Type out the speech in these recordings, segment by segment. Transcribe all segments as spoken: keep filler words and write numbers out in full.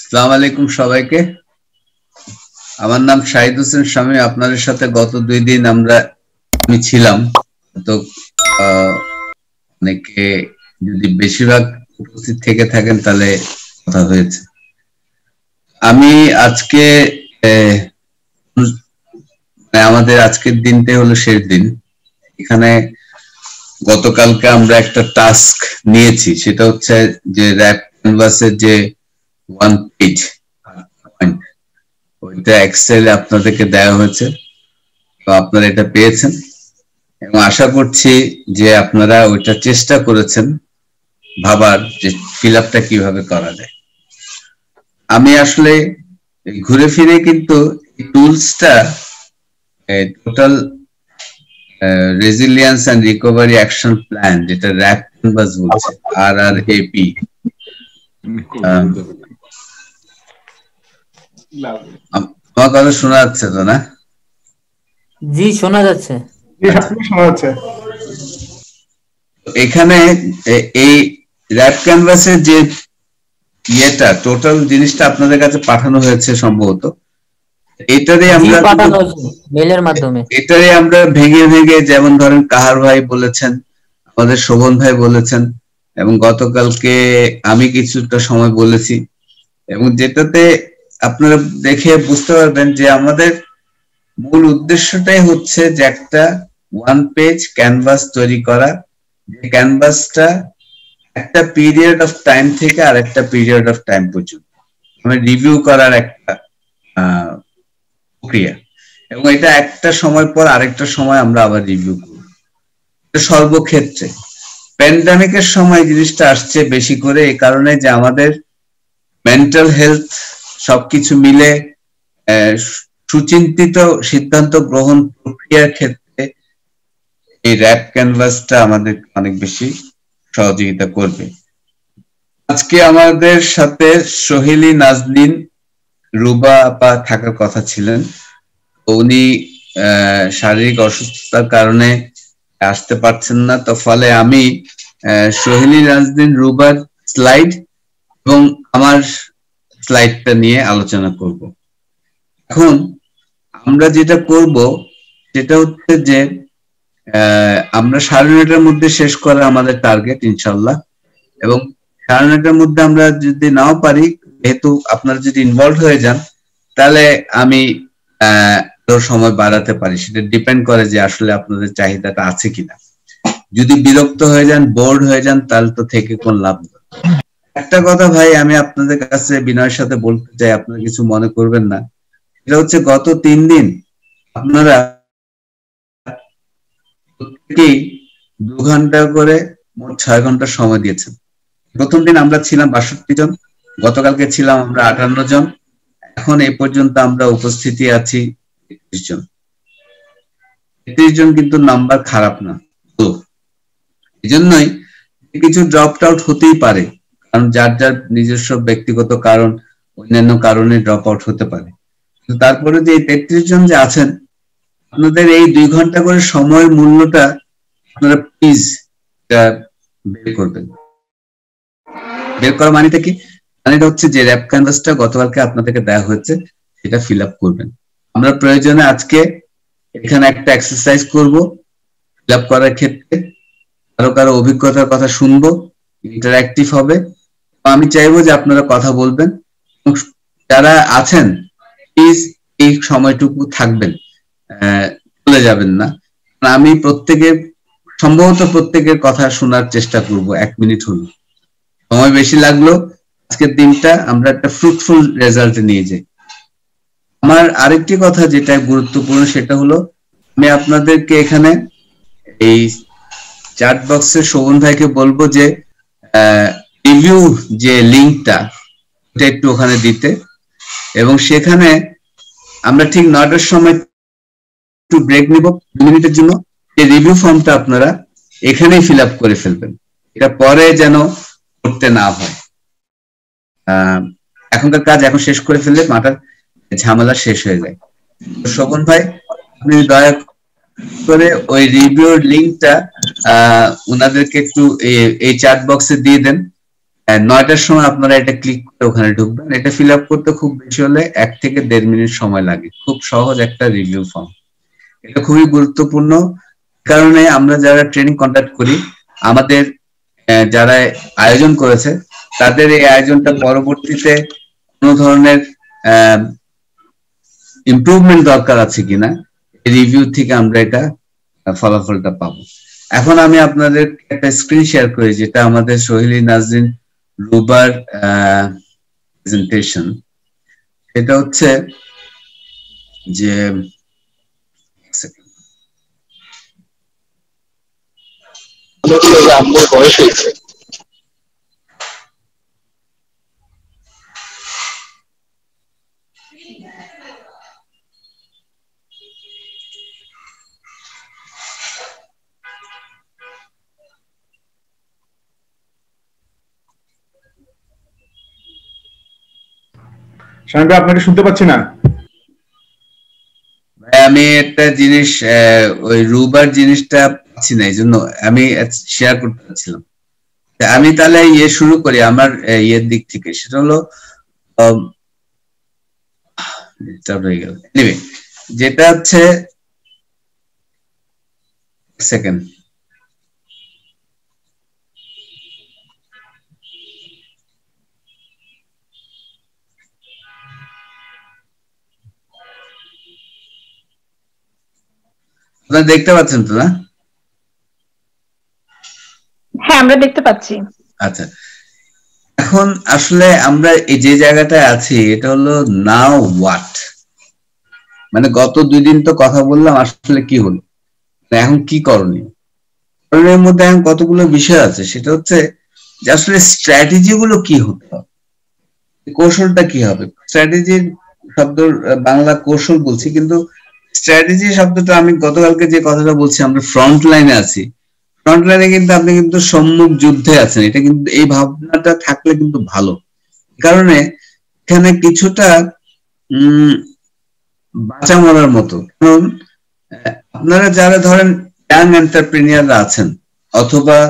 আসসালামু আলাইকুম সবাইকে। আমার নাম শাহিদ হোসেন শামী। আপনাদের সাথে গত দুই দিন আমরা আমি ছিলাম, তো অনেকে যদি বেশিরভাগ উপস্থিত থেকে থাকেন তাহলে কথা হয়েছে। আমি আজকে আমাদের আজকের দিনটাই হলো শেষ দিন। এখানে গতকালকে আমরা একটা টাস্ক নিয়েছি, সেটা হচ্ছে যে র্যাপ ক্যানভাসের যে ওয়ান পেজ ওইটা এক্সেলে আপনাদেরকে দেওয়া হয়েছে, তো আপনারা এটা পেয়েছেন এবং আশা করছি যে আপনারা ওইটা চেষ্টা করেছেন ভাবার যে ফিল আপটা কিভাবে করা যায়। আমি আসলে ঘুরে ফিরে কিন্তু টুলসটা total resilience and recovery action plan, যেটা র্যাপ ক্যানভাস বলছে, আর আর এপি। আমার কথা শোনা যাচ্ছে তো না? জি শোনা যাচ্ছে। শোনা যাচ্ছে। এখানে এই র্যাপ ক্যানভাসের যে ইয়েটা টোটাল জিনিসটা আপনাদের কাছে পাঠানো হয়েছে সম্ভবত, এটারই আমরা মেলের মাধ্যমে এটারই আমরা ভেঙে ভেঙে, যেমন ধরেন কাহার ভাই বলেছেন, আমাদের শোভন ভাই বলেছেন, এবং গতকালকে আমি কিছুটা সময় বলেছি, এবং যেটাতে আপনারা দেখে বুঝতে পারবেন যে আমাদের মূল উদ্দেশ্যটাই হচ্ছে যে একটা ওয়ান পেজ ক্যানভাস তৈরি করা, যে ক্যানভাসটা একটা পিরিয়ড অফ টাইম থেকে আর একটা পিরিয়ড অফ টাইম পর্যন্ত আমি রিভিউ করার একটা প্রক্রিয়া, এবং এটা একটা সময় পর আরেকটা সময় আমরা আবার রিভিউ করব। সর্বক্ষেত্রে প্যান্ডামিকের সময় জিনিসটা আসছে বেশি করে এই কারণে যে আমাদের মেন্টাল হেলথ সবকিছু মিলে সুচিন্তিত সিদ্ধান্ত গ্রহণ প্রক্রিয়ার ক্ষেত্রে এই র্যাপ ক্যানভাসটা আমাদের অনেক বেশি সহযোগিতা করবে। আজকে আমাদের সাথে সোহেলি, নাজনীন, রুবা আপা থাকার কথা ছিলেন, উনি শারীরিক অসুস্থতার কারণে আসতে পারছেন না, তো ফলে আমি সোহেলি, নাজনীন, রুবার স্লাইড এবং আমার স্লাইডটা নিয়ে আলোচনা করব। এখন আমরা যেটা করব সেটা হচ্ছে যে আমরা সাড়ে নয়টার মধ্যে শেষ করা আমাদের টার্গেট ইনশাল্লাহ, এবং সাড়ে নয়টার মধ্যে আমরা যদি নাও পারি, যেহেতু আপনারা যদি ইনভলভ হয়ে যান তাহলে আমি আহ সময় বাড়াতে পারি, সেটা ডিপেন্ড করে যে আসলে আপনাদের চাহিদাটা আছে কিনা। যদি বিরক্ত হয়ে যান, বোর্ড হয়ে যান, তাহলে তো থেকে কোন লাভ নেই। একটা কথা ভাই আমি আপনাদের কাছে বিনয়ের সাথে বলতে চাই, আপনারা কিছু মনে করবেন না, এটা হচ্ছে গত তিন দিন আপনারা প্রত্যেকেই দু ঘন্টা করে মোট ছয় ঘন্টা সময় দিয়েছেন। প্রথম দিন আমরা ছিলাম বাষট্টি জন, গতকালকে ছিলাম আমরা আটান্ন জন, এখন এই পর্যন্ত আমরা উপস্থিতি আছি তেত্রিশ জন। তেত্রিশ জন কিন্তু নাম্বার খারাপ না, তো এই জন্যই কিছু ড্রপ আউট হতেই পারে, কারণ যার যার নিজস্ব ব্যক্তিগত কারণ, অন্যান্য কারণে ড্রপ আউট হতে পারে। তারপরে যে তেত্রিশ জন যে আছেন, আপনাদের এই দুই ঘন্টা করে সময়ের মূল্যটা আপনারা প্লিজ বের করবেন। বের করা মানেটা কি? মানেটা হচ্ছে যে র্যাপ ক্যানভাসটা গতকালকে আপনাদেরকে দেওয়া হয়েছে সেটা ফিল আপ করবেন। আমরা প্রয়োজনে আজকে এখানে একটা এক্সারসাইজ করব ফিল আপ করার ক্ষেত্রে, কারো কারো অভিজ্ঞতার কথা শুনবো, ইন্টারঅ্যাক্টিভ হবে। আমি চাইবো যে আপনারা কথা বলবেন, যারা আছেন প্লিজ এই সময়টুকু থাকবেন, চলে যাবেন না। আমি প্রত্যেকের সম্ভবত প্রত্যেকের কথা শোনার চেষ্টা করব, এক মিনিট হলো, সময় বেশি লাগলো, আজকের দিনটা আমরা একটা ফ্রুটফুল রেজাল্ট নিয়ে যাই। আমার আরেকটি কথা যেটা গুরুত্বপূর্ণ সেটা হলো, আমি আপনাদেরকে এখানে এই চ্যাট বক্সে শোভন ভাইকে বলবো যে রিভিউ যে লিঙ্কটা ওটা একটু ওখানে দিতে, এবং সেখানে আমরা ঠিক নয়টার সময় একটু ব্রেক নিব দু মিনিটের জন্য। এই রিভিউ ফর্মটা আপনারা এখানেই ফিল আপ করে ফেলবেন, এটা পরে যেন করতে না হয়। আহ এখনকার কাজ এখন শেষ করে ফেললে মাথার ঝামেলা শেষ হয়ে যায়। শোভন ভাই আপনি দয়া করে ওই রিভিউর লিঙ্কটা আহ ওনাদেরকে একটু এই চ্যাট বক্সে দিয়ে দেন, নয়টার সময় আপনারা এটা ক্লিক করে ওখানে ঢুকবেন। এটা ফিল আপ করতে খুব বেশি হলে এক থেকে দেড় মিনিট সময় লাগে। খুব সহজ একটা রিভিউ ফর্ম। এটা খুবই গুরুত্বপূর্ণ, কারণে আমরা যারা ট্রেনিং কন্ডাক্ট করি, আমাদের যারা আয়োজন করেছে তাদের এই আয়োজনটা পরবর্তীতে কোনো ধরনের ইমপ্রুভমেন্ট দরকার আছে কিনা রিভিউ থেকে আমরা এটা ফলাফলটা পাবো। এখন আমি আপনাদের একটা স্ক্রিন শেয়ার করি, যেটা আমাদের সোহেলি নাজরিন রুবার প্রেজেন্টেশন। এটা হচ্ছে যে আপনার বয়স হয়েছে শামিম ভাই, আপনাকে শুনতে পাচ্ছি না। আমি একটা জিনিস ওই রুবার জিনিসটা পাচ্ছি না, এই জন্য আমি শেয়ার করতে চাচ্ছিলাম। আমি তাহলে ইয়ে শুরু করি আমার ইয়ের দিক থেকে, সেটা হলো হয়ে গেল এনিওয়ে, যেটা হচ্ছে সেকেন্ড আপনারা দেখতে পাচ্ছেন তো না? হ্যাঁ, আমরা দেখতে পাচ্ছি। আচ্ছা, এখন আসলে আমরা এই যে জায়গাটায় আছি এটা হলো নাও হোয়াট, মানে গত দুই দিন তো কথা বললাম আসলে কি হলো, এখন কি করণীয়। করণীয়ের মধ্যে এখন কতগুলো বিষয় আছে, সেটা হচ্ছে যে আসলে স্ট্র্যাটেজি গুলো কি হতে হবে, কৌশলটা কি হবে। স্ট্র্যাটেজির শব্দ বাংলা কৌশল বলছি, কিন্তু স্ট্র্যাটেজি শব্দটা আমি গতকালকে যে কথাটা বলছি, আমরা ফ্রন্ট লাইনে আছি, ফ্রন্ট লাইনে কিন্তু আপনি কিন্তু সম্মুখ যুদ্ধে আছেন। এটা কিন্তু এই ভাবনাটা থাকলে কিন্তু ভালো, কারণে এখানে কিছুটা উম বাঁচা মরার মতো। কারণ আপনারা যারা ধরেন ইয়াং এন্টারপ্রেনিয়াররা আছেন, অথবা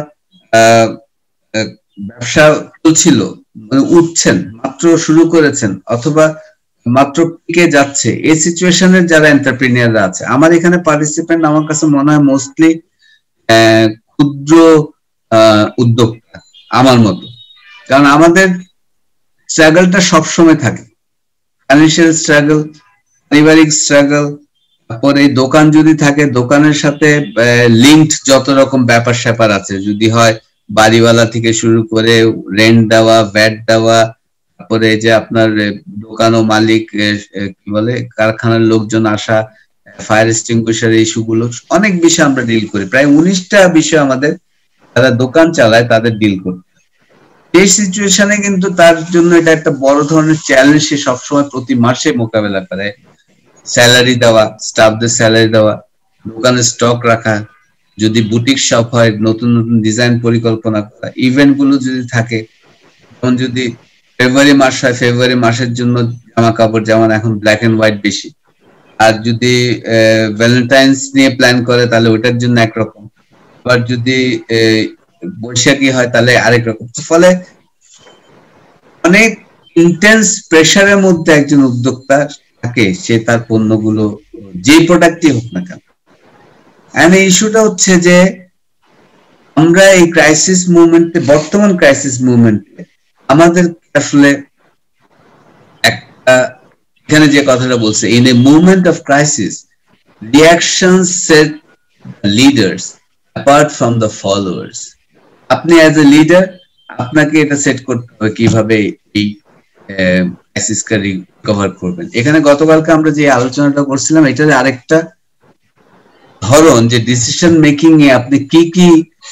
ব্যবসা চলছিল মানে উঠছেন, মাত্র শুরু করেছেন, অথবা মাত্র পিকে যাচ্ছে, এই সিচুয়েশনের যারা এন্টারপ্রেনিয়াররা আছে, আমার এখানে পার্টিসিপেন্ট আমার কাছে মনে হয় মোস্টলি ক্ষুদ্র উদ্যোক্তা আমার মতো। কারণ আমাদের স্ট্রাগলটা সবসময় থাকে, ফাইন্যান্সিয়াল স্ট্রাগল, পারিবারিক স্ট্রাগল, তারপরে এই দোকান যদি থাকে দোকানের সাথে লিঙ্কড যত রকম ব্যাপার স্যাপার আছে, যদি হয় বাড়িওয়ালা থেকে শুরু করে রেন্ট দেওয়া, ভ্যাট দেওয়া, তারপরে যে আপনার দোকান ও মালিক কি বলে কারখানার লোকজন আসা, ফায়ার এক্সটিংগুইশার ইস্যুগুলো, অনেক বিষয় আমরা ডিল করি। প্রায় উনিশটা বিষয় আমাদের যারা দোকান চালায় তাদের ডিল করতে। এই সিচুয়েশনে কিন্তু তার জন্য এটা একটা বড় ধরনের চ্যালেঞ্জ, সে সবসময় প্রতি মাসে মোকাবেলা করে। স্যালারি দেওয়া, স্টাফদের স্যালারি দেওয়া, দোকানে স্টক রাখা, যদি বুটিক শপ হয় নতুন নতুন ডিজাইন পরিকল্পনা করা, ইভেন্ট গুলো যদি থাকে, যেমন যদি ফেব্রুয়ারি মাস হয় ফেব্রুয়ারি মাসের জন্য জামা কাপড়, যেমন এখন ব্ল্যাক এন্ড হোয়াইট বেশি, আর যদি ভ্যালেন্টাইন্স নিয়ে প্ল্যান করে তাহলে ওটার জন্য একরকম, আবার যদি বৈশাখী হয় তাহলে আরেক রকম। ফলে অনেক ইন্টেন্স প্রেসারের মধ্যে একজন উদ্যোক্তা থাকে, সে তার পণ্যগুলো যে প্রোডাক্টই হোক না কেন। এন্ড এই ইস্যুটা হচ্ছে যে আমরা এই ক্রাইসিস মুভমেন্টে, বর্তমান ক্রাইসিস মুভমেন্টে আমাদের আসলে একটা, এখানে যে কথাটা বলছে, in a movement of crisis reaction set leaders apart from the followers. আপনি অ্যাজ এ লিডার আপনাকে এটা সেট করতে হবে কিভাবে এই ক্রাইসিসকে রিকভার করবেন। এখানে গতকালকে আমরা যে আলোচনাটা করছিলাম, এটার আরেকটা ধরন যে ডিসিশন মেকিং এ আপনি কি কি,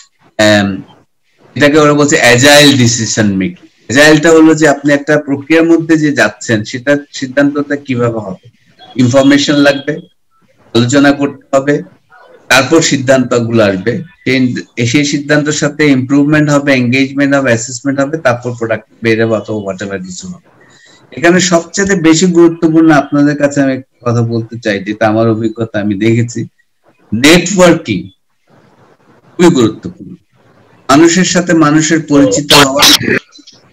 এটাকে ওরা বলছে অ্যাজাইল ডিসিশন মেকিং। অ্যাজাইলটা হলো যে আপনি একটা প্রক্রিয়ার মধ্যে যে যাচ্ছেন সেটা সিদ্ধান্তটা কিভাবে হবে, ইনফরমেশন লাগবে, আলোচনা করতে হবে, তারপর সিদ্ধান্ত গুলো আসবে, সেই সিদ্ধান্তের সাথে ইমপ্রুভমেন্ট হবে, এঙ্গেজমেন্ট হবে, অ্যাসেসমেন্ট হবে, তারপর প্রোডাক্ট বেরোবে অথবা হোয়াট এভার কিছু হবে। এখানে সবচেয়ে বেশি গুরুত্বপূর্ণ আপনাদের কাছে আমি একটা কথা বলতে চাই, যেটা আমার অভিজ্ঞতা আমি দেখেছি, নেটওয়ার্কিং খুবই গুরুত্বপূর্ণ। মানুষের সাথে মানুষের পরিচিত হওয়া,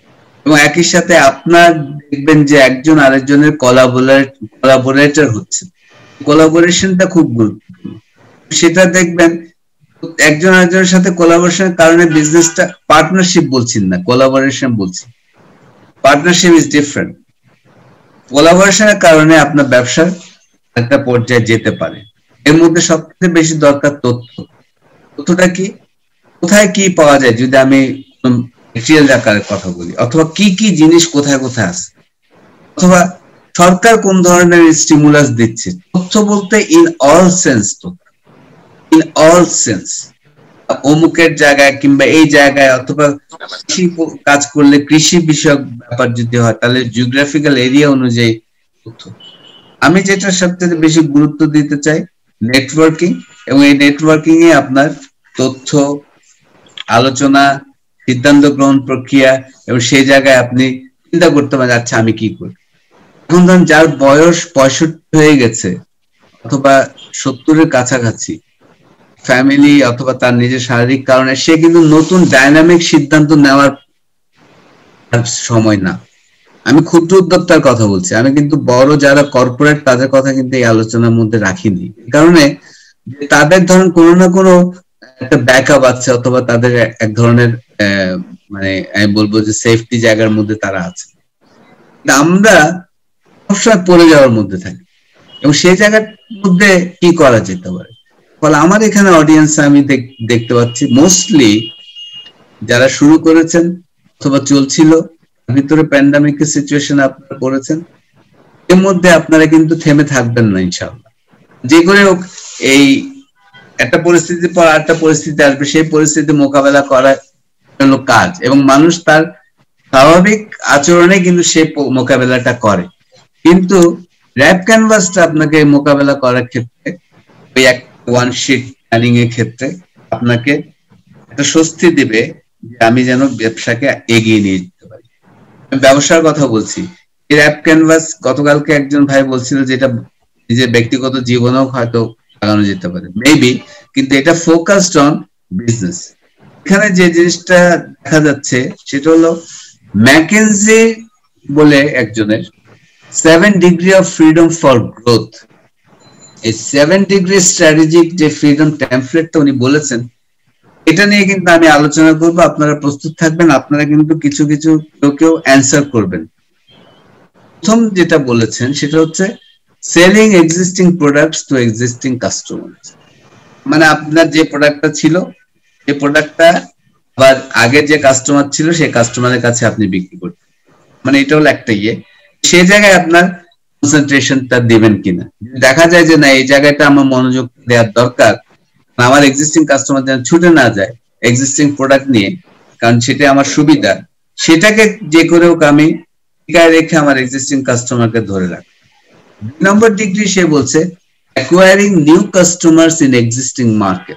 এবং একই সাথে আপনার দেখবেন যে একজন আরেকজনের কোলাবোরেটর হচ্ছে, কোলাবোরেশনটা খুব গুরুত্বপূর্ণ। সেটা দেখবেন একজন আরেকজনের সাথে কোলাবোরেশনের কারণে বিজনেসটা পার্টনারশিপ বলছি না, কোলাবোরেশন বলছি। Partnership is different. কোলাবোরেশনের কারণে আপনার ব্যবসার একটা পর্যায়ে যেতে পারে। এর মধ্যে সবচেয়ে বেশি দরকার তথ্য। তথ্যটা কি, কোথায় কি পাওয়া যায়, যদি আমি ম্যাটেরিয়াল আকারে কথা বলি, অথবা কি কি জিনিস কোথায় কোথায় আছে, অথবা সরকার কোন ধরনের স্টিমুলাস দিচ্ছে। তথ্য বলতে in all sense, in all sense, অমুকের জায়গায় কিংবা এই জায়গায়, অথবা কৃষি কাজ করলে কৃষি বিষয়ক ব্যাপার যদি হয় তাহলে জিওগ্রাফিক্যাল এরিয়া অনুযায়ী তথ্য। আমি যেটা সবচেয়ে বেশি গুরুত্ব দিতে চাই নেটওয়ার্কিং, এবং এই নেটওয়ার্কিং এ আপনার তথ্য, আলোচনা, সিদ্ধান্ত গ্রহণ প্রক্রিয়া, এবং সেই জায়গায় আপনি চিন্তা করতে পারেন আচ্ছা আমি কি করি। এখন ধরেন যার বয়স পঁয়ষট্টি হয়ে গেছে অথবা সত্তরের কাছাকাছি, ফ্যামিলি অথবা তার নিজের শারীরিক কারণে সে কিন্তু নতুন ডাইনামিক সিদ্ধান্ত নেওয়ার সময় না। আমি ক্ষুদ্র উদ্যোক্তার কথা বলছি, আমি কিন্তু বড় যারা কর্পোরেট তাদের কথা কিন্তু এই আলোচনার মধ্যে রাখিনি। কারণে তাদের ধরেন কোনো না কোনো একটা ব্যাকআপ আছে, অথবা তাদের এক ধরনের মানে আমি বলবো যে সেফটি জায়গার মধ্যে তারা আছে। আমরা সবসময় পড়ে যাওয়ার মধ্যে থাকি, এবং সেই জায়গার মধ্যে কি করা যেতে পারে। ফলে আমার এখানে অডিয়েন্স আমি দেখতে পাচ্ছি মোস্টলি যারা শুরু করেছেন অথবা চলছিল, ভিতরে প্যান্ডামিকের সিচুয়েশন আপনারা করেছেন, এর মধ্যে আপনারা কিন্তু থেমে থাকবেন না ইনশাআল্লাহ। যে করে হোক এই একটা পরিস্থিতির পর আরেকটা পরিস্থিতি আসবে, সেই পরিস্থিতি মোকাবেলা করা হলো কাজ, এবং মানুষ তার স্বাভাবিক আচরণে কিন্তু সে মোকাবেলাটা করে। কিন্তু র্যাপ ক্যানভাসটা আপনাকে মোকাবেলা করার ক্ষেত্রে ওই এক ওয়ান শিট প্ল্যানিং এর ক্ষেত্রে আপনাকে একটা স্বস্তি দিবে যে আমি যেন ব্যবসাকে এগিয়ে নিয়ে যেতে পারি। আমি ব্যবসার কথা বলছি। এই র্যাপ ক্যানভাস গতকালকে একজন ভাই বলছিল যেটা নিজের ব্যক্তিগত জীবনেও হয়তো লাগানো যেতে পারে মেবি, কিন্তু এটা ফোকাসড অন বিজনেস। এখানে যে জিনিসটা দেখা যাচ্ছে সেটা হলো ম্যাকেনজি বলে একজনের seven degree of freedom for growth, এই সেভেন ডিগ্রি স্ট্র্যাটেজিক যে ফ্রিডম টেমপ্লেটটা উনি বলেছেন, এটা নিয়ে কিন্তু আমি আলোচনা করবো। আপনারা প্রস্তুত থাকবেন, আপনারা কিন্তু কিছু কিছু কেউ অ্যান্সার করবেন। প্রথম যেটা বলেছেন সেটা হচ্ছে selling existing products to existing customer. মানে আপনার যে প্রোডাক্টটা ছিল সেই প্রোডাক্টটা আবার আগের যে কাস্টমার ছিল সেই কাস্টমারের কাছে আপনি বিক্রি করতেন। মানে এটা হলো একটা ইয়ে। সেই জায়গায় আপনার কনসেন্ট্রেশনটা দিবেন কিনা, দেখা যায় যে না এই জায়গাটা আমার মনোযোগ দেওয়ার দরকার, আমার এক্সিস্টিং কাস্টমার যেন ছুটে না যায় এক্সিস্টিং প্রোডাক্ট নিয়ে, কারণ সেটা আমার সুবিধা, সেটাকে যে করে হোক আমি টিকায় রেখে আমার এক্সিস্টিং কাস্টমারকে ধরে রাখ। দুই নম্বর ডিগ্রি সে বলছে acquiring new customers in existing market.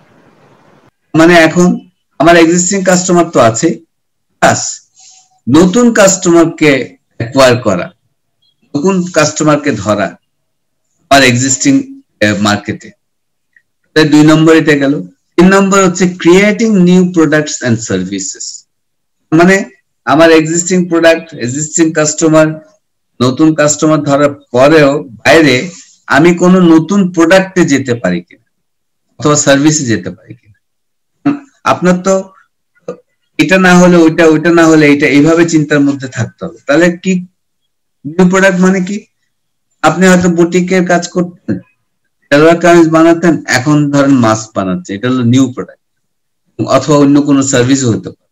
মানে এখন আমার এক্সিস্টিং কাস্টমার তো আছে, প্লাস নতুন কাস্টমারকে অ্যাকোয়ার করা, নতুন কাস্টমারকে ধরা আমার এক্সিস্টিং মার্কেটে। দুই নম্বর এটা গেল। তিন নম্বর হচ্ছে creating new products and services. মানে আমার এক্সিস্টিং প্রোডাক্ট, এক্সিস্টিং কাস্টমার, নতুন কাস্টমার ধরার পরেও বাইরে আমি কোনো নতুন প্রোডাক্টে যেতে পারি কিনা অথবা সার্ভিসে যেতে পারি কিনা। আপনার তো এটা না হলে ওইটা, ওইটা না হলে এটা, এইভাবে চিন্তার মধ্যে থাকতে হবে। তাহলে কি নিউ প্রোডাক্ট মানে কি? আপনি হয়তো বুটিকের কাজ করতেন, সালোয়ার কামিজ বানাতেন, এখন ধরেন মাস্ক বানাচ্ছে, এটা হলো নিউ প্রোডাক্ট। অথবা অন্য কোনো সার্ভিসও হতে পারে,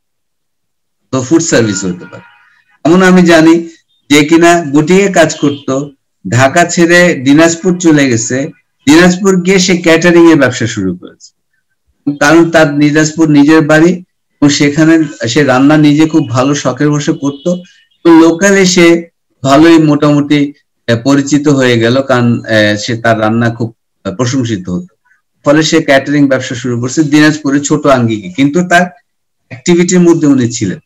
তো ফুড সার্ভিস হতে পারে। এমন আমি জানি যে কিনা বুটিকে কাজ করতো, ঢাকা ছেড়ে দিনাজপুর চলে গেছে, দিনাজপুর গিয়ে সে ক্যাটারিং এর ব্যবসা শুরু করেছে, কারণ তার দিনাজপুর নিজের বাড়ি এবং সেখানে সে রান্না নিজে খুব ভালো শখের বসে করতো, লোকালে সে ভালোই মোটামুটি পরিচিত হয়ে গেল, কারণ সে তার রান্না খুব প্রশংসিত হতো। ফলে সে ক্যাটারিং ব্যবসা শুরু করছে দিনাজপুরে ছোট আঙ্গিকে, কিন্তু তার অ্যাক্টিভিটির মধ্যে উনি ছিলেন।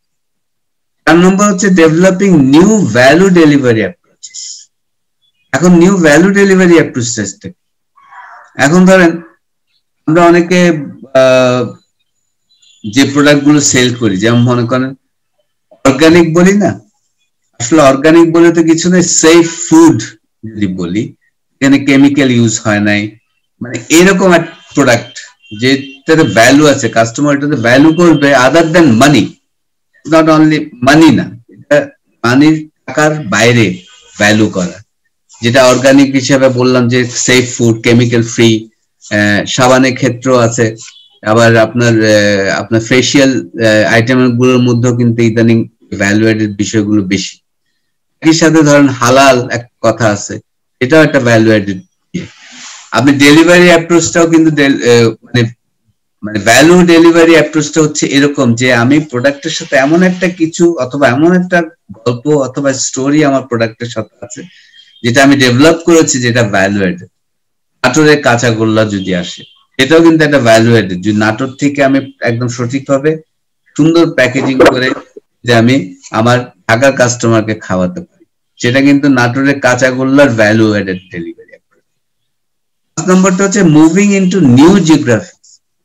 চার নম্বর হচ্ছে developing new value delivery approaches. এখন নিউ ভ্যালু ডেলিভারি অ্যাপ্রোচেস এখন ধরেন আমরা অনেকে যে প্রোডাক্ট গুলো সেল করি, যেমন মনে করেন অর্গানিক বলি না, আসলে অর্গানিক বলে তো কিছু নেই, সেফ ফুড যদি বলি, এখানে কেমিক্যাল ইউজ হয় নাই, মানে এরকম একটা প্রোডাক্ট যেটাতে ভ্যালু আছে, কাস্টমার এটাতে ভ্যালু করবে আদার দেন মানি, নট অনলি মানি না, এটা মানির টাকার বাইরে ভ্যালু করা, যেটা অর্গানিক হিসেবে বললাম যে সেফ ফুড, কেমিক্যাল ফ্রি, সাবানের ক্ষেত্র আছে, আবার আপনার আপনার ফেসিয়াল আইটেম গুলোর মধ্যেও কিন্তু ইদানিং ভ্যালু এডেড বিষয়গুলো বেশি। একই সাথে ধরেন হালাল একটা কথা আছে, এটাও একটা ভ্যালু এডেড। আপনি ডেলিভারি অ্যাপ্রোচটাও কিন্তু মানে মানে ভ্যালু ডেলিভারি অ্যাপ্রোচটা হচ্ছে এরকম যে আমি প্রোডাক্টের সাথে এমন একটা কিছু অথবা এমন একটা গল্প অথবা স্টোরি আমার প্রোডাক্টের সাথে আছে যেটা আমি ডেভেলপ করেছি, যেটা ভ্যালু এডেড। নাটোরের কাঁচাগোল্লা যদি আসে, এটাও কিন্তু একটা ভ্যালু এডেড, যদি নাটোর থেকে আমি একদম সঠিকভাবে সুন্দর প্যাকেজিং করে যে আমি আমার ঢাকার কাস্টমারকে খাওয়াতে পারি, সেটা কিন্তু নাটোরের কাঁচাগোল্লার ভ্যালু এডেড ডেলিভারি। পাঁচ নম্বরটা হচ্ছে মুভিং ইনটু নিউ জিওগ্রাফি।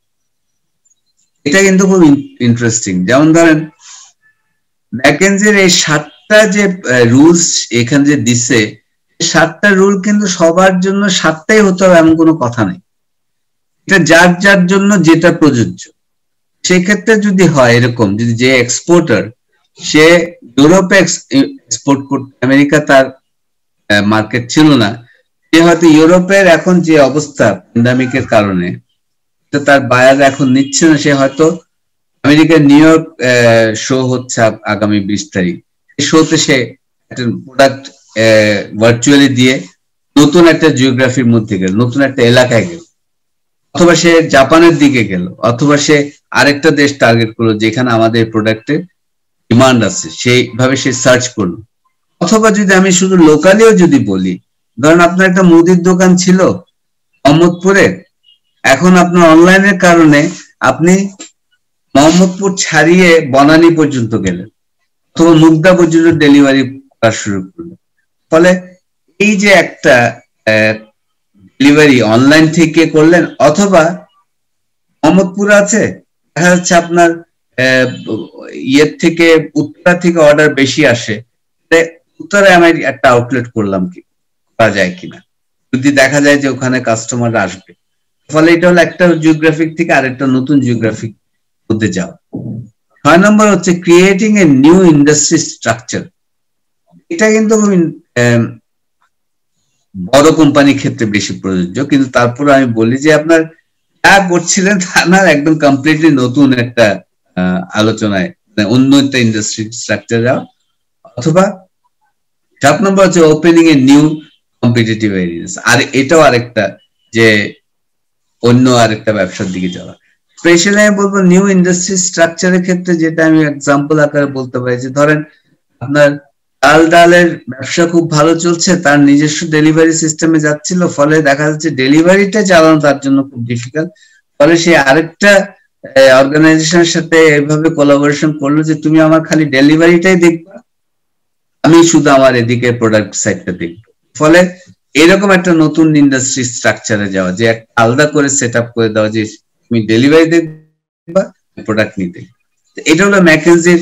এটা কিন্তু খুব ইন্টারেস্টিং। যেমন ধরেন ম্যাকেনজির এই সাতটা যে রুলস এখানে যে দিছে, সাতটা রুল কিন্তু সবার জন্য সাতটাই হতে হবে এমন কোনো কথা নেই, এটা যার যার জন্য যেটা প্রযোজ্য। সেক্ষেত্রে যদি হয় এরকম, যদি যে এক্সপোর্টার সে ইউরোপে এক্সপোর্ট করতে, আমেরিকা তার মার্কেট ছিল না, সে হয়তো ইউরোপের এখন যে অবস্থা প্যান্ডামিকের কারণে তার বায়ার এখন নিচ্ছে না, সে হয়তো আমেরিকার নিউ ইয়র্ক শো হচ্ছে আগামী বিশ তারিখ, এই শোতে সে একটা প্রোডাক্ট ভার্চুয়ালি দিয়ে নতুন একটা জিওগ্রাফির মধ্যে গেল, নতুন একটা এলাকায় গেল, অথবা সে জাপানের দিকে গেল, অথবা সে আরেকটা দেশ টার্গেট করলো যেখানে আমাদের প্রোডাক্টের ডিমান্ড আছে, সেইভাবে সে সার্চ করলো। অথবা যদি আমি শুধু লোকালিও যদি বলি, ধরেন আপনার একটা মুদির দোকান ছিল মোহাম্মদপুরে, এখন আপনার অনলাইনের কারণে আপনি মোহাম্মদপুর ছাড়িয়ে বনানী পর্যন্ত গেলেন, অথবা মুগদা পর্যন্ত ডেলিভারি করা শুরু করলেন। ফলে এই যে একটা ডেলিভারি অনলাইন থেকে করলেন, অথবা মোহাম্মদপুর আছে, দেখা যাচ্ছে আপনার ইয়ের থেকে উত্তরা থেকে অর্ডার বেশি আসে, উত্তরায় আমি একটা আউটলেট করলাম, কি করা যায় কিনা, যদি দেখা যায় যে ওখানে কাস্টমার আসবে। ফলে এটা হলো একটা জিওগ্রাফিক থেকে আরেকটা নতুন জিওগ্রাফিক মধ্যে যাওয়া। ছয় নম্বর হচ্ছে creating a new industry structure. এটা কিন্তু বড় কোম্পানির ক্ষেত্রে বেশি প্রযোজ্য, কিন্তু তারপরে আমি বলি যে আপনার যা করছিলেন তা না, একদম কমপ্লিটলি নতুন একটা আলোচনায় অন্য একটা ইন্ডাস্ট্রি স্ট্রাকচার যাওয়া। অথবা সাত নম্বর হচ্ছে opening a new competitive areas, আর এটাও আরেকটা যে অন্য আরেকটা ব্যবসার দিকে যাওয়া। স্পেশালি আমি বলবো নিউ ইন্ডাস্ট্রি স্ট্রাকচারের ক্ষেত্রে যেটা আমি এক্সাম্পল আকারে বলতে পারি, যে ধরেন আপনার ডাল ডালের ব্যবসা খুব ভালো চলছে, তার নিজস্ব ডেলিভারি সিস্টেমে যাচ্ছিল, ফলে দেখা যাচ্ছে ডেলিভারিটা চালানো তার জন্য খুব ডিফিকাল্ট। ফলে সে আরেকটা অর্গানাইজেশনের সাথে এভাবে কোলাবোরেশন করলো যে তুমি আমার খালি ডেলিভারিটাই দেখবা, আমি শুধু আমার এদিকে প্রোডাক্ট সাইডটা দেখবো। ফলে এরকম একটা নতুন ইন্ডাস্ট্রি স্ট্রাকচারে যাওয়া, যে একটা আলাদা করে সেট আপ করে দেওয়া, যে তুমি ডেলিভারি দেখবা, প্রোডাক্ট নিতে। এটা হলো ম্যাকেনজির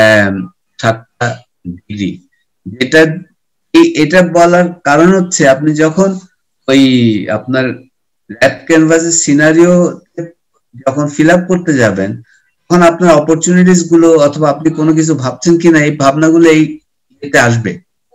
সাতটা ডিগ্রি। যেটা এটা বলার কারণ হচ্ছে আপনি যখন ওই আপনার ল্যাব ক্যানভাসের সিনারিও যখন ফিল আপ করতে যাবেন, তখন আপনার অপরচুনিটিস গুলো অথবা আপনি কোনো কিছু ভাবছেন কিনা, এই ভাবনাগুলো এই এতে আসবে।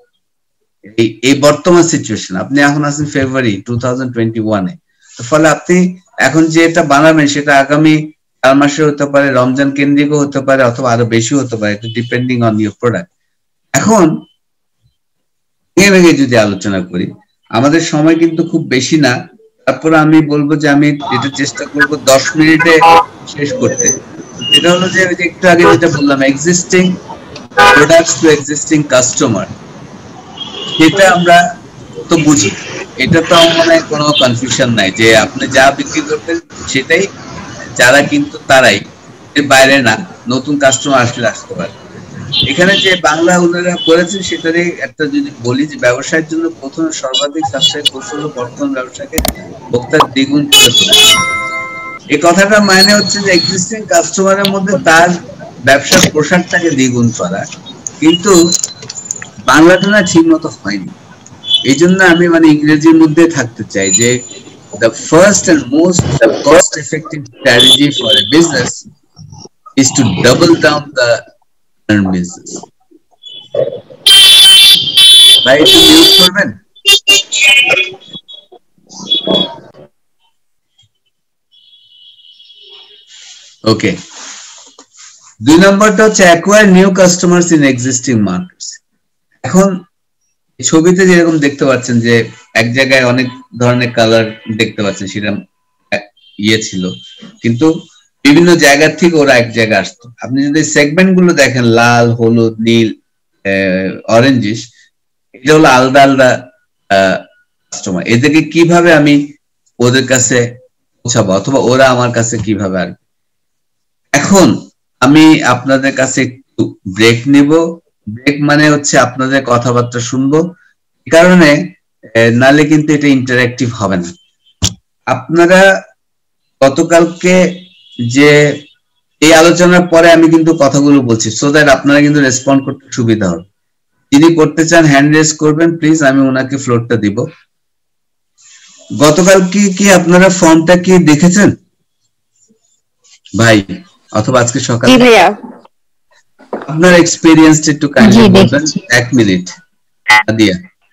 এই এই বর্তমান সিচুয়েশন, আপনি এখন আছেন ফেব্রুয়ারি টু থাউজেন্ড টোয়েন্টি ওয়ানে, ফলে আপনি এখন যেটা বানাবেন সেটা আগামী চার মাসে হতে পারে, রমজান কেন্দ্রিকও হতে পারে, অথবা আরো বেশি হতে পারে, ডিপেন্ডিং অন ইউর প্রোডাক্ট। এখন ভেঙে ভেঙে যদি আলোচনা করি, আমাদের সময় কিন্তু খুব বেশি না, তারপরে আমি বলবো যে আমি এটা চেষ্টা করব দশ মিনিটে শেষ করতে। এটা হলো যে একটু আগে যেটা বললাম, existing products to existing customer, সেটা আমরা তো বুঝি, এটা তো মানে কোনো কনফিউশন নাই যে আপনি যা বিক্রি করতেন সেটাই, যারা কিন্তু তারাই, এর বাইরে না, নতুন কাস্টমার আসলে আসতে পারে। এখানে যে বাংলা ওনারা করেছেন সেটারই একটা যদি বলি, যে ব্যবসায়ের জন্য প্রথমে সর্বাধিক সাশ্রয় কৌশল বর্তমান ব্যবসাকে ভোক্তার দ্বিগুণ করে তোলা। এই কথাটা মানে হচ্ছে যে এক্সিস্টিং কাস্টমারের মধ্যে তার ব্যবসার প্রসারটাকে দ্বিগুণ করা, কিন্তু বাংলাটা না ঠিক মতো হয়নি। এই জন্য আমি মানে ইংরেজির মধ্যে থাকতে চাই যে the first and most cost effective strategy for a business is to double down the current business. ভাই একটু মিউট করবেন। ওকে, দুই নম্বরটা হচ্ছে acquire new customers in existing markets. এখন ছবিতে যেরকম দেখতে পাচ্ছেন যে এক জায়গায় অনেক ধরনের কালার দেখতে পাচ্ছেন, সেটা ইয়ে ছিল, কিন্তু বিভিন্ন জায়গা থেকে ওরা এক জায়গায় আসতো। আপনি যদি সেগমেন্ট গুলো দেখেন, লাল, হলুদ, নীল, অরেঞ্জিশ, এটা হলো আলাদা আলাদা কাস্টমার। এদেরকে কিভাবে আমি ওদের কাছে পৌঁছাবো অথবা ওরা আমার কাছে কিভাবে আসবে। এখন আমি আপনাদের কাছে একটু ব্রেক নিব। ব্রেক মানে হচ্ছে আপনাদের কথাবার্তা শুনবো, এই কারণে নালে কিন্তু এটা ইন্টারঅ্যাক্টিভ হবে না। আপনারা গতকালকে যে এই আলোচনার পরে আমি কিন্তু কথাগুলো বলছি, সো দ্যাট আপনারা কিন্তু রেসপন্ড করতে সুবিধা হবে। যিনি করতে চান হ্যান্ড রেজ করবেন প্লিজ, আমি ওনাকে ফ্লোরটা দিব। গতকাল কি কি আপনারা ফর্মটা কি দেখেছেন ভাই, অথবা আজকে সকালে? আপনার এক্সপেরিয়েন্স একটু কাইন্ডলি বলবেন, এক মিনিট। আদিয়া।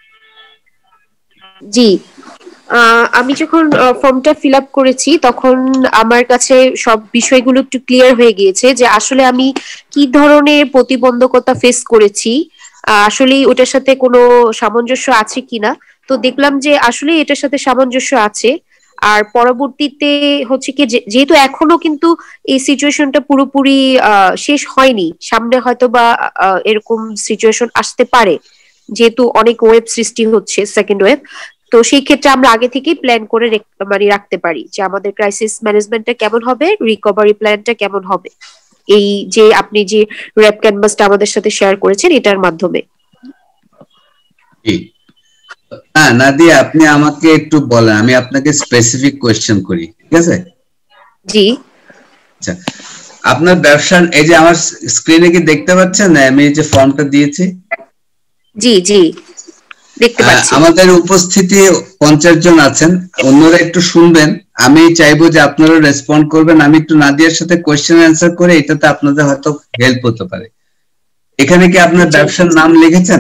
জি, আমি যখন ফর্মটা ফিল আপ করেছি তখন আমার কাছে সব বিষয়গুলো একটু ক্লিয়ার হয়ে গিয়েছে যে আসলে আমি কি ধরনের প্রতিবন্ধকতা ফেস করেছি, আসলে ওটার সাথে কোনো সামঞ্জস্য আছে কিনা। তো দেখলাম যে আসলে এটার সাথে সামঞ্জস্য আছে। আর পরবর্তীতে হচ্ছে কি, যেহেতু এখনো কিন্তু এই সিচুয়েশনটা পুরোপুরি শেষ হয়নি, সামনে হয়তো বা এরকম সিচুয়েশন আসতে পারে, যেহেতু অনেক ওয়েব সৃষ্টি হচ্ছে, সেকেন্ড ওয়েব। তো সেই ক্ষেত্রে আমরা আগে থেকেই প্ল্যান করে মানে রাখতে পারি যে আমাদের ক্রাইসিস ম্যানেজমেন্টটা কেমন হবে, রিকভারি প্ল্যানটা কেমন হবে, এই যে আপনি যে র্যাপ ক্যানভাসটা আমাদের সাথে শেয়ার করেছেন এটার মাধ্যমে। হ্যাঁ নাদিয়া, আপনি আমাকে একটু বলেন, আমি আপনাকে স্পেসিফিক কোয়েশ্চেন করি, ঠিক আছে? জি। আচ্ছা, আপনার ব্যবসা, এই যে আমার স্ক্রিনে কি দেখতে পাচ্ছেন না আমি যে ফর্মটা দিয়েছি? জি জি দেখতে পাচ্ছি। আমাদের উপস্থিতি পঞ্চাশ জন আছেন, অন্যরা একটু শুনবেন। আমি চাইবো যে আপনারা রেসপন্ড করবেন। আমি একটু নাদিয়ার সাথে কোয়েশ্চেন অ্যান্সার করে, এটাতে আপনাদের হয়তো হেল্প হতে পারে। এখানে কি আপনার ব্যবসার নাম লিখেছেন?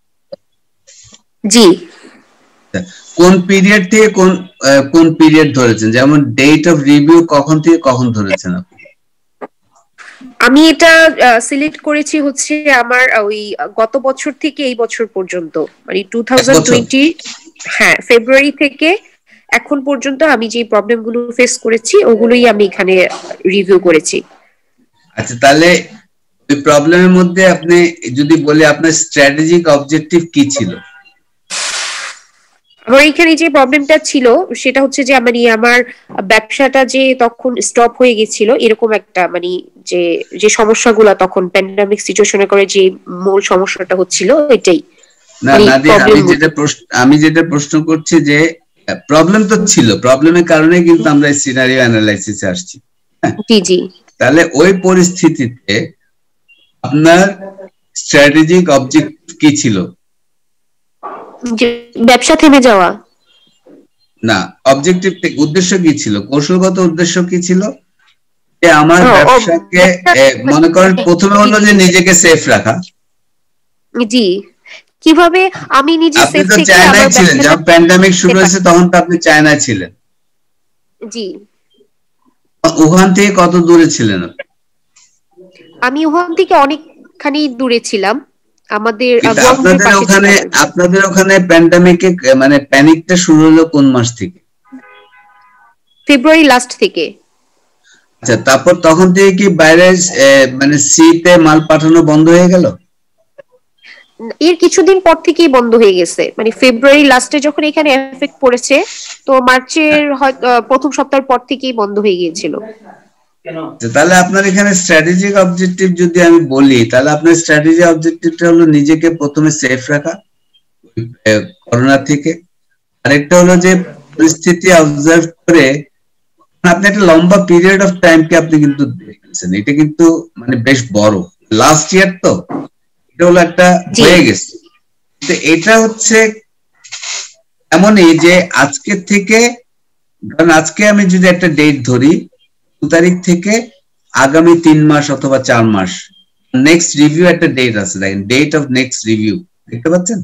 জি। কোন পিরিয়ড থেকে কোন কোন পিরিয়ড ধরেছেন, যেমন ডেট অফ রিভিউ কখন থেকে কখন ধরেছেন আপনি? আমি এটা সিলেক্ট করেছি হচ্ছে আমার ওই গত বছর থেকে এই বছর পর্যন্ত, মানে টু থাউজেন্ড টোয়েন্টি, হ্যাঁ ফেব্রুয়ারি থেকে এখন পর্যন্ত আমি যে প্রবলেমগুলো ফেস করেছি ওগুলোই আমি এখানে রিভিউ করেছি। আচ্ছা, তাহলে ওই প্রবলেমের মধ্যে আপনি যদি বলি আপনার স্ট্র্যাটেজিক অবজেক্টিভ কি ছিল? আমার এখানে যে প্রবলেমটা ছিল সেটা হচ্ছে যে মানে আমার ব্যবসাটা যে তখন স্টপ হয়ে গেছিল, এরকম একটা মানে যে যে সমস্যাগুলো তখন প্যান্ডেমিক সিচুয়েশনে করে যে মূল সমস্যাটা হচ্ছিল এটাই। না নাদিয়া, আমি যেটা প্রশ্ন আমি যেটা প্রশ্ন করছি যে প্রবলেম তো ছিল, প্রবলেমের কারণে কিন্তু আমরা এই সিনারিও অ্যানালাইসিসে আসছি। জি জি। তাহলে ওই পরিস্থিতিতে আপনার স্ট্র্যাটেজিক অবজেক্টিভ কি ছিল? ব্যবসা থেমে যাওয়া না, অবজেক্টিভ উদ্দেশ্য কি ছিল, কৌশলগত উদ্দেশ্য কি ছিল? যে আমার ব্যবসাকে মনে করেন প্রথমে হলো যে নিজেকে সেফ রাখা। জি, কিভাবে আমি নিজে সেফ থেকে? আপনি তো চায়নায় ছিলেন যখন প্যান্ডেমিক শুরু হয়েছে, তখন তো আপনি চায়নায় ছিলেন। জি। উহান থেকে কত দূরে ছিলেন? আমি উহান থেকে অনেকখানি দূরে ছিলাম। আমাদের আপনাদের ওখানে আপনাদের ওখানে প্যান্ডেমিকে মানে প্যানিকটা শুরু হলো কোন মাস থেকে? ফেব্রুয়ারি লাস্ট থেকে। আচ্ছা, তারপর তখন থেকে কি বাইরে মানে সিতে মাল পাঠানো বন্ধ হয়ে গেল? এর কিছুদিন পর থেকেই বন্ধ হয়ে গেছে, মানে ফেব্রুয়ারি লাস্টে যখন এখানে এফেক্ট পড়েছে, তো মার্চের প্রথম সপ্তাহের পর থেকেই বন্ধ হয়ে গিয়েছিল। তাহলে আপনার এখানে স্ট্র্যাটেজিক অবজেক্টিভ যদি আমি বলি, তাহলে আপনার স্ট্র্যাটেজি অবজেক্টিভটা হলো নিজেকে প্রথমে সেফ রাখা করোনা থেকে। আরেকটা হলো যে পরিস্থিতি অবজার্ভ করে আপনি একটা লম্বা পিরিয়ড অফ টাইমকে আপনি কিন্তু করেছেন, এটা কিন্তু মানে বেশ বড়। লাস্ট ইয়ার তো এটা হলো একটা হয়ে গেছে। তো এটা হচ্ছে এমনই যে আজকে থেকে, কারণ আজকে আমি যদি একটা ডেট ধরি, দু তারিখ থেকে আগামী তিন মাস অথবা চার মাস নেক্সট রিভিউ একটা ডেট আছে, দেখেন ডেট অফ নেক্সট রিভিউ দেখতে পাচ্ছেন?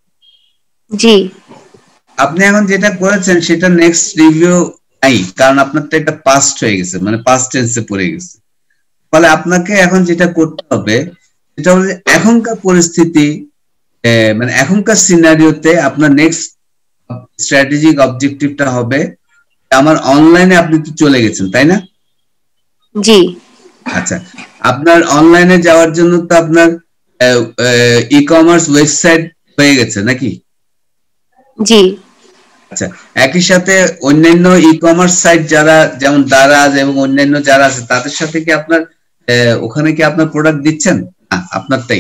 জি। আপনি এখন যেটা করেছেন সেটা নেক্সট রিভিউ নাই, কারণ আপনারটা এটা পাস্ট হয়ে গেছে, মানে পাস্ট টেন্সে পড়ে গেছে। ফলে আপনাকে এখন যেটা করতে হবে সেটা হলো এখনকার পরিস্থিতি, মানে এখনকার সিনারিওতে আপনার নেক্সট স্ট্র্যাটেজিক অবজেক্টিভটা হবে, আমার অনলাইনে আপনি তো চলে গেছেন তাই না? জি। আচ্ছা, আপনার অনলাইনে যাওয়ার জন্য তো আপনার ই কমার্স ওয়েবসাইট হয়ে গেছে নাকি? জি। আচ্ছা, একই সাথে অন্যান্য ই কমার্স সাইট যারা যেমন দারাজ এবং অন্যান্য যারা আছে তাদের সাথে কি আপনার ওখানে কি আপনার প্রোডাক্ট দিচ্ছেন? না, আপনারটাই।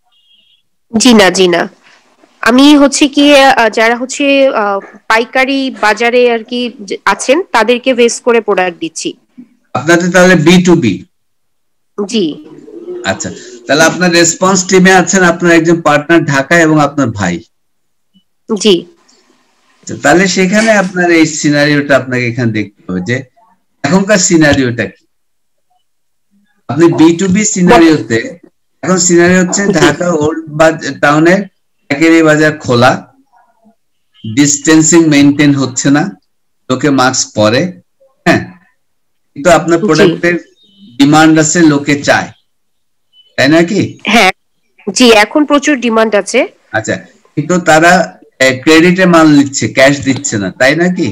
জি না, জি না, আমি হচ্ছে কি যারা হচ্ছে পাইকারি বাজারে আর কি আছেন তাদেরকে বেস করে প্রোডাক্ট দিচ্ছি। আপনাদের তাহলে বি টু বি? জি। আচ্ছা, তাহলে আপনার রেসপন্স টিমে আছেন আপনার একজন পার্টনার ঢাকা এবং আপনার ভাই? জি। তাহলে সেখানে আপনার এই সিনারিওটা আপনাকে এখানে দেখতে হবে যে এখনকার সিনারিওটা কি। আপনি বি টু বি সিনারিওতে, এখন সিনারিও হচ্ছে ঢাকা ওল্ড টাউনের পাইকারি বাজার খোলা, ডিস্টেন্সিং মেনটেন হচ্ছে না, লোকে মাস্ক পরে, হ্যাঁ, কিন্তু আপনার প্রোডাক্টের ডিমান্ড আছে, লোকে চায়, তাই নাকি? হ্যাঁ, জি, এখন প্রচুর ডিমান্ড আছে। আচ্ছা, কিন্তু তারা ক্রেডিটে মাল নিচ্ছে, ক্যাশ দিচ্ছে না, তাই নাকি?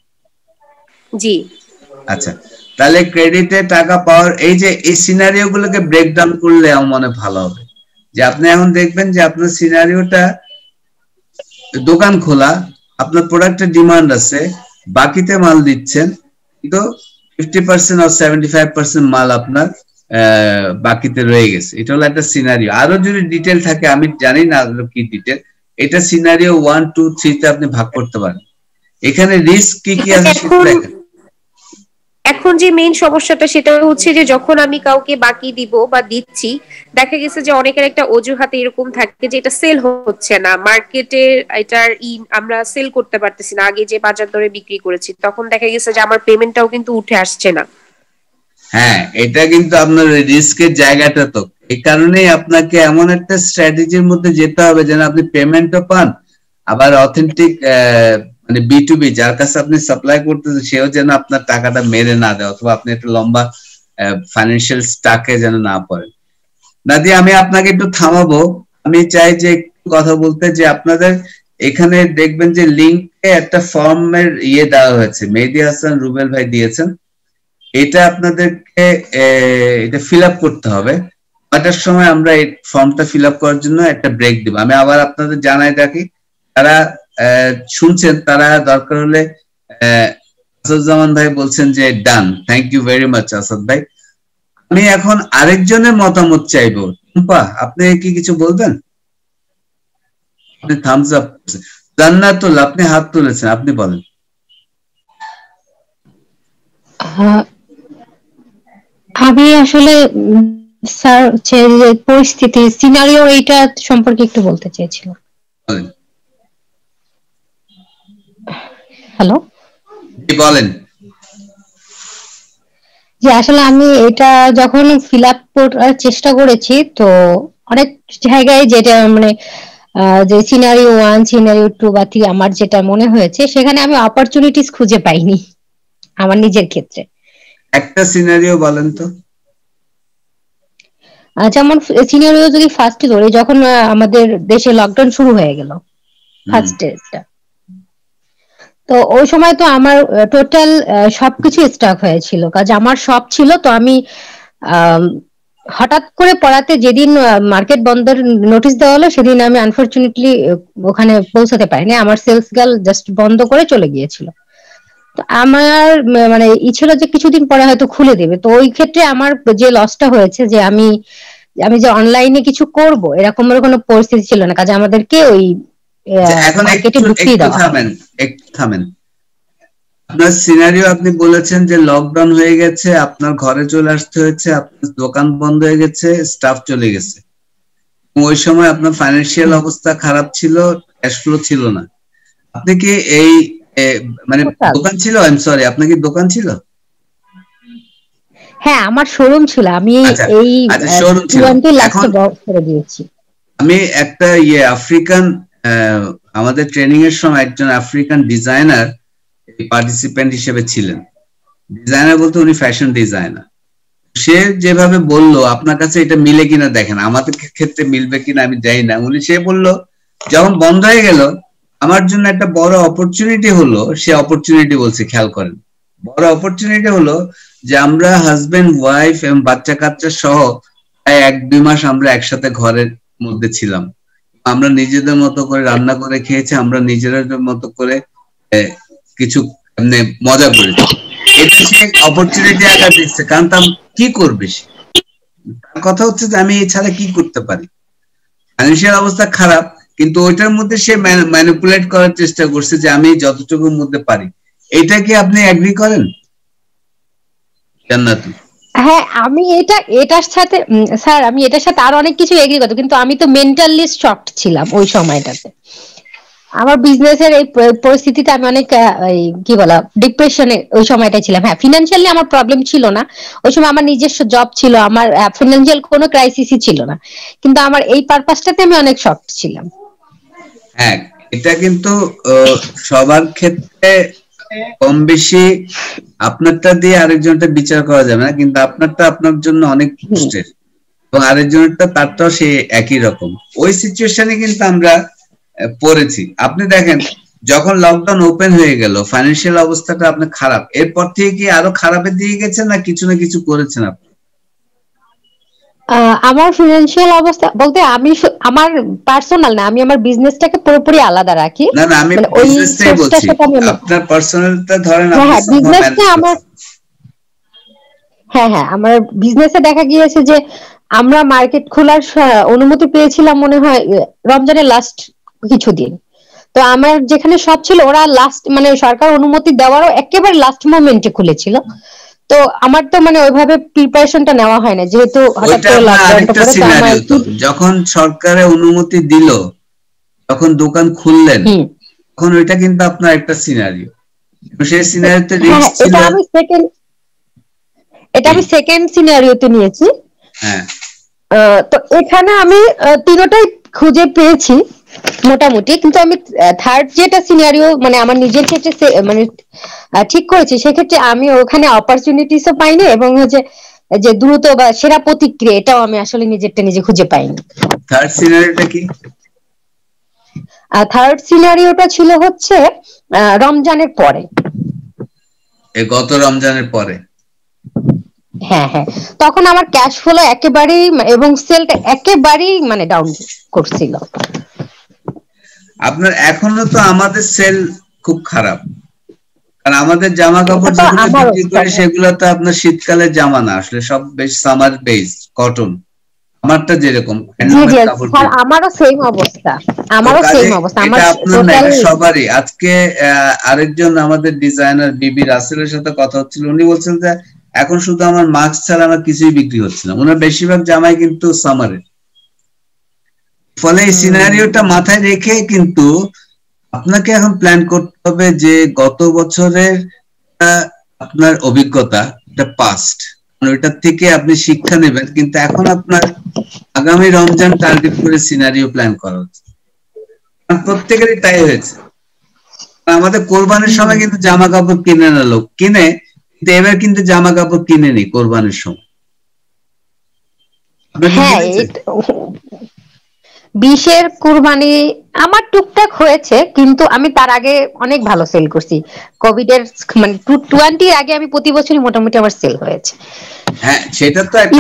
জি। আচ্ছা, তাহলে ক্রেডিটে টাকা পাওয়ার এই যে এই সিনারিও গুলোকে ব্রেকডাউন করলে আমার মনে ভালো হবে। যে আপনি এখন দেখবেন যে আপনার সিনারিওটা দোকান খোলা, আপনার প্রোডাক্টের ডিমান্ড আছে, বাকিতে মাল দিচ্ছেন, কিন্তু ফিফটি পার্সেন্ট আর সেভেন্টি ফাইভ পার্সেন্ট মাল আপনার বাকিতে রয়ে গেছে। এটা হলো একটা সিনারিও। আরো যদি ডিটেল থাকে আমি জানি না কি ডিটেল, এটা সিনারিও ওয়ান টু থ্রি তে আপনি ভাগ করতে পারেন। এখানে রিস্ক কি কি আছে সেটা দেখেন। এখন যে মেইন সমস্যাটা সেটা হচ্ছে যে যখন আমি কাউকে বাকি দিব বা দিচ্ছি, দেখা গেছে যে অনেকের একটা অজুহাতে এরকম থাকে যে এটা সেল হচ্ছে না মার্কেটে, এটার ই আমরা সেল করতে পারতেছি না, আগে যে বাজার দরে বিক্রি করেছি, তখন দেখা গেছে যে আমার পেমেন্টটাও কিন্তু উঠে আসছে না। হ্যাঁ, এটা কিন্তু আপনার রিস্কের জায়গাটা তো, এই কারণেই আপনাকে এমন একটা স্ট্র্যাটেজির মধ্যে যেতে হবে যেন আপনি পেমেন্টও পান, আবার অথেন্টিক মানে বি টু বি যার কাছে আপনি সাপ্লাই করতেছেন সেও যেন আপনার টাকাটা মেরে না দেয়, অথবা আপনি একটা লম্বা ফাইন্যান্সিয়াল স্টাকে যেন না পড়েন। দাদি, আমি আপনাকে একটু থামাবো, আমি চাই যে একটু কথা বলতে, যে আপনাদের এখানে দেখবেন যে লিঙ্কে একটা ফর্মের ইয়ে দেওয়া হয়েছে, মেহেদী হাসান রুবেল ভাই দিয়েছেন, এটা আপনাদেরকে এটা ফিল আপ করতে হবে। নয়টার সময় আমরা এই ফর্মটা ফিল আপ করার জন্য একটা ব্রেক দিব। আমি আবার আপনাদের জানাই রাখি, যারা শুনছেন তারা দরকার হলে, আসাদুজ্জামান ভাই বলছেন যে done, thank you very much Asad ভাই। আমি এখন আরেকজনের মতামত চাইবো। টুম্পা, আপনি কি কিছু বলবেন? আপনি থামস আপ, জান্নাতুল আপনি হাত তুলেছেন, আপনি বলেন। আমি আসলে স্যার হচ্ছে যে পরিস্থিতি সিনারিও এইটা সম্পর্কে একটু বলতে চাইছিলাম। হ্যালো, বলেন। যে আসলে আমি এটা যখন ফিল আপ করার চেষ্টা করেছি, তো অনেক জায়গায় যেটা মানে যে সিনারিও ওয়ান সিনারিও টু বা থ্রি আমার যেটা মনে হয়েছে সেখানে আমি অপরচুনিটিস খুঁজে পাইনি আমার নিজের ক্ষেত্রে। একটা সিনারিও বলেন তো। যেমন সিনারিও যদি ফার্স্ট ধরে, যখন আমাদের দেশে লকডাউন শুরু হয়ে গেল ফার্স্ট ডেটা, তো ওই সময় তো আমার টোটাল সবকিছু স্টক হয়েছিল, কাজ আমার সব ছিল। তো আমি হঠাৎ করে পড়াতে যেদিন মার্কেট বন্ধের নোটিশ দেওয়া হলো সেদিন আমি আনফরচুনেটলি ওখানে পৌঁছাতে পারিনি, আমার সেলস গার্ল জাস্ট বন্ধ করে চলে গিয়েছিল। তো আমার মানে ই ছিল যে কিছুদিন পরে হয়তো খুলে দেবে। তো ওই ক্ষেত্রে আমার যে লসটা হয়েছে, যে আমি আমি যে অনলাইনে কিছু করব এরকমের কোনো পরিস্থিতি ছিল না, কাজে আমাদেরকে ওই এখন একটু থামেন, একটু থামেন। আপনার সিনারিও আপনি বলেছেন যে লকডাউন হয়ে গেছে, আপনার ঘরে চলে আসতে হয়েছে, আপনার দোকান বন্ধ হয়ে গেছে, স্টাফ চলে গেছে, ওই সময় আপনার ফাইন্যান্সিয়াল অবস্থা খারাপ ছিল, ক্যাশ ফ্লো ছিল না। আপনি কি এই মানে দোকান ছিল, আই এম সরি, আপনার কি দোকান ছিল? হ্যাঁ, আমার শোরুম ছিল, আমি এই শোরুম ছিল। এখন করে দিয়েছি। আমি একটা ইয়ে আফ্রিকান, আমাদের ট্রেনিং এর সময় একজন আফ্রিকান ডিজাইনার পার্টিসিপেন্ট হিসেবে ছিলেন। ডিজাইনার বলতে উনি ফ্যাশন ডিজাইনার। সে যেভাবে বলল, আপনার কাছে এটা মিলে কিনা দেখেন, আমাদের ক্ষেত্রে মিলবে কিনা আমি জানি না। উনি সে বলল যখন বন্ধ হয়ে গেল আমার জন্য একটা বড় অপরচুনিটি হলো, সে অপরচুনিটি বলছে, খেয়াল করেন, বড় অপরচুনিটি হলো যে আমরা হাজবেন্ড ওয়াইফ এবং বাচ্চা কাচ্চা সহ প্রায় এক দুই মাস আমরা একসাথে ঘরের মধ্যে ছিলাম। আমরা নিজেদের মতো করে রান্না করে খেয়েছি, আমরা নিজেদের মতো করে কিছু মানে মজা করেছি। এটা সে অপরচুনিটি আকার দিচ্ছে, কারণ তার কি করবে সে, তার কথা হচ্ছে যে আমি এছাড়া কি করতে পারি। ফাইন্যান্সিয়াল অবস্থা খারাপ, কিন্তু ওইটার মধ্যে সে ম্যানিপুলেট করার চেষ্টা করছে যে আমি যতটুকুর মধ্যে পারি। এটা কি আপনি এগ্রি করেন জান্নাত? হ্যাঁ, আমি এটা এটার সাথে স্যার আমি এটার সাথে আরো অনেক কিছু এগ্রি করতে, কিন্তু আমি তো মেন্টালি শকড ছিলাম ওই সময়টাতে। আমার বিজনেসের এই পরিস্থিতিতে আমি অনেক কি বলা ডিপ্রেশনে ওই সময়টা ছিলাম। হ্যাঁ, ফিনান্সিয়ালি আমার প্রবলেম ছিল না ওই সময়, আমার নিজস্ব জব ছিল, আমার ফিনান্সিয়াল কোনো ক্রাইসিসই ছিল না, কিন্তু আমার এই পারপাসটাতে আমি অনেক শকড ছিলাম। হ্যাঁ, এটা কিন্তু সবার ক্ষেত্রে কম বেশি আপনারটা দিয়ে আরেকজনটা বিচার করা যাবে না, কিন্তু আপনারটা আপনার জন্য অনেক কষ্টের এবং আরেকজনেরটা তারটাও সে একই রকম। ওই সিচুয়েশনে কিন্তু আমরা পড়েছি। আপনি দেখেন যখন লকডাউন ওপেন হয়ে গেল ফাইন্যান্সিয়াল অবস্থাটা আপনার খারাপ, এরপর থেকে কি আরো খারাপের দিকে গেছেন না কিছু না কিছু করেছেন আপনি? আমার ফিনান্সিয়াল অবস্থা বলতে আমি আমার পার্সোনাল না, আমি আমার বিজনেসটাকে পুরোপুরি আলাদা রাখি। না না, আমি বিজনেসটাই বলছি, আপনার পার্সোনালটা ধরেন আপনি হ্যাঁ বিজনেসটা আমার হ্যাঁ হ্যাঁ আমার বিজনেসে দেখা গিয়েছে যে আমরা মার্কেট খোলার অনুমতি পেয়েছিলাম মনে হয় রমজানের লাস্ট কিছুদিন। তো আমার যেখানে সব ছিল ওরা লাস্ট মানে সরকার অনুমতি দেওয়ারও একেবারে লাস্ট মোমেন্টে খুলেছিল। তো আমার তো মানে ওইভাবে প্রিপারেশনটা নেওয়া হয় না, যেহেতু হঠাৎ করে লকডাউনটা পড়ে। তো আমার যখন সরকারের অনুমতি দিল তখন দোকান খুললেন, তখন ওইটা কিন্তু আপনার একটা সিনারিও, সেই সিনারিওতে রিস্ক ছিল। এটা আমি সেকেন্ড এটা আমি সেকেন্ড সিনারিওতে নিয়েছি। হ্যাঁ, তো এখানে আমি তিনটাই খুঁজে পেয়েছি মোটামুটি, কিন্তু আমি থার্ড যেটা সিনারিও মানে আমার নিজের ক্ষেত্রে মানে ঠিক করেছি, সেক্ষেত্রে আমি ওখানে অপরচুনিটিসও পাইনি এবং হচ্ছে যে দ্রুত বা সেরা প্রতিক্রিয়া এটাও আমি আসলে নিজেরটা নিজে খুঁজে পাইনি। থার্ড সিনারিওটা কি? থার্ড সিনারিওটা ছিল হচ্ছে রমজানের পরে, এই গত রমজানের পরে। হ্যাঁ হ্যাঁ, তখন আমার ক্যাশ ফ্লো একেবারেই এবং সেলটা একেবারেই মানে ডাউন করছিল। আপনার এখনো তো আমাদের সেল খুব খারাপ, কারণ আমাদের জামা কাপড় যেগুলো বিক্রি করে সেগুলো তো আপনার শীতকালের জামা না, আসলে সব বেশ সামার বেসড কটন। আমারটা যেরকম আমারও সেম অবস্থা, আমারও সেম অবস্থা। আমার সবারই। আজকে আরেকজন আমাদের ডিজাইনার বিবি রাসেলের সাথে কথা হচ্ছিল, উনি বলছেন যে এখন শুধু আমার মাস্ক ছাড়া আমার কিছুই বিক্রি হচ্ছে না। ওনার বেশিরভাগ জামাই কিন্তু সামারের। ফলে এই সিনারিওটা মাথায় রেখে কিন্তু আপনাকে এখন প্ল্যান করতে হবে যে গত বছরের আপনার অভিজ্ঞতা এটা পাস্ট, ওইটার থেকে আপনি শিক্ষা নেবেন, কিন্তু এখন আপনার আগামী রমজান টার্গেট করে সিনারিও প্ল্যান করা হচ্ছে। প্রত্যেকেরই তাই হয়েছে। আমাদের কোরবানির সময় কিন্তু জামা কাপড় কিনে না লোক, কিনে, কিন্তু এবার কিন্তু জামা কাপড় কিনে নি কোরবানির সময়। হ্যাঁ, বিশের কুরবানি আমার টুকটাক হয়েছে, কিন্তু আমি তার আগে অনেক ভালো সেল করছি। কোভিড এর মানে টোয়েন্টি আগে আমি প্রতি বছরই মোটামুটি আমার সেল হয়েছে। হ্যাঁ, সেটা তো একটা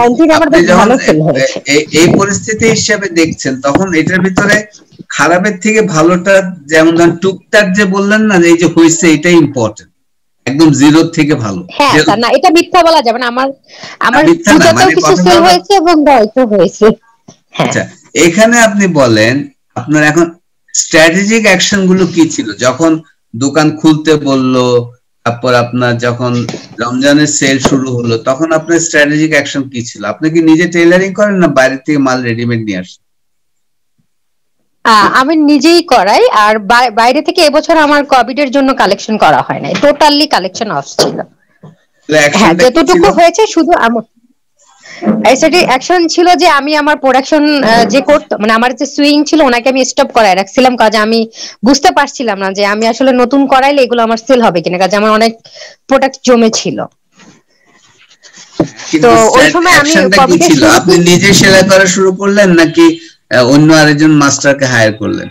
এই পরিস্থিতি হিসেবে দেখছেন, তখন এটার ভিতরে খারাপের থেকে ভালোটা, যেমন টুকটাক যে বললেন না, এই যে হয়েছে এটাই ইম্পর্টেন্ট, একদম জিরো থেকে ভালো। হ্যাঁ না, এটা মিথ্যা বলা যাবে না, আমার আমার পূজাতেও কিছু সেল হয়েছে এবং দায়িত্ব হয়েছে। আচ্ছা, এখানে আপনি বলেন আপনার এখন স্ট্র্যাটেজিক অ্যাকশন গুলো কি ছিল? যখন দোকান খুলতে বললো, তারপর আপনার যখন রমজানের সেল শুরু হলো তখন আপনার স্ট্র্যাটেজিক অ্যাকশন কি ছিল? আপনি কি নিজে টেইলারিং করেন না বাইরে থেকে মাল রেডিমেড নিয়ে আসেন? আহ, আমি নিজেই করাই, আর বাই- বাইরে থেকে এবছর আমার কোভিড এর জন্য কালেকশন করা হয় নাই, টোটালি কালেকশন অফ ছিল। তাহলে হ্যাঁ, অ্যাকশনটা কি ছিল? যতটুকু হয়েছে শুধু আমার সেটি অ্যাকশন ছিল যে আমি আমার প্রোডাকশন যে করতো, মানে আমার যে সুইং ছিল ওনাকে আমি স্টপ করায় রাখছিলাম, কাজে আমি বুঝতে পারছিলাম না যে আমি আসলে নতুন করাইলে এগুলো আমার সেল হবে কিনা, কাজে আমার অনেক প্রোডাক্ট জমে ছিল। কিন্তু তো ওই স্ট্র্যাট সময় আমি অ্যাকশনটা কি কোভিড এর ছিল? আপনি শুরুতে নিজে সেলাই করা শুরু করলেন নাকি আহ, অন্য আরেকজন মাস্টারকে হায়ার করলেন?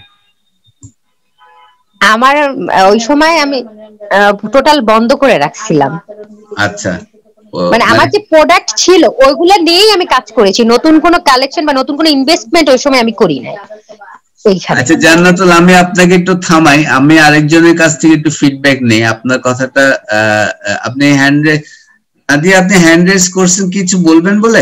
আমার আহ, ওই সময় আমি টোটাল বন্ধ করে রাখছিলাম। আচ্ছা, ও মানে মানে আমার যে প্রোডাক্ট ছিল ওইগুলো নিয়েই আমি কাজ করেছি, নতুন কোনো কালেকশন বা নতুন কোনো ইনভেস্টমেন্ট ওই সময় আমি করি নাই এইখানে। আচ্ছা জান্নাতুল, আমি আপনাকে একটু থামাই, আমি আরেকজনের কাছ থেকে একটু ফিডব্যাক নেই আপনার কথাটা। আহ, আহ, আপনি হ্যান্ড আদি আপনি হ্যান্ড রেজ করছেন, কিছু বলবেন বলে?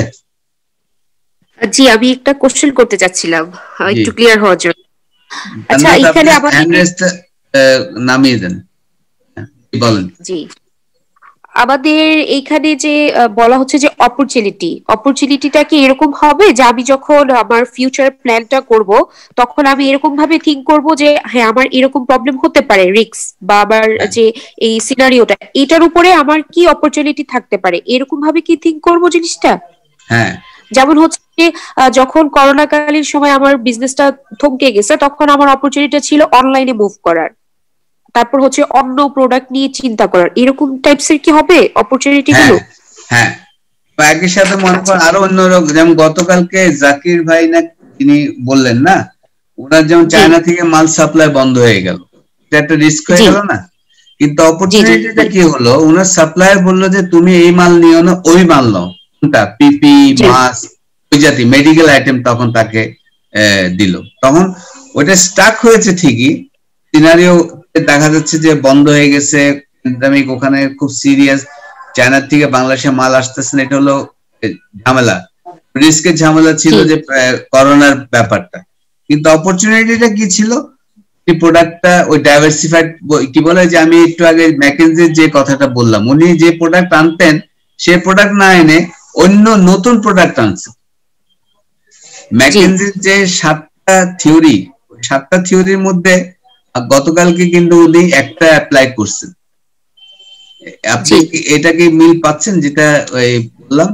জি, আমি একটা কোশ্চেন করতে চাচ্ছিলাম আহ, জি একটু ক্লিয়ার হওয়ার জন্য। আচ্ছা, জান্নাত, আপনি এখানে আমাদের হ্যান্ড রেজটা নামিয়ে দেন। হ্যাঁ, বলেন। জি আমাদের এইখানে যে আহ, বলা হচ্ছে যে অপরচুনিটি অপরচুনিটিটা কি এরকম হবে যে আমি যখন আমার ফিউচার প্ল্যানটা করব তখন আমি এরকম ভাবে থিঙ্ক করব যে হ্যাঁ আমার এরকম প্রবলেম হতে পারে, রিস্ক বা আমার হ্যাঁ যে এই সিনারিওটা এটার উপরে আমার কি অপরচুনিটি থাকতে পারে, এরকম ভাবে কি থিঙ্ক করব জিনিসটা। হ্যাঁ যেমন হচ্ছে যে, আহ, যখন করোনাকালীন সময় আমার বিজনেসটা থমকে গেছে তখন আমার অপরচুনিটি ছিল অনলাইনে মুভ করার, তারপর হচ্ছে অন্য প্রোডাক্ট নিয়ে চিন্তা করার, এরকম টাইপস এর কি হবে অপরচুনিটি হ্যাঁ গুলো? হ্যাঁ বা একই সাথে মনে আচ্ছা করেন আরো অন্য রকম, যেমন গতকালকে জাকির ভাই না তিনি বললেন না, ওনার যেমন জি চায়না থেকে মাল সাপ্লাই বন্ধ হয়ে গেল, এটা একটা রিস্ক হয়ে জি গেল না? কিন্তু জি জি অপরচুনিটিটা কি হলো, ওনার সাপ্লায়ার বললো যে তুমি এই মাল নিও না, ওই মাল নাও। কোনটা? পিপি, জি মাস্ক, ওই জাতি মেডিকেল আইটেম তখন তাকে আহ, দিল। তখন ওটা স্টাক হয়েছে ঠিকই, সিনারিও দেখা যাচ্ছে যে বন্ধ হয়ে গেছে, প্যান্ডামিক ওখানে খুব সিরিয়াস, চায়নার থেকে বাংলাদেশে মাল আসতেছে না, এটা হলো এ, ঝামেলা, রিস্কের ঝামেলা ছিল জি যে আহ, করোনার ব্যাপারটা। কিন্তু অপরচুনিটিটা কি ছিল, প্রোডাক্টটা ওই ডাইভার্সিফাইড, কি বলে যে আমি একটু আগে ম্যাকেনজির যে কথাটা বললাম, উনি যে প্রোডাক্ট আনতেন সে প্রোডাক্ট না এনে অন্য নতুন প্রোডাক্ট আনছে। জি ম্যাকেনজির যে সাতটা থিওরি, সাতটা থিওরির মধ্যে গতকালকে কিন্তু উনি একটা অ্যাপ্লাই করছেন। আপনি জি কি এটা কি মিল পাচ্ছেন যেটা ওই বললাম?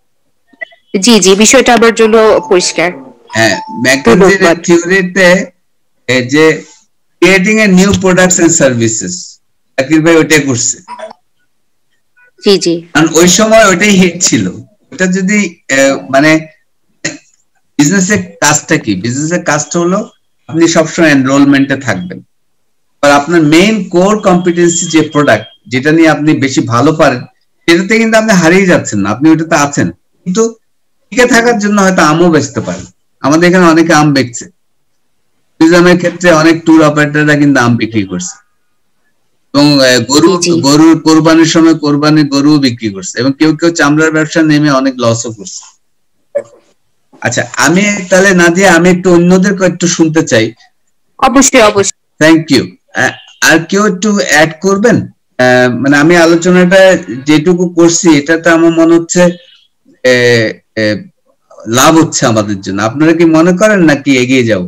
জি জি বিষয়টা আমার জন্য পরিষ্কার। হ্যাঁ, ম্যাকেনজির ধন্যবাদ। থিওরিতে যে creating a new products and services, Zakir ভাই ওইটাই করছে। জি জি কারণ ওই সময় ওইটাই হিট ছিল। ওটা যদি আহ, মানে বিজনেসের কাজটা কি, বিজনেসের কাজটা হলো আপনি সবসময় এনরোলমেন্টে থাকবেন, আর আপনার মেইন কোর কম্পিটেন্সি যে প্রোডাক্ট যেটা নিয়ে আপনি বেশি ভালো পারেন সেটাতে কিন্তু আপনি হারিয়ে যাচ্ছেন না, আপনি ওটাতে আছেন। কিন্তু টিকে থাকার জন্য হয়তো আমও বেচতে পারেন। আমাদের এখানে অনেকে আম বেচছে, ট্যুরিজমের ক্ষেত্রে অনেক ট্যুর অপারেটররা কিন্তু আম বিক্রি করছে, এবং আহ, গরু জি জি গরুর কোরবানির সময় কোরবানির গরুও বিক্রি করছে, এবং কেউ কেউ চামড়ার ব্যবসা নেমে অনেক লসও করছে। আচ্ছা, আমি তাহলে নাদিয়া, আমি একটু অন্যদের একটু শুনতে চাই। অবশ্যই অবশ্যই। Thank you. আর কেউ একটু অ্যাড করবেন? আহ, মানে আমি আলোচনাটা যেটুকু করছি এটাতে আমার মনে হচ্ছে আহ, আহ, লাভ হচ্ছে আমাদের জন্য। আপনারা কি মনে করেন নাকি এগিয়ে যাব?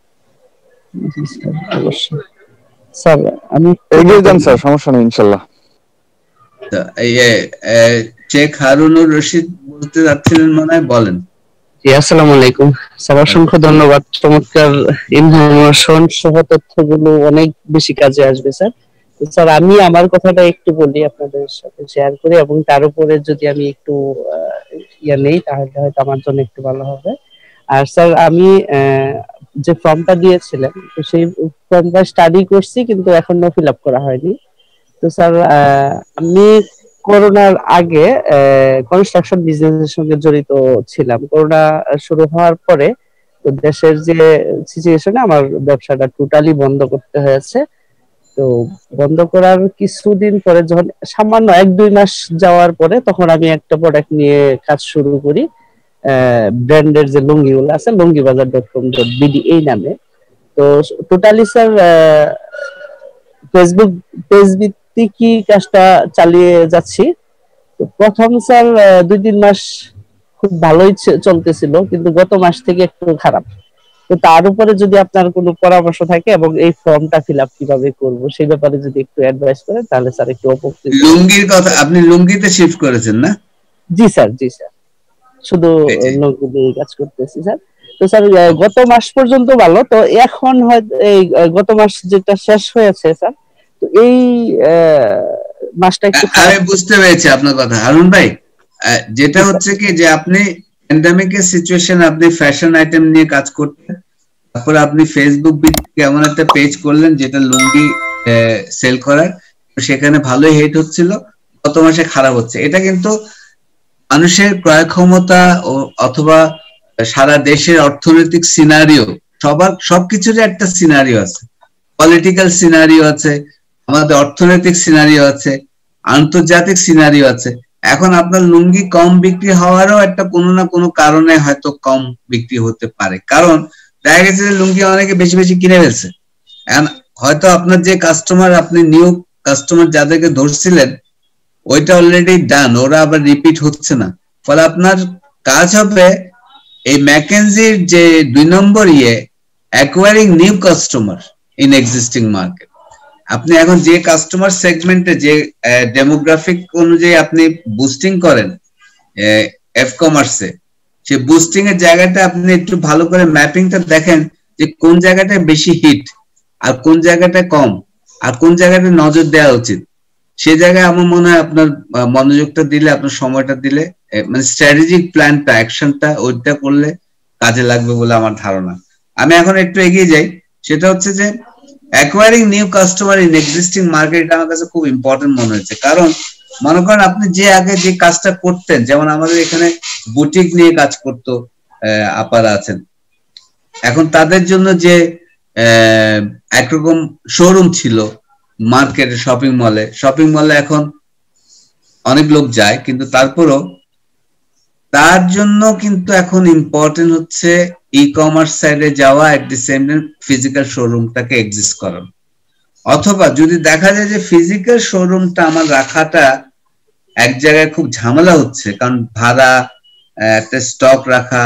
জি স্যার, অবশ্যই স্যার, আমি এগিয়ে যান স্যার, সমস্যা নেই ইনশাল্লাহ। তা, এই, আহ, শেখ হারুনুর রশিদ বলতে যাচ্ছিলেন মনে হয়, বলেন। জি, আসসালামু আলাইকুম স্যার, অসংখ্য ধন্যবাদ। চমৎকার ইনফরমেশন সহ তথ্যগুলো অনেক বেশি কাজে আসবে স্যার। তো স্যার, আমি আমার কথাটা একটু বলি, আপনাদের সাথে শেয়ার করি, এবং তার উপরে যদি আমি একটু আহ, ইয়া নেই তাহলে হয়তো আমার জন্য একটু ভালো হবে। আর স্যার, আমি আহ, যে ফর্মটা দিয়েছিলেন তো সেই ফর্মটা স্টাডি করছি, কিন্তু এখনো ফিল আপ করা হয়নি। তো স্যার, আহ, আমি করোনার আগে কনস্ট্রাকশন বিজনেসের সঙ্গে জড়িত ছিলাম। করোনা শুরু হওয়ার পরে তো দেশের যে সিচুয়েশনে আমার ব্যবসাটা টোটালি বন্ধ করতে হয়েছে। তো বন্ধ করার কিছুদিন পরে, যখন সামান্য এক দুই মাস যাওয়ার পরে, তখন আমি একটা প্রোডাক্ট নিয়ে কাজ শুরু করি, ব্র্যান্ডের যে লুঙ্গিগুলো আছে, লুঙ্গি বাজার ডট কম ডট বিডি এই নামে। তো টোটালি স্যার ফেসবুক পেজ টিকি কাজটা চালিয়ে যাচ্ছি। তো প্রথম স্যার দুই তিন মাস খুব ভালোই চলতেছিল, কিন্তু গত মাস থেকে একটু খারাপ। তো তার উপরে যদি আপনার কোনো পরামর্শ থাকে এবং এই ফর্মটা ফিল আপ কিভাবে করবো সেই ব্যাপারে যদি একটু অ্যাডভাইস করেন তাহলে স্যার একটু উপকৃত। লুঙ্গির কথা, আপনি লুঙ্গিতে শিফট করেছেন না? জি স্যার, জি স্যার, শুধু লুঙ্গি দিয়ে কাজ করতেছি স্যার। তো স্যার গত মাস পর্যন্ত ভালো, তো এখন হয়তো এই গত মাস যেটা শেষ হয়েছে স্যার, তো এই মাসটা একটু আমি বুঝতে পেরেছি আপনার কথা হারুন ভাই। যেটা হচ্ছে কি যে আপনি প্যান্ডামিকের সিচুয়েশন, আপনি ফ্যাশন আইটেম নিয়ে কাজ করতেন, তারপর আপনি ফেসবুক ভিত্তিক এমন একটা পেজ করলেন যেটা লুঙ্গি সেল করার, সেখানে ভালোই হিট হচ্ছিল, গত মাসে খারাপ হচ্ছে। এটা কিন্তু মানুষের ক্রয় ক্ষমতা ও অথবা সারা দেশের অর্থনৈতিক সিনারিও, সবার সবকিছুরই একটা সিনারিও আছে, পলিটিক্যাল সিনারিও আছে, আমাদের অর্থনৈতিক সিনারিও আছে, আন্তর্জাতিক সিনারিও আছে। এখন আপনার লুঙ্গি কম বিক্রি হওয়ারও একটা কোনো না কোনো কারণে হয়তো কম বিক্রি হতে পারে, কারণ দেখা গেছে যে লুঙ্গি অনেকে বেশি বেশি কিনে ফেলছে। হয়তো আপনার যে কাস্টমার, আপনি নিউ কাস্টমার যাদেরকে ধরছিলেন ওইটা অলরেডি ডান, ওরা আবার রিপিট হচ্ছে না। ফলে আপনার কাজ হবে এই ম্যাকেনজির যে দুই নম্বর ইয়ে, acquiring new customer in existing market. আপনি এখন যে কাস্টমার সেগমেন্টে, যে ডেমোগ্রাফিক অনুযায়ী আপনি বুস্টিং করেন এফ কমার্সে, সে বুস্টিং এর জায়গাটা আপনি একটু ভালো করে ম্যাপিংটা দেখেন যে কোন জায়গাটা বেশি হিট আর কোন জায়গাটা কম আর কোন জায়গাটা নজর দেওয়া উচিত। সে জায়গায় আমার মনে হয় আপনার মনোযোগটা দিলে, আপনার সময়টা দিলে, মানে স্ট্র্যাটেজিক প্ল্যানটা, অ্যাকশনটা ওইটা করলে কাজে লাগবে বলে আমার ধারণা। আমি এখন একটু এগিয়ে যাই, সেটা হচ্ছে যে acquiring new customer in existing market আমার কাছে খুব ইম্পর্টেন্ট মনে হচ্ছে। কারণ মনে করেন আপনি যে আগে যে কাজটা করতেন, যেমন আমাদের এখানে বুটিক নিয়ে কাজ করতো আপারা আছেন, এখন তাদের জন্য যে একরকম শোরুম ছিল মার্কেটে, শপিং মলে, শপিং মলে এখন অনেক লোক যায়, কিন্তু তারপরও তার জন্য কিন্তু এখন ইম্পর্টেন্ট হচ্ছে ই কমার্স সাইডে যাওয়া, at the same time physical শোরুমটাকে এক্সিস্ট করানো। অথবা যদি দেখা যায় যে ফিজিক্যাল শোরুমটা আমার রাখাটা এক জায়গায় খুব ঝামেলা হচ্ছে, কারণ ভাড়া, একটা স্টক রাখা,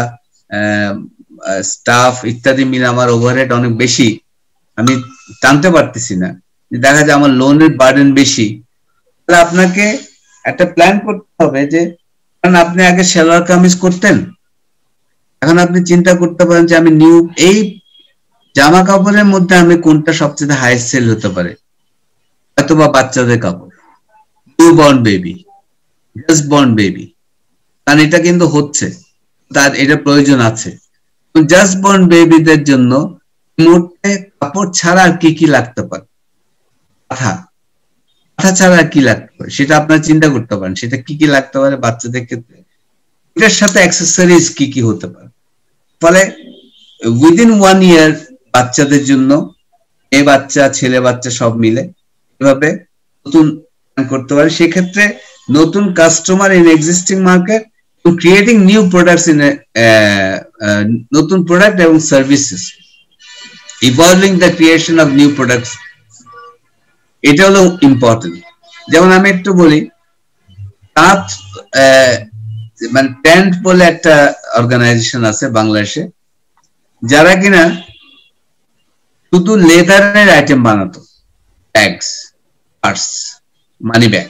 স্টাফ ইত্যাদি মিলে আমার ওভারহেড অনেক বেশি, আমি টানতে পারতেছি না, দেখা যায় আমার লোনের বার্ডেন বেশি, তাহলে আপনাকে একটা প্ল্যান করতে হবে যে, কারণ আপনি আগে সেলোয়ার কামিজ করতেন, এখন আপনি চিন্তা করতে পারেন যে আমি নিউ এই জামা কাপড়ের মধ্যে আমি কোনটা সবচেয়ে হাইস্ট সেল হতে পারে, অথবা বাচ্চাদের কাপড়, new born baby, just born baby, কারণ এটা কিন্তু হচ্ছে, তার এটা প্রয়োজন আছে। জাস্ট বর্ন বেবিদের জন্য মুহূর্তে কাপড় ছাড়া আর কি কি লাগতে পারে, কাঁথা, কাঁথা ছাড়া আর কি লাগতে পারে সেটা আপনারা চিন্তা করতে পারেন, সেটা কি কি লাগতে পারে বাচ্চাদের ক্ষেত্রে, এটার সাথে অ্যাক্সেসরিজ কি কি হতে পারে। ফলে উইদিন ওয়ান ইয়ার বাচ্চাদের জন্য, মেয়ে বাচ্চা ছেলে বাচ্চা সব মিলে এভাবে নতুন করতে পারে। সেক্ষেত্রে নতুন customer in existing market, creating new products in নতুন প্রোডাক্ট এবং services, evolving the creation of new products, এটা হলো ইম্পর্টেন্ট। যেমন আমি একটু বলি, তাঁত মানে টেন্ট বলে একটা অর্গানাইজেশন আছে বাংলাদেশে, যারা কিনা শুধু লেদারের আইটেম বানাতো, ব্যাগস, পার্স, মানি ব্যাগ।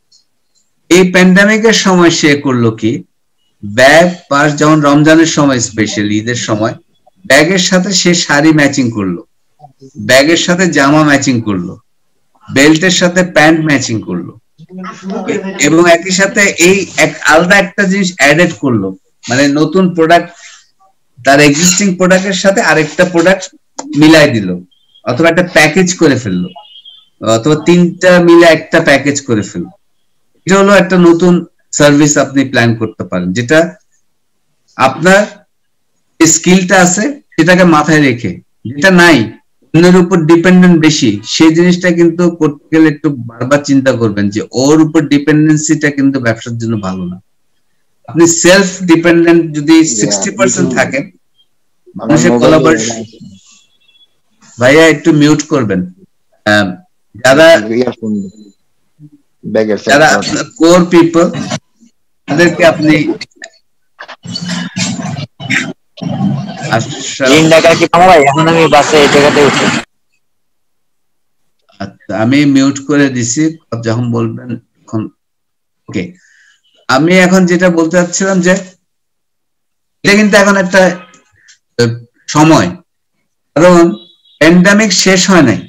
এই প্যান্ডামিকের সময় সে করলো কি, ব্যাগ পার্স, যেমন রমজানের সময় স্পেশালি ঈদের সময়, ব্যাগের সাথে সে শাড়ি ম্যাচিং করলো, ব্যাগের সাথে জামা ম্যাচিং করলো, বেল্টের সাথে প্যান্ট ম্যাচিং করলো, এবং একই সাথে এই এক আলাদা একটা জিনিস অ্যাডেড করলো, মানে নতুন প্রোডাক্ট তার এক্সিস্টিং প্রোডাক্টের সাথে আরেকটা প্রোডাক্ট মিলাই দিল, অথবা একটা প্যাকেজ করে ফেললো, অথবা তিনটা মিলে একটা প্যাকেজ করে ফেললো। এটা হলো একটা নতুন সার্ভিস আপনি প্ল্যান করতে পারেন, যেটা আপনার স্কিলটা আছে সেটাকে মাথায় রেখে, যেটা নাই অন্যের উপর ডিপেন্ডেন্ট বেশি, সেই জিনিসটা কিন্তু করতে গেলে একটু বারবার চিন্তা করবেন যে ওর উপর ডিপেন্ডেন্সিটা কিন্তু ব্যবসার জন্য ভালো না। আপনি সেলফ ডিপেন্ডেন্ট যদি সিক্সটি পার্সেন্ট থাকেন, মানুষের কোলাবোরেশন, ভাইয়া একটু মিউট করবেন, যারা ব্যাগের যারা কোর পিপল তাদেরকে আপনি আমি বাসে এই জায়গাতে উঠি। আচ্ছা, আমি মিউট করে দিছি, যখন বলবেন এখন। ওকে, আমি এখন যেটা বলতে চাচ্ছিলাম যে এটা কিন্তু এখন একটা সময়, কারণ প্যান্ডামিক শেষ হয় নাই,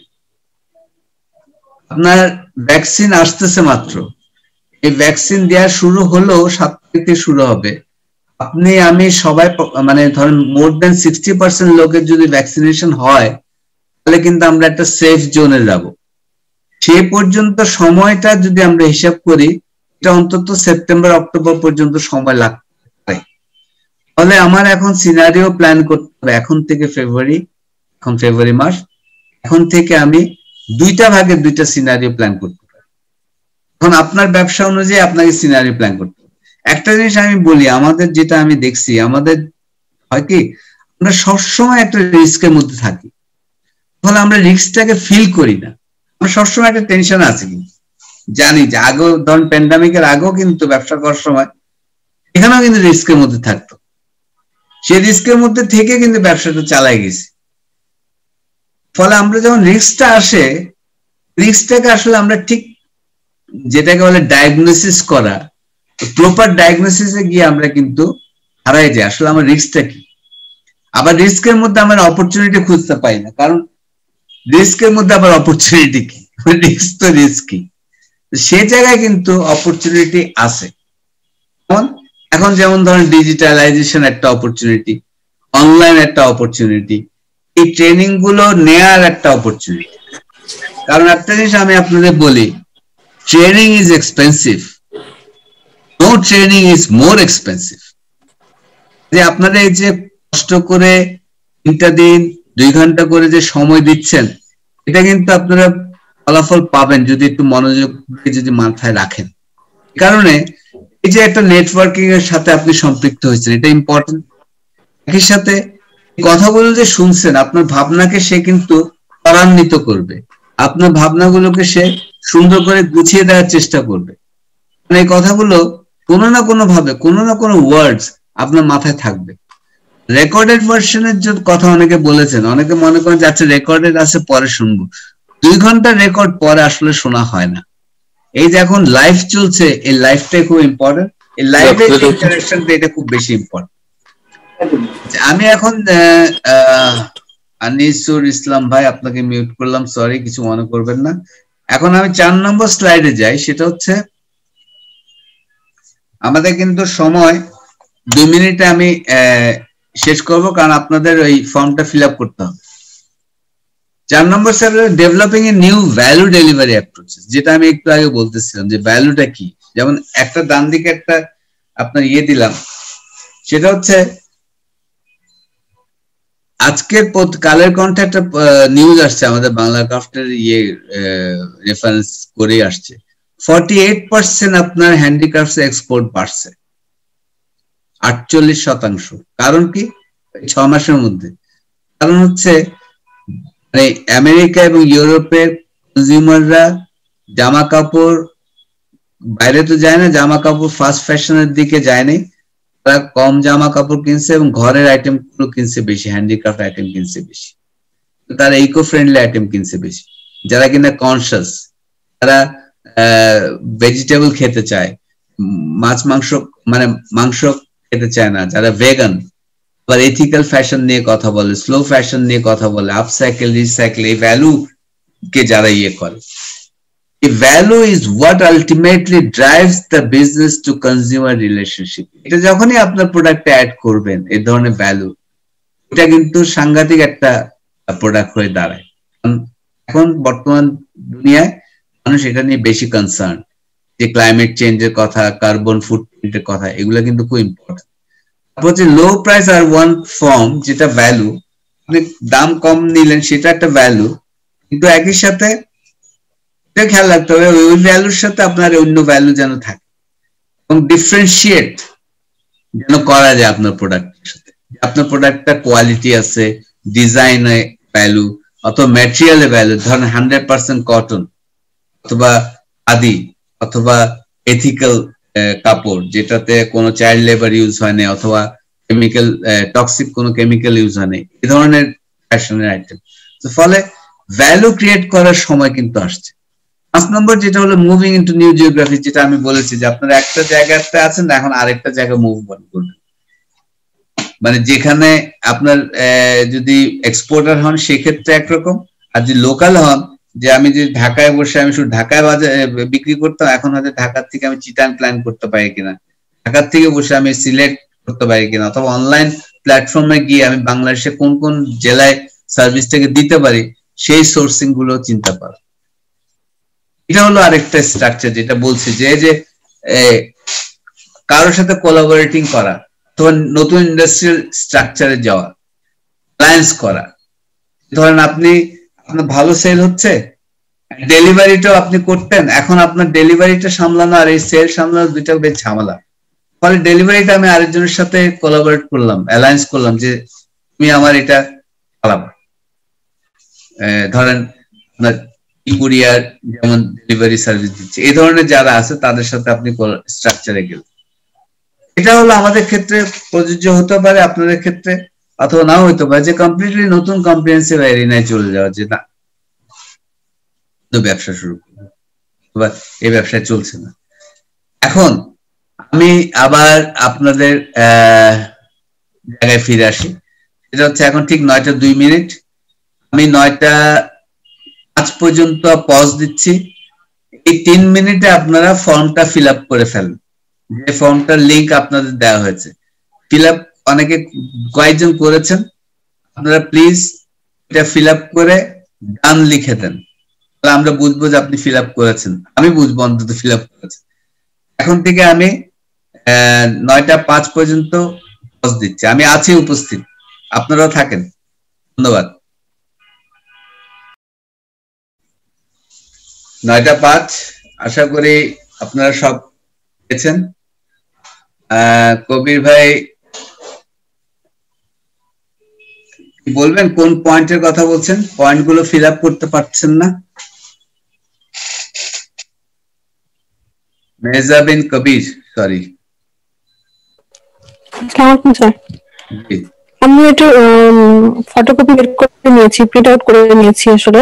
আপনার ভ্যাকসিন আসতেছে মাত্র। এই ভ্যাকসিন দেওয়া শুরু হলেও সাত থেকে শুরু হবে। আপনি আমি সবাই মানে ধরেন মোর দেন সিক্সটি পার্সেন্ট লোকের যদি ভ্যাকসিনেশন হয় তাহলে কিন্তু আমরা একটা সেফ জোনে যাব। সে পর্যন্ত সময়টা যদি আমরা হিসাব করি, এটা অন্তত সেপ্টেম্বর অক্টোবর পর্যন্ত সময় লাগতে পারে। তাহলে আমার এখন সিনারিও প্ল্যান করতে হবে এখন থেকে ফেব্রুয়ারি, এখন ফেব্রুয়ারি মাস, এখন থেকে আমি দুইটা ভাগে দুইটা সিনারিও প্ল্যান করতে পারি। এখন আপনার ব্যবসা অনুযায়ী আপনাকে সিনারিও প্ল্যান করতে হবে। একটা জিনিস আমি বলি, আমাদের যেটা আমি দেখছি, আমাদের হয় কি আমরা সবসময় একটা রিস্কের মধ্যে থাকি, ফলে আমরা রিস্কটাকে ফিল করি না। আমরা সবসময় একটা টেনশন আছে, কিন্তু জানি যে আগেও ধরেন প্যান্ডামিকের আগেও কিন্তু ব্যবসা করার সময় এখানেও কিন্তু রিস্কের মধ্যে থাকতো, সেই রিস্কের মধ্যে থেকে কিন্তু ব্যবসাটা চালাই গেছি। ফলে আমরা যখন রিস্কটা আসে, রিস্কটাকে আসলে আমরা ঠিক যেটাকে বলে ডায়াগনোসিস করা, প্রপার ডায়াগনোসিসে গিয়ে আমরা কিন্তু হারাই যাই আসলে আমার রিস্কটা কি। আবার রিস্কের মধ্যে আমরা অপরচুনিটি খুঁজতে পাই না, কারণ রিস্কের মধ্যে আবার অপরচুনিটি কি, রিস্ক তো রিস্কই, সে জায়গায় কিন্তু অপরচুনিটি আছে। এখন যেমন ধরেন ডিজিটালাইজেশন একটা অপরচুনিটি, অনলাইন একটা অপরচুনিটি, এই ট্রেনিং গুলো নেয়ার একটা অপরচুনিটি। কারণ একটা জিনিস আমি আপনাদের বলি, training is expensive, no training is more expensive. যে আপনারা এই যে কষ্ট করে তিনটা দিন দুই ঘন্টা করে যে সময় দিচ্ছেন, এটা কিন্তু আপনারা ফলাফল পাবেন যদি একটু মনোযোগ যদি মাথায় রাখেন। কারণে এই যে একটা নেটওয়ার্কিং এর সাথে আপনি সম্পৃক্ত হয়েছেন, এটা ইম্পর্টেন্ট। একই সাথে কথাগুলো যে শুনছেন, আপনার ভাবনাকে সে কিন্তু ত্বরান্বিত করবে, আপনার ভাবনাগুলোকে সে সুন্দর করে গুছিয়ে দেওয়ার চেষ্টা করবে। এই কথাগুলো কোনো না কোনো ভাবে, কোনো না কোনো ওয়ার্ডস আপনার মাথায় থাকবে। রেকর্ডেড ভার্সনের যে কথা অনেকে বলেছেন, অনেকে মনে করেন যে আচ্ছা রেকর্ডেড আছে পরে শুনবো, দুই ঘন্টা রেকর্ড পরে আসলে শোনা হয় না। এই যে এখন লাইভ চলছে, এই লাইভটাই খুব ইম্পর্টেন্ট, এই লাইভের ইন্টারেকশনটা এটা খুব বেশি ইম্পর্টেন্ট। আমি এখন আনিসুর ইসলাম ভাই আপনাকে মিউট করলাম, সরি, কিছু মনে করবেন না। এখন আমি চার নম্বর স্লাইডে যাই, সেটা হচ্ছে আমাদের কিন্তু সময় দুই মিনিটে আমি শেষ করব, কারণ আপনাদের ওই ফর্মটা ফিল আপ করতে হবে। চার নম্বর sir, developing a new value delivery approaches, যেটা আমি একটু আগে বলতেছিলাম যে ভ্যালুটা কি। যেমন একটা ডান দিকে একটা আপনার ইয়ে দিলাম, সেটা হচ্ছে আজকের কালের কণ্ঠে একটা নিউজ আসছে, আমাদের বাংলা ক্রাফটের ইয়ে রেফারেন্স করে আসছে, ফর্টি এইট পার্সেন্ট আপনার হ্যান্ডিক্রাফটস এক্সপোর্ট বাড়ছে, আটচল্লিশ শতাংশ। কারণ কি? ছ মাসের মধ্যে। কারণ হচ্ছে মানে আমেরিকা এবং ইউরোপের কনজিউমাররা জামা কাপড় বাইরে তো যায় না, জামা কাপড় ফাস্ট ফ্যাশনের দিকে যায় নাই, তারা কম জামা কাপড় কিনছে এবং ঘরের আইটেম গুলো কিনছে বেশি, হ্যান্ডিক্রাফট আইটেম কিনছে বেশি, তারা ইকো ফ্রেন্ডলি আইটেম কিনছে বেশি। যারা কিনা কনসিয়াস, তারা ভেজিটেবল খেতে চায়, মাছ মাংস মানে মাংস খেতে চায় না, যারা ভেগান, আবার এথিক্যাল ফ্যাশন নিয়ে কথা বলে, স্লো ফ্যাশন নিয়ে কথা বলে, আপসাইকেল রিসাইকেল, এই ভ্যালু কে যারা ইয়ে করে। এই value is what ultimately drives the business to consumer relationship. এটা যখনই আপনার প্রোডাক্টে অ্যাড করবেন এই ধরনের ভ্যালু, এটা কিন্তু সাংঘাতিক একটা প্রোডাক্ট হয়ে দাঁড়ায়। এখন বর্তমান দুনিয়ায় মানুষ এটা নিয়ে বেশি কনসার্ন, যে ক্লাইমেট চেঞ্জের কথা, কার্বন ফুটপ্রিন্টের কথা, এগুলো কিন্তু খুব ইম্পর্টেন্ট। তারপর হচ্ছে লো প্রাইস আর ওয়ান ফর্ম, যেটা ভ্যালু, আপনি দাম কম নিলেন সেটা একটা ভ্যালু, কিন্তু একই সাথে এটা খেয়াল রাখতে হবে ওই ভ্যালুর সাথে আপনার অন্য ভ্যালু যেন থাকে এবং ডিফারেন্সিয়েট যেন করা যায় আপনার প্রোডাক্টের সাথে। আপনার প্রোডাক্টটা কোয়ালিটি আছে, ডিজাইনে ভ্যালু অথবা ম্যাটেরিয়ালে ভ্যালু, ধরেন হান্ড্রেড পার্সেন্ট কটন অথবা আদি অথবা এথিক্যাল কাপড় যেটাতে কোনো চাইল্ড লেবার ইউজ হয় না, অথবা কেমিক্যাল টক্সিক কোনো কেমিক্যাল ইউজ হয় না, এই ধরনের ফ্যাশনের আইটেম। তো ফলে ভ্যালু ক্রিয়েট করার সময় কিন্তু আসছে। পাঁচ নম্বর যেটা হলো মুভিং ইনটু নিউ জিওগ্রাফি, যেটা আমি বলেছি যে আপনারা একটা জায়গাতে আছেন, এখন আরেকটা জায়গায় মুভ করবেন, মানে যেখানে আপনার যদি এক্সপোর্টার হন সেক্ষেত্রে একরকম, আর যদি লোকাল হন, যে আমি যদি ঢাকায় বসে আমি শুধু ঢাকায় বাজারে বিক্রি করতাম, এখন হয়তো ঢাকার থেকে আমি চিটাং প্ল্যান করতে পারি কিনা, ঢাকার থেকে বসে আমি সিলেক্ট করতে পারি কিনা, অথবা অনলাইন প্ল্যাটফর্মে গিয়ে আমি বাংলাদেশে কোন কোন জেলায় সার্ভিসটাকে দিতে পারি, সেই সোর্সিং গুলো চিন্তা পারে। এটা হলো আরেকটা স্ট্রাকচার যেটা বলছি, যে যে কারোর সাথে কোলাবোরেটিং করা, অথবা নতুন ইন্ডাস্ট্রিয়াল স্ট্রাকচারে যাওয়া, অ্যালায়েন্স করা। ধরেন আপনি আপনার ভালো সেল হচ্ছে, ডেলিভারিটাও আপনি করতেন, এখন আপনার ডেলিভারিটা সামলানো আর এই সেল সামলানো দুইটা বেশ ঝামেলা। ফলে ডেলিভারিটা আমি আরেকজনের সাথে কোলাবোরেট করলাম, অ্যালায়েন্স করলাম যে তুমি আমার এটা চালাবো। ধরেন আপনার কুরিয়ার যেমন ডেলিভারি সার্ভিস দিচ্ছে, এই ধরনের যারা আছে তাদের সাথে আপনি স্ট্রাকচারে গেলেন। এটা হলো আমাদের ক্ষেত্রে প্রযোজ্য হতে পারে, আপনাদের ক্ষেত্রে অথবা নাও হতে পারে, যে কমপ্লিটলি নতুন কম্প্রিহেন্সিভ এরিনায় চলে যাওয়া, যে না ব্যবসা শুরু করবো, বা এই ব্যবসায় চলছে না। এখন আমি আবার আপনাদের আহ জায়গায় ফিরে আসি, এটা হচ্ছে এখন ঠিক নয়টা দুই মিনিট, আমি নয়টা পাঁচ পর্যন্ত পজ দিচ্ছি। এই তিন মিনিটে আপনারা ফর্মটা ফিল আপ করে ফেলেন, যে ফর্মটার লিঙ্ক আপনাদের দেওয়া হয়েছে। ফিল আপ অনেকে কয়েকজন করেছেন, আপনারা প্লিজ এটা ফিল আপ করে ডান লিখে দেন, তাহলে আমরা বুঝবো যে আপনি ফিল আপ করেছেন, আমি বুঝবো অন্তত ফিল আপ করেছেন। এখন থেকে আমি আহ নয়টা পাঁচ পর্যন্ত পজ দিচ্ছি, আমি আছি উপস্থিত, আপনারাও থাকেন। ধন্যবাদ। নয়টা পাঁচ, আশা করি আপনারা সব পেয়েছেন। আহ কবির ভাই বলবেন কোন পয়েন্টের কথা বলছেন, পয়েন্ট গুলো ফিল আপ করতে পারছেন না? মেহজাবিন কবির, সরি। আসসালামু স্যার, আমি একটু ফটোকপি বের করে নিয়েছি, প্রিন্ট আউট করে নিয়েছি। আসলে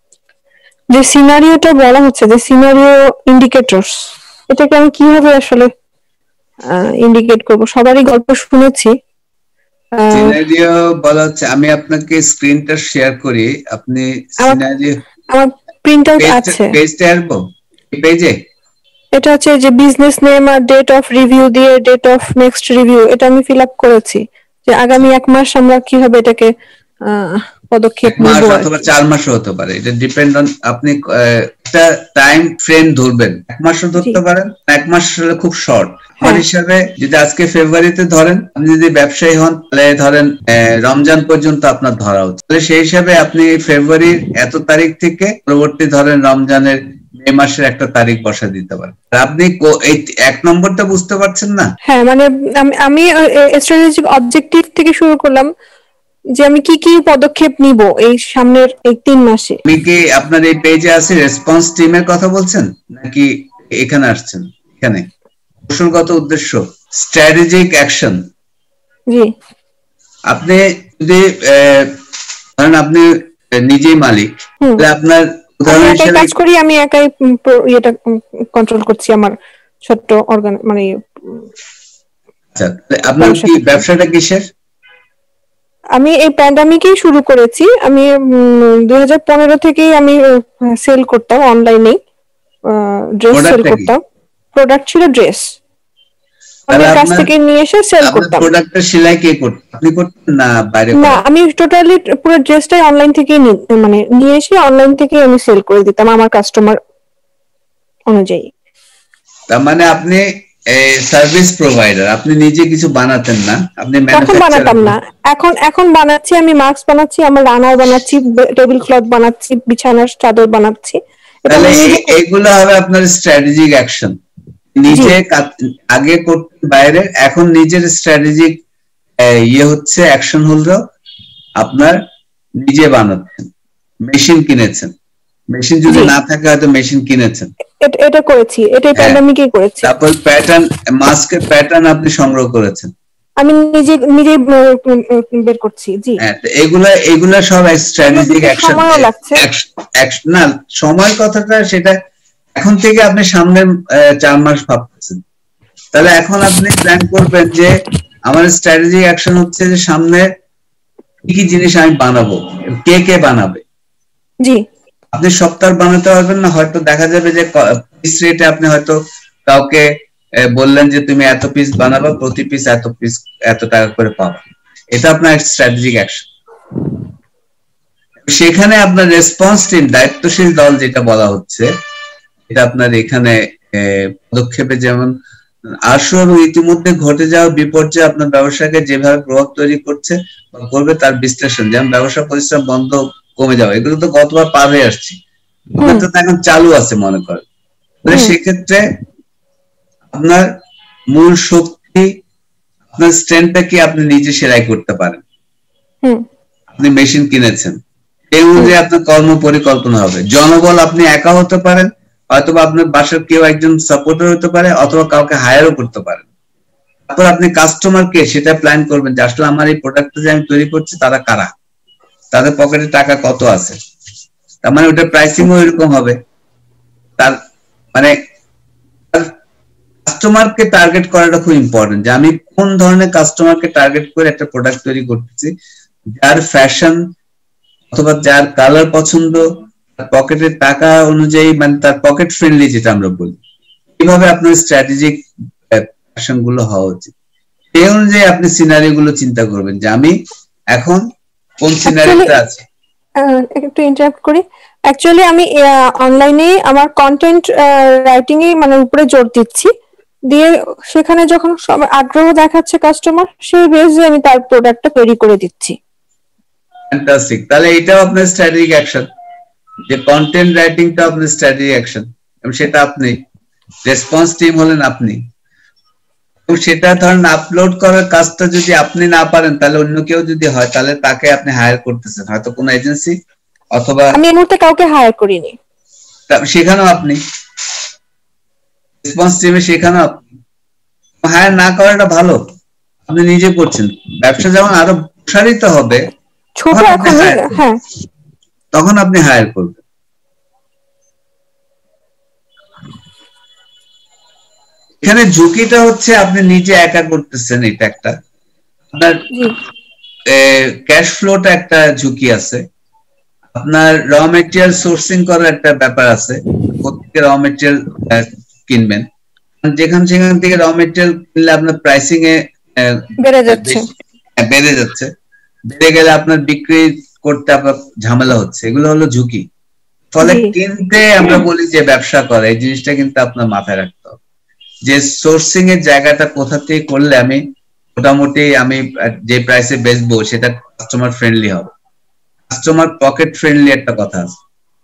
যে সিনারিওটা বলা হচ্ছে, যে সিনারিও ইন্ডিকেটরস, এটাকে আমি কিভাবে আসলে ইন্ডিকেট করব? সবারই গল্প শুনেছি। সিনারিও বলা হচ্ছে, আমি আপনাকে স্ক্রিনটা শেয়ার করি, আপনি সিনারিও আমার প্রিন্ট আউট আছে, পেজটা আসবো এই পেজে। এটা হচ্ছে যে বিজনেস নেম আর ডেট অফ রিভিউ দিয়ে ডেট অফ নেক্সট রিভিউ, এটা আমি ফিল আপ করেছি, যে আগামী এক মাস আমরা কিভাবে এটাকে পদক্ষেপ নেব। অথবা চার মাসও হতে পারে, এটা ডিপেন্ড অন আপনি একটা টাইম ফ্রেম ধরবেন, এক মাসও ধরতে পারেন, এক মাস হলে খুব শর্ট। আমার হিসাবে যদি আজকে ফেব্রুয়ারিতে ধরেন, আপনি যদি ব্যবসায়ী হন তাহলে ধরেন রমজান পর্যন্ত আপনার ধরা উচিত, তাহলে সেই হিসাবে আপনি ফেব্রুয়ারির এত তারিখ থেকে পরবর্তী ধরেন রমজানের মে মাসের একটা তারিখ বসা দিতে পারেন। আপনি এই এক নম্বরটা বুঝতে পারছেন না? হ্যাঁ, মানে আমি স্ট্র্যাটেজিক অবজেক্টিভ থেকে শুরু করলাম, যে আমি কি কি পদক্ষেপ নিব এই সামনের এই তিন মাসে। আপনি কি আপনার এই পেজে আছে রেসপন্স টিমের কথা বলছেন, নাকি এখানে আসছেন? এখানে কৌশলগত উদ্দেশ্য, স্ট্র্যাটেজিক অ্যাকশন। জি, আপনি যদি ধরেন আপনি নিজেই মালিক, তাহলে আপনার উদাহরণ হিসেবে কাজ করি, আমি একাই এটা কন্ট্রোল করছি আমার ছোট্ট অর্গান, মানে আচ্ছা, আপনার কি ব্যবসাটা কিসের? আমি এই প্যান্ডামিকেই শুরু করেছি। আমি দুই হাজার পনেরো থেকেই আমি সেল করতাম অনলাইনে, ড্রেস সেল করতাম। প্রোডাক্ট ছিল ড্রেস, আমি কাছ থেকে নিয়ে এসে সেল করতাম। প্রোডাক্টের সেলাই কে করতেন, আপনি করতেন না বাইরে? না, আমি টোটালি পুরো ড্রেসটাই অনলাইন থেকে মানে নিয়ে এসে অনলাইন থেকে আমি সেল করে দিতাম আমার কাস্টমার অনুযায়ী। তার মানে আপনি সার্ভিস প্রোভাইডার, আপনি নিজে কিছু বানাতেন না, আপনি ম্যানুফ্যাকচারার। বানাতাম না, এখন এখন বানাচ্ছি, আমি মাস্ক বানাচ্ছি, আমার রানার বানাচ্ছি, টেবিল ক্লথ বানাচ্ছি, বিছানার চাদর বানাচ্ছি। তাহলে এইগুলো হবে আপনার স্ট্র্যাটেজিক অ্যাকশন। নিজে আগে করতেন বাইরে, এখন নিজের স্ট্র্যাটেজিক ইয়ে হচ্ছে অ্যাকশন হলো আপনার নিজে বানাচ্ছেন, মেশিন কিনেছেন, মেশিন যদি না থাকে হয়তো মেশিন কিনেছেন, এটা করেছি, এটা প্যান্ডামিকে করেছি। তারপর প্যাটার্ন, মাস্কের প্যাটার্ন আপনি সংগ্রহ করেছেন, আমি নিজে নিজে বের করছি। জি হ্যাঁ, এগুলা এগুলা সব স্ট্র্যাটেজিক অ্যাকশন। না, সময় কথাটা সেটা এখন থেকে আপনি সামনে চার মাস ভাবতেছেন, তাহলে এখন আপনি প্ল্যান করবেন যে আমার স্ট্র্যাটেজিক অ্যাকশন হচ্ছে যে সামনে কি কি জিনিস আমি বানাবো, কে কে বানাবে। জি, আপনি সপ্তাহ বানাতে পারবেন না, হয়তো দেখা যাবে যে পিস রেটে আপনি হয়তো কাউকে বললেন যে তুমি এত পিস বানাবা, প্রতি পিস এত পিস এত টাকা করে পাবা, এটা আপনার স্ট্র্যাটেজিক অ্যাকশন। সেখানে আপনার রেসপন্স টিম, দায়িত্বশীল দল যেটা বলা হচ্ছে, এটা আপনার এখানে পদক্ষেপে যেমন আসল ইতিমধ্যে ঘটে যাওয়া বিপর্যয় আপনার ব্যবসাকে যেভাবে প্রভাব তৈরি করছে বা করবে তার বিশ্লেষণ, যেমন ব্যবসা প্রতিষ্ঠান বন্ধ কমে যাওয়া, এগুলো তো গতবার পার হয়ে আসছি, তো এখন চালু আছে মনে করেন। সেক্ষেত্রে আপনার মূল শক্তি, আপনার স্ট্রেংথটা কি আপনি নিজে সেলাই করতে পারেন। আপনি মেশিন কিনেছেন, এই অনুযায়ী আপনার কর্ম পরিকল্পনা হবে। জনবল আপনি একা হতে পারেন, অথবা আপনার বাসার কেউ একজন সাপোর্টার হতে পারে, অথবা কাউকে হায়ারও করতে পারেন। তারপর আপনি কাস্টমারকে সেটা প্ল্যান করবেন যে আসলে আমার এই প্রোডাক্টটা যে আমি তৈরি করছি তারা কারা, তাদের পকেটে টাকা কত আছে, তার মানে ওটা প্রাইসিংও এরকম হবে। তার মানে কাস্টমারকে টার্গেট করাটা খুব ইম্পর্টেন্ট, যে আমি কোন ধরনের কাস্টমারকে টার্গেট করে একটা প্রোডাক্ট তৈরি করতেছি, যার ফ্যাশন অথবা যার কালার পছন্দ, পকেটের টাকা অনুযায়ী, মানে তার পকেট ফ্রেন্ডলি যেটা আমরা বলি, এইভাবে আপনার স্ট্র্যাটেজিক অ্যাকশন গুলো হওয়া উচিত। এই অনুযায়ী আপনি সিনারিও গুলো চিন্তা করবেন যে আমি এখন কোন সিনারিওতে আছি। একটু ইন্টারাপ্ট করি, অ্যাকচুয়ালি আমি অনলাইনে আমার কন্টেন্ট রাইটিং এ মানে উপরে জোর দিচ্ছি, দিয়ে সেখানে যখন সব আগ্রহ দেখাচ্ছে কাস্টমার, সেই বেসে আমি তার প্রোডাক্টটা তৈরি করে দিচ্ছি। ফ্যান্টাস্টিক, তাহলে এটাও আপনার স্ট্র্যাটেজিক অ্যাকশন, যে কন্টেন্ট রাইটিংটা আপনার স্ট্র্যাটেজিক অ্যাকশন, এবং সেটা আপনি রেসপন্স টিম হলেন আপনি, এবং সেটা ধরেন আপলোড করার কাজটা যদি আপনি না পারেন, তাহলে অন্য কেউ যদি হয় তাহলে তাকে আপনি হায়ার করতেছেন, হয়তো কোনো এজেন্সি, অথবা আমি এই মুহূর্তে কাউকে হায়ার করিনি, সেখানেও আপনি রেসপন্স টিমে, সেখানেও আপনি হায়ার না করাটা ভালো, আপনি নিজে করছেন। ব্যবসা যেমন আরো প্রসারিত হবে, ছোট এখন, হ্যাঁ, তখন আপনি হায়ার করবেন। এখানে ঝুঁকিটা হচ্ছে আপনি নিজে একা করতেছেন, এটা একটা আপনার ক্যাশ ফ্লোটা একটা ঝুঁকি আছে, আপনার র মেটেরিয়াল সোর্সিং করার একটা ব্যাপার আছে, প্রত্যেকে র মেটেরিয়াল কিনবেন, যেখান সেখান থেকে র মেটেরিয়াল কিনলে আপনার প্রাইসিং এ বেড়ে যাচ্ছে, বেড়ে যাচ্ছে বেড়ে গেলে আপনার বিক্রি করতে আপনার ঝামেলা হচ্ছে, এগুলো হলো ঝুঁকি। ফলে কিনতে আমরা বলি যে ব্যবসা করে, এই জিনিসটা কিন্তু আপনার মাথায় রাখতে হবে, যে সোর্সিং এর জায়গাটা কোথা থেকে করলে আমি মোটামুটি আমি যে প্রাইসে বেচবো সেটা কাস্টমার ফ্রেন্ডলি হবে, কাস্টমার পকেট ফ্রেন্ডলি একটা কথা আছে।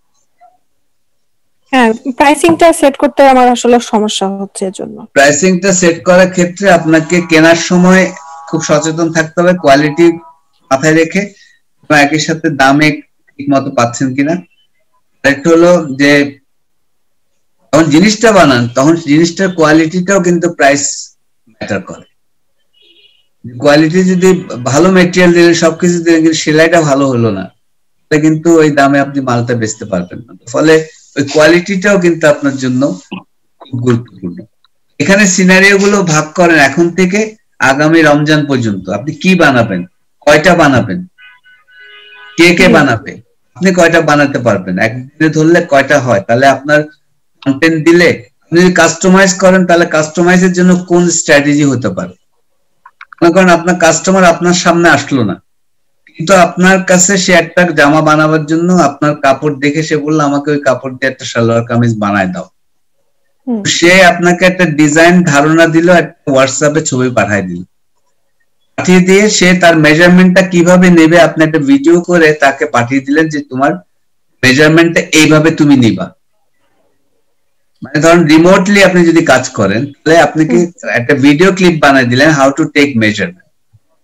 হ্যাঁ, প্রাইসিংটা সেট করতে আমার আসলে সমস্যা হচ্ছে, এজন্য প্রাইসিংটা সেট করার ক্ষেত্রে আপনাকে কেনার সময় খুব সচেতন থাকতে হবে, কোয়ালিটি মাথায় রেখে, এবং একই সাথে দামে ঠিক মতো পাচ্ছেন কিনা। একটা হলো যে যখন জিনিসটা বানান তখন জিনিসটার কোয়ালিটিটাও কিন্তু প্রাইস ম্যাটার করে। কোয়ালিটি যদি ভালো মেটেরিয়াল দিলে, সবকিছু দিলে, কিন্তু সেলাইটা ভালো হলো না, তাহলে কিন্তু ওই দামে আপনি মালটা বেচতে পারবেন না। ফলে ওই কোয়ালিটিটাও কিন্তু আপনার জন্য খুব গুরুত্বপূর্ণ। এখানে সিনারিও গুলো ভাগ করেন এখন থেকে আগামী রমজান পর্যন্ত, আপনি কি বানাবেন, কয়টা বানাবেন, কে কে বানাবে, আপনি কয়টা বানাতে পারবেন, একদিনে ধরলে কয়টা হয়, তাহলে আপনার কন্টেন্ট দিলে আপনি যদি কাস্টমাইজ করেন, তাহলে কাস্টমাইজের জন্য কোন স্ট্র্যাটেজি হতে পারে। মনে করেন আপনার কাস্টমার আপনার সামনে আসলো না, কিন্তু আপনার কাছে সে একটা জামা বানাবার জন্য আপনার কাপড় দেখে সে বললো আমাকে ওই কাপড় দিয়ে একটা সালোয়ার কামিজ বানায় দাও, সে আপনাকে একটা ডিজাইন ধারণা দিল, একটা হোয়াটসঅ্যাপে ছবি পাঠায় দিল, পাঠিয়ে দিয়ে সে তার মেজারমেন্টটা কিভাবে নেবে আপনি একটা ভিডিও করে তাকে পাঠিয়ে দিলেন যে তোমার মেজারমেন্টটা এইভাবে তুমি নিবা। মানে ধরুন রিমোটলি আপনি যদি কাজ করেন, তাহলে আপনি কি একটা ভিডিও ক্লিপ বানিয়ে দিলেন হাউ টু টেক মেজারমেন্ট,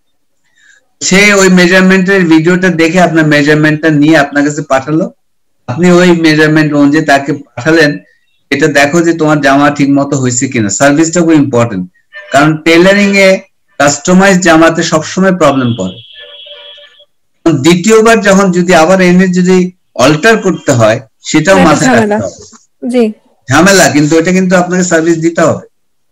সে ওই মেজারমেন্টের ভিডিওটা দেখে আপনার মেজারমেন্টটা নিয়ে আপনার কাছে পাঠালো, আপনি ওই মেজারমেন্ট অনুযায়ী তাকে পাঠালেন, এটা দেখো যে তোমার জামা ঠিক মতো হয়েছে কিনা। সার্ভিসটা খুব ইম্পর্টেন্ট, কারণ টেলারিং এ কাস্টমাইজ জামাতে সবসময় প্রবলেম পড়ে। দ্বিতীয়বার যখন যদি আবার এনে যদি অল্টার করতে হয় সেটাও মাথায় রাখতে হবে। জি, ঝামেলা, কিন্তু এটা কিন্তু আপনাকে সার্ভিস দিতে হবে।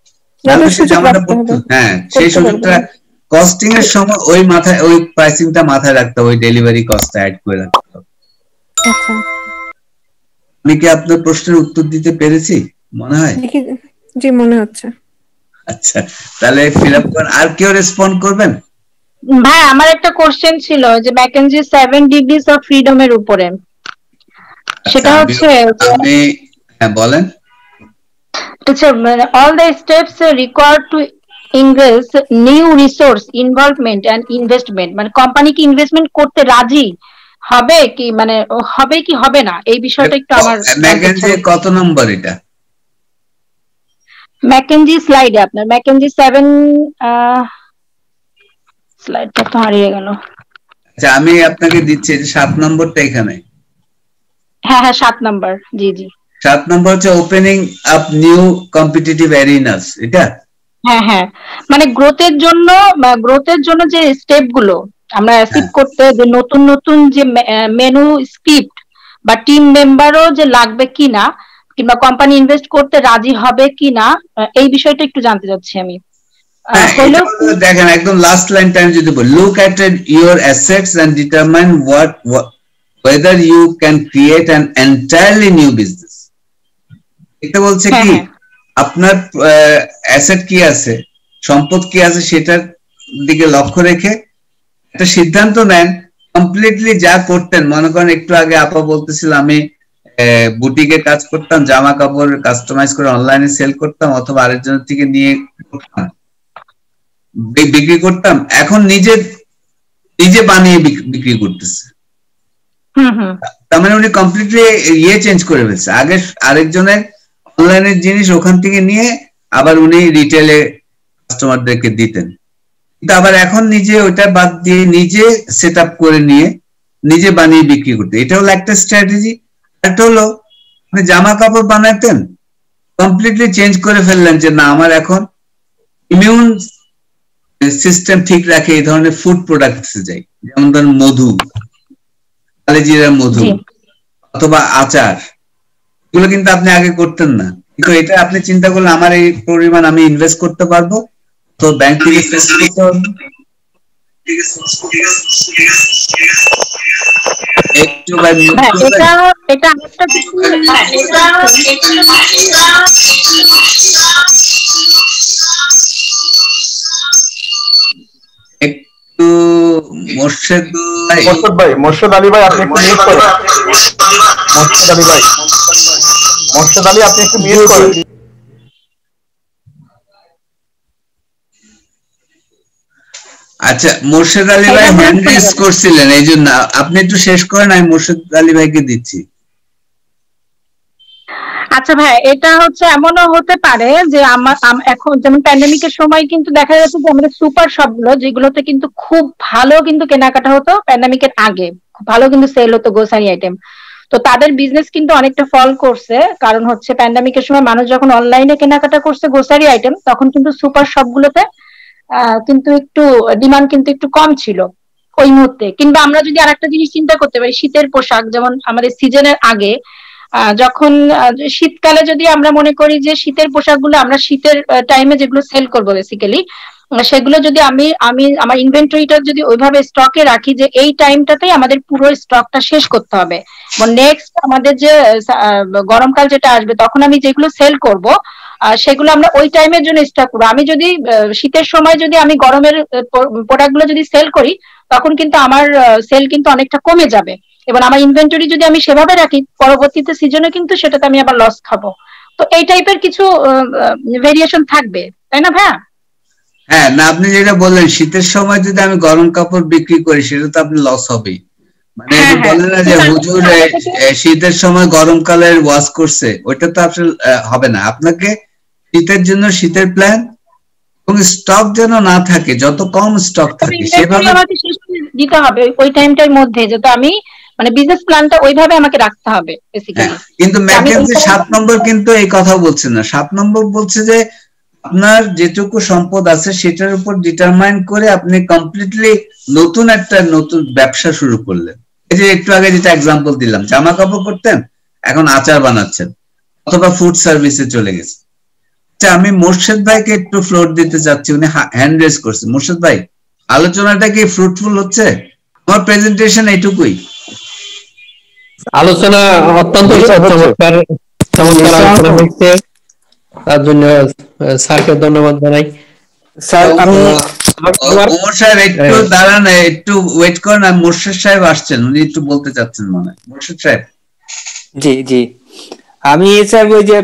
হ্যাঁ, সেই সুযোগটা কস্টিং এর সময় ওই মাথায় ওই প্রাইসিংটা মাথায় রাখতে হবে, ওই ডেলিভারি কস্টটা অ্যাড করে রাখতে হবে। আচ্ছা, আমি কি আপনার প্রশ্নের উত্তর দিতে পেরেছি মনে হয়? জি মনে হচ্ছে। আচ্ছা, তাহলে ফিল আপ করেন। আর কেউ রেসপন্ড করবেন? ভাই আমার একটা কোশ্চেন ছিল যে ম্যাকেনজি সেভেন ডিগ্রিজ অফ ফ্রিডমের উপরে, সেটা হচ্ছে আপনি হ্যাঁ বলেন। আচ্ছা, all the steps required to engage new resource involvement and investment, মানে কোম্পানি কি ইনভেস্টমেন্ট করতে রাজি হবে কি, মানে হবে কি হবে না, এই বিষয়টা একটু আমার। ম্যাকেনজি কত নম্বর এটা? ম্যাকেনজি স্লাইডে আপনার ম্যাকেনজি সেভেন স্লাইডটা তো হারিয়ে গেল। আচ্ছা, আমি আপনাকে দিচ্ছি যে সাত নম্বরটা এখানে। হ্যাঁ হ্যাঁ সাত নম্বর, জি জি সাত নম্বর হচ্ছে opening up new competitive arenas, এটা? হ্যাঁ হ্যাঁ, মানে গ্রোথের জন্য গ্রোথের জন্য যে স্টেপ গুলো আমরা অ্যাচিভ করতে, যে নতুন নতুন যে মেনু স্ক্রিপ্ট বা টিম মেম্বারও যে লাগবে কিনা, কিংবা কোম্পানি ইনভেস্ট করতে রাজি হবে কিনা, এই বিষয়টা একটু জানতে চাচ্ছি আমি। দেখেন একদম লাস্ট লাইনটা আমি যদি বলি, look at your assets and determine what whether you can create an entirely new business. এটা বলছে কি আপনার অ্যাসেট কি আছে, সম্পদ কি আছে, সেটার দিকে লক্ষ্য রেখে একটা সিদ্ধান্ত নেন। কমপ্লিটলি যা করতেন, মনে করেন একটু আগে আপা বলতেছিল আমি বুটিকে কাজ করতাম, জামা কাপড় কাস্টমাইজ করে অনলাইনে সেল করতাম অথবা আরেকজনের থেকে নিয়ে বিক্রি করতাম, এখন নিজে নিজে বানিয়ে বিক্রি করতেছে। তার মানে উনি কমপ্লিটলি ইয়ে চেঞ্জ করে ফেলছে। আগে আরেকজনের অনলাইনের জিনিস ওখান থেকে নিয়ে আবার উনি রিটেলে কাস্টমারদেরকে দিতেন, কিন্তু আবার এখন নিজে ওইটা বাদ দিয়ে নিজে সেট আপ করে নিয়ে নিজে বানিয়ে বিক্রি করতে। এটা হলো একটা স্ট্র্যাটেজি। একটা হলো আপনি জামা কাপড় বানাতেন, কমপ্লিটলি চেঞ্জ করে ফেললেন যে না আমার এখন ইমিউন সিস্টেম ঠিক রাখে এই ধরনের ফুড প্রোডাক্টসে যাই, যেমন ধরেন মধু, কালেজিরা মধু অথবা আচার, এগুলো কিন্তু আপনি আগে করতেন না। কিন্তু এটা আপনি চিন্তা করলে আমার এই পরিমাণ আমি ইনভেস্ট করতে পারবো, তো ব্যাংক থেকে ফেস করতে পারবো। একটু ভাই মিউট করবেন। এটা এটা একটা কিছু একটু মোর্শেদ ভাই, মোর্শেদ ভাই, মোর্শেদ আলী ভাই আপনি একটু মিউট করেন। মোর্শেদ আলী ভাই, মোর্শেদ আলী আপনি একটু মিউট করেন। আচ্ছা, মোর্শেদ আলী ভাই হ্যান্ড রেজ করছিলেন, এই জন্য আপনি একটু শেষ করেন, আমি মোর্শেদ আলী ভাইকে দিচ্ছি। আচ্ছা ভাই, এটা হচ্ছে এমনও হতে পারে যে আমার এখন যেমন প্যান্ডেমিকের সময় কিন্তু দেখা যাচ্ছে যে আমাদের সুপার শপগুলো যেগুলোতে কিন্তু খুব ভালো কিন্তু কেনাকাটা হতো, প্যান্ডেমিকের আগে খুব ভালো কিন্তু সেল হতো গ্রোসারি আইটেম, তো তাদের বিজনেস কিন্তু অনেকটা ফল করছে। কারণ হচ্ছে প্যান্ডেমিকের সময় মানুষ যখন অনলাইনে কেনাকাটা করছে গ্রোসারি আইটেম, তখন কিন্তু সুপার শপগুলোতে আহ কিন্তু একটু ডিমান্ড কিন্তু একটু কম ছিল ওই মুহূর্তে। কিংবা আমরা যদি আরেকটা জিনিস চিন্তা করতে পারি, শীতের পোশাক যেমন আমাদের সিজনের আগে যখন শীতকালে যদি আমরা মনে করি যে শীতের পোশাকগুলো আমরা শীতের টাইমে যেগুলো সেল করবো বেসিক্যালি, সেগুলো যদি আমি আমি আমার ইনভেন্টরিটা যদি ওইভাবে স্টকে রাখি যে এই টাইমটাতেই আমাদের পুরো স্টকটা শেষ করতে হবে, নেক্সট আমাদের যে গরমকাল যেটা আসবে তখন আমি যেগুলো সেল করব সেগুলো আমরা ওই টাইমের জন্য স্টক করবো। আমি যদি শীতের সময় যদি আমি গরমের প্রোডাক্টগুলো যদি সেল করি, তখন কিন্তু আমার সেল কিন্তু অনেকটা কমে যাবে, এবং আমার ইনভেন্টরি যদি আমি সেভাবে রাখি পরবর্তীতে সিজনে কিন্তু সেটাতে আমি আবার লস খাবো। তো এই টাইপের কিছু ভেরিয়েশন থাকবে, তাই না ভাইয়া? হ্যাঁ, না আপনি যেটা বললেন শীতের সময় যদি আমি গরম কাপড় বিক্রি করি সেটা তো আপনি লস হবেই। মানে বলে না যে হুজুর শীতের সময় গরমকালের ওয়াশ করছে, ওইটা তো আসলে হবে না। আপনাকে শীতের জন্য শীতের প্ল্যান এবং স্টক যেন না থাকে, যত কম স্টক থাকে সেভাবে দিতে হবে ওই টাইমটার মধ্যে, যাতে আমি মানে বিজনেস প্ল্যানটা ওইভাবে আমাকে রাখতে হবে বেসিক্যালি। কিন্তু ম্যাকেন্সি সাত নম্বর কিন্তু এই কথা বলছে না, সাত নম্বর বলছে যে আপনার যেটুকু সম্পদ আছে সেটার উপর ডিটারমাইন করে আপনি কমপ্লিটলি নতুন একটা নতুন ব্যবসা শুরু করলেন। এই যে একটু আগে যেটা এক্সাম্পল দিলাম, জামা কাপড় করতেন এখন আচার বানাচ্ছেন অথবা ফুড সার্ভিসে চলে গেছে। আচ্ছা, আমি মোর্শেদ ভাইকে একটু ফ্লোর দিতে চাচ্ছি, উনি হ্যান্ড রেজ করছে। মোর্শেদ ভাই, আলোচনাটা কি ফ্রুটফুল হচ্ছে? আমার প্রেজেন্টেশন এইটুকুই। আলোচনা অত্যন্ত চমৎকার চমৎকার আলোচনা হচ্ছে, তার জন্য স্যারকে ধন্যবাদ জানাই। স্যার আমি ওমর সাহেব একটু দাঁড়ান, একটু ওয়েট করেন, আমি মোর্শেদ সাহেব আসছেন, উনি একটু বলতে চাচ্ছেন মনে হয়। মোর্শেদ সাহেব। জি জি, আমি স্যার ওই যে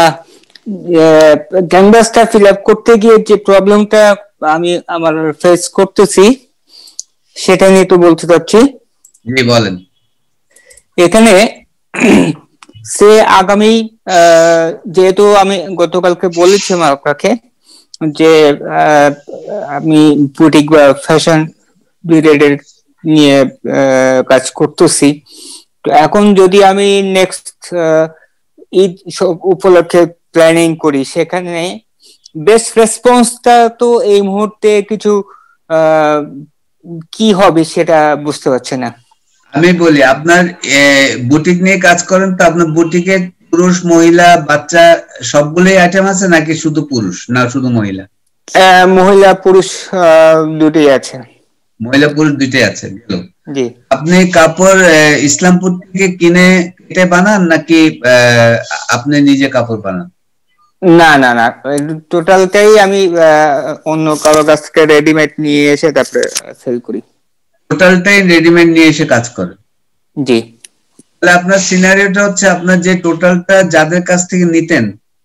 ক্যানভাসটা ফিল আপ করতে গিয়ে যে প্রবলেমটা আমি আমার ফেস করতেছি সেটা নিয়ে একটু বলতে চাচ্ছি। জি বলেন। এখানে সে আগামী যেহেতু আমি গতকালকে বলেছিলাম আপনাকে যে আমি বুটিক বা ফ্যাশন রিলেটেড নিয়ে কাজ করতেছি, তো এখন যদি আমি নেক্সট ঈদ উপলক্ষে প্ল্যানিং করি, সেখানে বেস্ট রেসপন্সটা তো এই মুহূর্তে কিছু কি হবে সেটা বুঝতে পারছি না। আমি বলি, আপনার বুটিক নিয়ে কাজ করেন তো, আপনার বুটিকে পুরুষ মহিলা বাচ্চা সবগুলোই আইটেম আছে নাকি শুধু পুরুষ না শুধু মহিলা? মহিলা পুরুষ দুটোই আছে। মহিলা পুরুষ দুটোই আছে। জি। আপনি কাপড় ইসলামপুর থেকে কিনে কেটে বানান নাকি আপনি নিজে কাপড় বানান? না না না, টোটালটাই আমি অন্য কারো কাছ থেকে রেডিমেড নিয়ে এসে তারপরে সেল করি। টোটালটাই রেডিমেড নিয়ে এসে কাজ করেন? জি। তাহলে আপনার সিনারিওটা হচ্ছে, আপনার যে টোটালটা যাদের কাছ থেকে নিতেন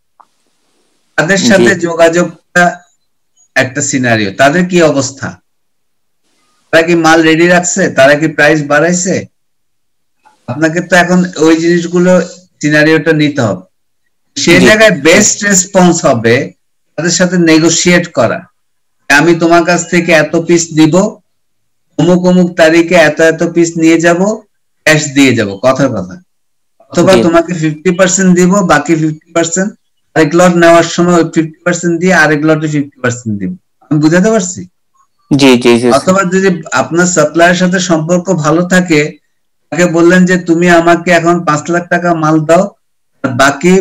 তাদের সাথে যোগাযোগটা একটা সিনারিও, তাদের কি অবস্থা, তারা কি মাল রেডি রাখছে, তারা কি প্রাইস বাড়াইছে? আপনাকে তো এখন ওই জিনিসগুলো সিনারিওটা নিতে হবে। সেই জায়গায় বেস্ট রেসপন্স হবে তাদের সাথে নেগোশিয়েট করা, আমি তোমার কাছ থেকে এত পিস দিব, অমুক অমুক তারিখে এত এত পিস নিয়ে যাব, ক্যাশ দিয়ে যাব, কথার কথা। অথবা তোমাকে ফিফটি পার্সেন্ট দিব, বাকি ফিফটি পার্সেন্ট আরেক লট নেওয়ার সময় ওই ফিফটি পার্সেন্ট দিয়ে আরেক লটে ফিফটি পার্সেন্ট দিব। আমি বুঝাতে পারছি? জি জি। অথবা যদি আপনার সাপ্লায়ারের সাথে সম্পর্ক ভালো থাকে, তাকে বললেন যে তুমি আমাকে এখন পাঁচ লাখ টাকা মাল দাও, বাকি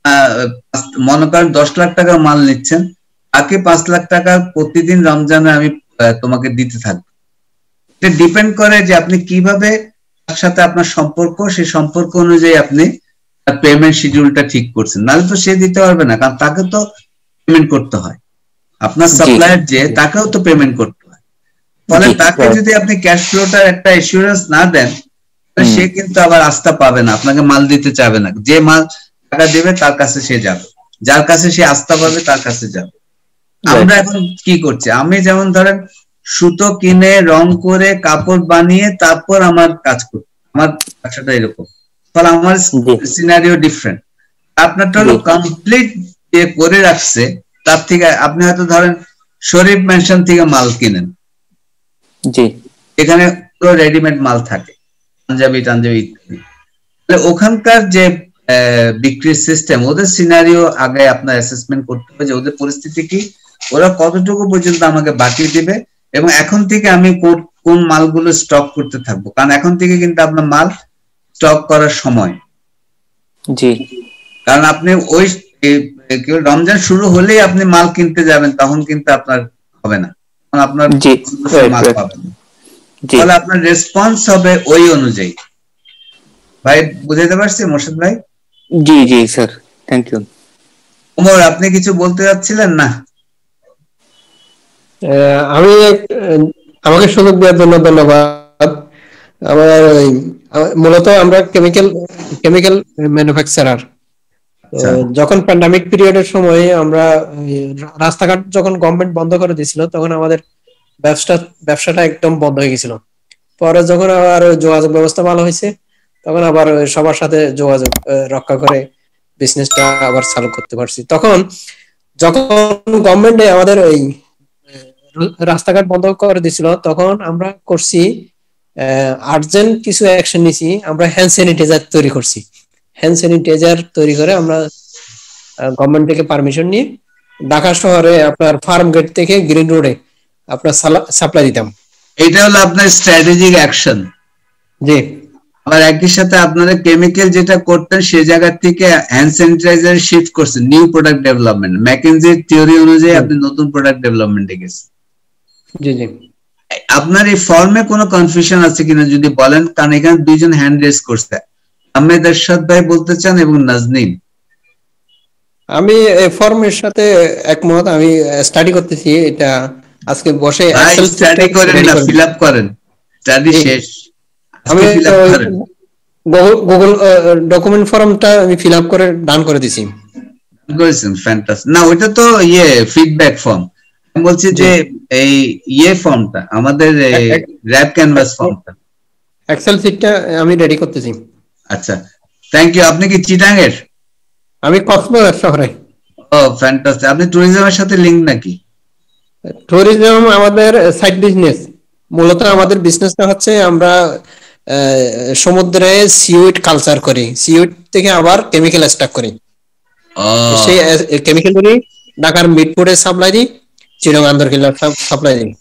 মনে করেন দশ লাখ টাকার মাল নিচ্ছেন, বাকি পাঁচ লাখ টাকা প্রতিদিন রমজানে আমি তোমাকে দিতে থাকবো। এটা ডিপেন্ড করে যে আপনি কিভাবে তার সাথে আপনার সম্পর্ক, সেই সম্পর্ক অনুযায়ী আপনি পেমেন্ট শিডিউলটা ঠিক করছেন। নাহলে তো সে দিতে পারবে না, কারণ তাকে তো পেমেন্ট করতে হয়, আপনার সাপ্লায়ার যে তাকেও তো পেমেন্ট করতে হয়। ফলে তাকে যদি আপনি ক্যাশ ফ্লোটার একটা এসিউরেন্স না দেন, সে কিন্তু আবার আস্থা পাবে না, আপনাকে মাল দিতে চাবে না। যে মাল টাকা দেবে তার কাছে সে যাবে, যার কাছে সে আস্থা পাবে তার কাছে যাবে। আমরা এখন কি করছি, আমি যেমন ধরেন সুতো কিনে রং করে কাপড় বানিয়ে তারপর আমার কাজ করি, আমার ব্যবসাটা এরকম। ফলে আমার সিনারিও ডিফারেন্ট। আপনারটা হলো কমপ্লিট করে রাখছে, তার থেকে আপনি হয়তো ধরেন শরীফ মেনশন থেকে মাল কিনেন, জি, এখানে পুরো রেডিমেড মাল থাকে, পাঞ্জাবি টাঞ্জাবি ইত্যাদি। ওখানকার যে বিক্রির সিস্টেম, ওদের সিনারিও আগে আপনার অ্যাসেসমেন্ট করতে হবে যে ওদের পরিস্থিতি কি, ওরা কতটুকু পর্যন্ত আমাকে বাকি দিবে, এবং এখন থেকে আমি কোন মালগুলো স্টক করতে থাকবো, কারণ এখন থেকে কিন্তু আপনার মাল স্টক করার সময়। জি। কারণ আপনি ওই রমজান শুরু হলেই আপনি মাল কিনতে যাবেন, তখন কিন্তু আপনার হবে না, তখন আপনার মাল পাবেন না। তাহলে আপনার রেসপন্স হবে ওই অনুযায়ী। ভাই বুঝাইতে পারছি মোর্শেদ ভাই? জি জি স্যার, থ্যাংক ইউ। ওমর, আপনি কিছু বলতে যাচ্ছিলেন না? আমি আমাকে সুযোগ দেওয়ার জন্য ধন্যবাদ। আমার মূলত আমরা কেমিক্যাল কেমিক্যাল ম্যানুফ্যাকচারার। যখন প্যান্ডামিক পিরিয়ডের সময় আমরা রাস্তাঘাট যখন গভর্নমেন্ট বন্ধ করে দিয়েছিল, তখন আমাদের ব্যবসা ব্যবসাটা একদম বন্ধ হয়ে গেছিল। পরে যখন আবার যোগাযোগ ব্যবস্থা ভালো হয়েছে, তখন আবার সবার সাথে যোগাযোগ রক্ষা করে বিজনেসটা আবার চালু করতে পারছি। তখন যখন গভর্নমেন্টে আমাদের ওই রাস্তাঘাট বন্ধ করে দিয়েছিল, তখন আমরা করছি আর্জেন্ট কিছু অ্যাকশন নিছি, আমরা হ্যান্ড স্যানিটাইজার তৈরি করছি। হ্যান্ড স্যানিটাইজার তৈরি করে আমরা গভর্নমেন্ট থেকে পারমিশন নিয়ে ঢাকা শহরে আপনার ফার্ম গেট থেকে গ্রিন রোডে আপনার সাপ্লাই দিতাম। এটা হলো আপনার স্ট্র্যাটেজিক অ্যাকশন। জি। আবার একই সাথে আপনারা কেমিক্যাল যেটা করতেন সেই জায়গা থেকে হ্যান্ড স্যানিটাইজার শিফট করছেন, নিউ প্রোডাক্ট ডেভেলপমেন্ট, ম্যাকেনজির থিওরি অনুযায়ী আপনি নতুন প্রোডাক্ট ডেভেলপমেন্টে গেছেন। জি জি। আপনার এই ফর্মে কোনো কনফিউশন আছে কিনা যদি বলেন, কারণ এখানে দুইজন হ্যান্ড রেজ করছে, আহমেদ এরশাদ ভাই বলতে চান এবং নাজনীন। আমি এই ফর্মের সাথে একমত, আমি স্টাডি করতেছি এটা আজকে বসে। এক্সেল স্টাডি করেন না, ফিল আপ করেন, স্টাডি শেষ। আমি গুগল ডকুমেন্ট ফর্মটা আমি ফিল আপ করে ডান করে দিছি। করেছেন, ফ্যান্টাস্টিক। না ওইটা তো ইয়ে ফিডব্যাক ফর্ম, আমি বলছি যে এই ইয়ে ফর্মটা আমাদের র‍্যাপ ক্যানভাস ফর্মটা, এক্সেল শীটটা আমি রেডি করতেছি। আচ্ছা, থ্যাংক ইউ। আপনি কি চিটাং এর? আমি কক্সবাজার শহরে। ও ফ্যান্টাস্টিক। আপনি ট্যুরিজমের সাথে লিংক নাকি? ট্যুরিজম আমাদের সাইড বিজনেস, মূলত আমাদের বিজনেসটা হচ্ছে আমরা সমুদ্রে সিউইড কালচার করি, সিউইড থেকে আবার কেমিক্যাল এক্সট্রাক্ট করি, সেই কেমিক্যাল গুলি ঢাকার মিটপুরে সাপ্লাই দিই, চিরং আন্দরকিল্লা সাপ্লাই দিই।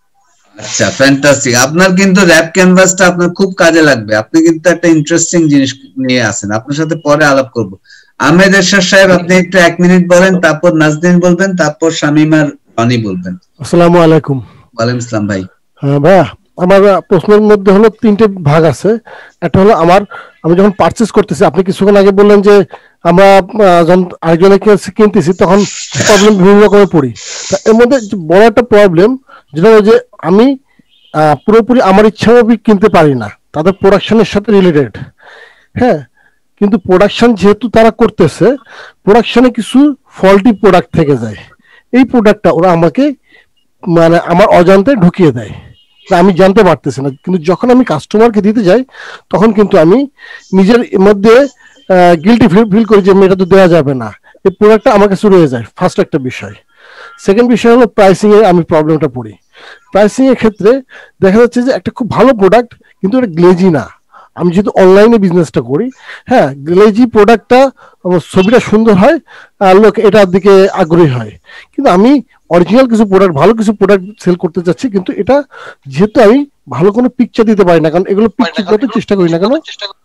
আচ্ছা ফ্যান্টাস্টিক। আপনার কিন্তু র‍্যাপ ক্যানভাসটা আপনার খুব কাজে লাগবে, আপনি কিন্তু একটা ইন্টারেস্টিং জিনিস নিয়ে আসেন, আপনার সাথে পরে আলাপ করব। আহমেদ এরশাদ সাহেব আপনি একটু এক মিনিট বলেন, তারপর নাজনীন বলবেন, তারপর শামিমার রনি বলবেন। আসসালামু আলাইকুম। ওয়ালাইকুম আসসালাম ভাই। হ্যাঁ ভাইয়া, আমার প্রশ্নের মধ্যে হলো তিনটে ভাগ আছে। একটা হলো আমার, আমি যখন পারচেজ করতেছি, আপনি কিছুক্ষণ আগে বললেন যে আমরা যখন আরেকজনের কাছে কিনতেছি তখন প্রবলেম বিভিন্ন রকমের পড়ি। তা এর মধ্যে বড় একটা প্রবলেম যেটা হলো যে আমি পুরোপুরি আমার ইচ্ছা মতো কিনতে পারি না, তাদের প্রোডাকশনের সাথে রিলেটেড। হ্যাঁ, কিন্তু প্রোডাকশন যেহেতু তারা করতেছে, প্রোডাকশনে কিছু ফল্টি প্রোডাক্ট থেকে যায়, এই প্রোডাক্টটা ওরা আমাকে মানে আমার অজান্তে ঢুকিয়ে দেয়, আমি জানতে পারতেছি না। কিন্তু যখন আমি কাস্টমারকে দিতে যাই তখন কিন্তু আমি নিজের মধ্যে গিল্টি ফিল ফিল করি যে এটা তো দেওয়া যাবে না, এই প্রোডাক্টটা আমার কাছে রয়ে যায়। ফার্স্ট একটা বিষয়। সেকেন্ড বিষয় হলো প্রাইসিং এ আমি প্রবলেমটা পড়ি। প্রাইসিং এর ক্ষেত্রে দেখা যাচ্ছে যে একটা খুব ভালো প্রোডাক্ট কিন্তু এটা গ্লেজি না। আমি যেহেতু অনলাইনে বিজনেসটা করি, হ্যাঁ, গ্লেজি প্রোডাক্টটা ছবিটা সুন্দর হয় আর লোক এটার দিকে আগ্রহী হয়, কিন্তু আমি অরিজিনাল কিছু প্রোডাক্ট, ভালো কিছু প্রোডাক্ট সেল করতে চাচ্ছি, কিন্তু এটা যেহেতু আমি ভালো কোনো পিকচার দিতে পারি না, কারণ এগুলো পিকচার যত চেষ্টা করি না কেন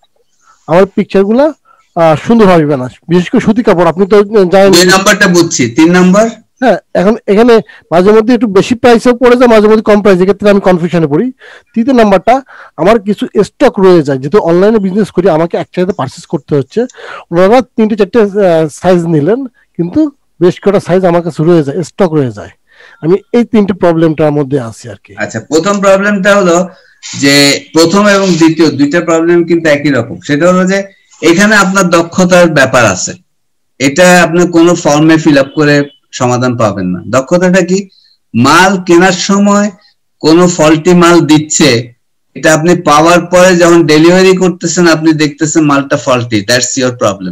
আমার পিকচার গুলা সুন্দর হবে না, বিশেষ করে সুতি কাপড়। আপনি তো জানেন। দুই নাম্বারটা বুঝছি, তিন নাম্বার। হ্যাঁ, এখন এখানে মাঝে মধ্যে একটু বেশি প্রাইসেও পড়ে যায়, মাঝে মধ্যে কম প্রাইস, এক্ষেত্রে আমি কনফিউশনে পড়ি। তৃতীয় নাম্বারটা, আমার কিছু স্টক রয়ে যায়, যেহেতু অনলাইনে বিজনেস করি আমাকে একসাথে পারচেস করতে হচ্ছে। ওনারা তিনটে চারটে সাইজ নিলেন, কিন্তু বেশ কটা সাইজ আমার কাছে রয়ে যায়, স্টক রয়ে যায়। আমি এই তিনটে প্রবলেমটার মধ্যে আছি আর কি। আচ্ছা, প্রথম প্রবলেমটা হলো যে প্রথম এবং দ্বিতীয় দুইটা প্রবলেম কিন্তু একই রকম। সেটা হলো যে এখানে আপনার দক্ষতার ব্যাপার আছে, এটা আপনি কোনো ফর্মে ফিল আপ করে সমাধান পাবেন না। দক্ষতাটা কি? মাল কেনার সময় কোনো ফল্টি মাল দিচ্ছে, এটা আপনি পাওয়ার পরে যখন ডেলিভারি করতেছেন আপনি দেখতেছেন মালটা ফল্টি, দ্যাটস ইওর প্রবলেম।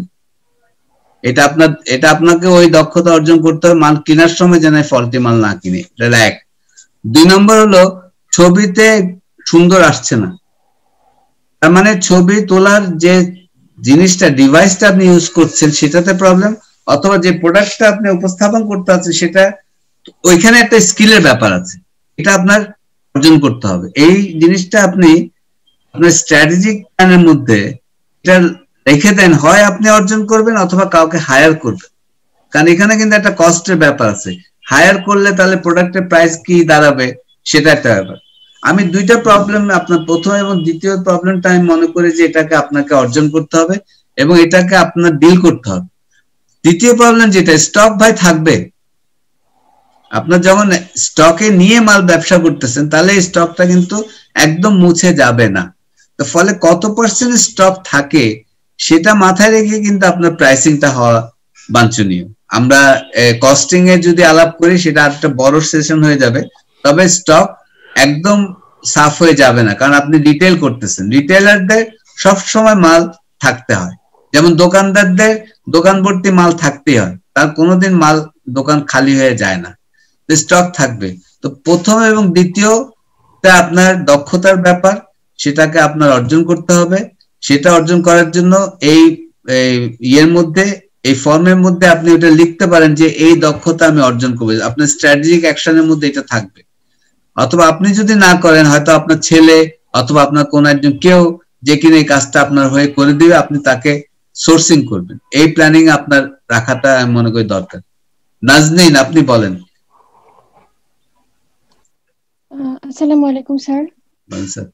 এটা আপনার, এটা আপনাকে ওই দক্ষতা অর্জন করতে হবে মাল কেনার সময় যেন ফল্টি মাল না কিনে, এটা এক। দুই নম্বর হলো ছবিতে সুন্দর আসছে না, তার মানে ছবি তোলার যে জিনিসটা, ডিভাইসটা আপনি ইউজ করছেন সেটাতে প্রবলেম, অথবা যে প্রোডাক্টটা আপনি উপস্থাপন করতে আছেন সেটা, ওইখানে একটা স্কিলের ব্যাপার আছে, এটা আপনার অর্জন করতে হবে। এই জিনিসটা আপনি আপনার স্ট্র্যাটেজিক প্ল্যানের মধ্যে এটা রেখে দেন, হয় আপনি অর্জন করবেন অথবা কাউকে হায়ার করবেন, কারণ এখানে কিন্তু একটা কস্টের ব্যাপার আছে। হায়ার করলে তাহলে প্রোডাক্টের প্রাইস কি দাঁড়াবে সেটা একটা ব্যাপার। আমি দুইটা প্রবলেম, আপনার প্রথম এবং দ্বিতীয় প্রবলেমটা আমি মনে করি যে এটাকে আপনাকে অর্জন করতে হবে এবং এটাকে আপনার ডিল করতে হবে। দ্বিতীয় প্রবলেম যেটা, স্টক ভাই থাকবে, আপনার যখন স্টকে নিয়ে মাল ব্যবসা করতেছেন তাহলে স্টকটা কিন্তু একদম মুছে যাবে না, তো ফলে কত পার্সেন্ট স্টক থাকে সেটা মাথায় রেখে কিন্তু আপনার প্রাইসিংটা হওয়া বাঞ্ছনীয়। আমরা কস্টিং এ যদি আলাপ করি সেটা একটা বড় সেশন হয়ে যাবে, তবে স্টক একদম সাফ হয়ে যাবে না, কারণ আপনি রিটেল করতেছেন। রিটেলারদের সব সময় মাল থাকতে হয়, যেমন দোকানদারদের দোকান ভর্তি মাল থাকতেই হয়, তার কোনোদিন মাল দোকান খালি হয়ে যায় না, স্টক থাকবে। তো প্রথম এবং দ্বিতীয়টা আপনার দক্ষতার ব্যাপার, সেটাকে আপনার অর্জন করতে হবে। সেটা অর্জন করার জন্য এই ইয়ের মধ্যে, এই ফর্মের মধ্যে আপনি ওটা লিখতে পারেন যে এই দক্ষতা আমি অর্জন করব। আপনার স্ট্র্যাটেজিক অ্যাকশনের মধ্যে এটা থাকবে। অথবা আপনি যদি না করেন, হয়তো আপনার ছেলে অথবা আপনার কোন একজন কেউ যে কিনা এই কাজটা আপনার হয়ে করে দিবে, আপনি তাকে সোর্সিং করবেন। এই প্ল্যানিং আপনার রাখাটা আমি মনে করি দরকার। নাজনীন, আপনি বলেন। আসসালামু আলাইকুম স্যার। বলেন স্যার।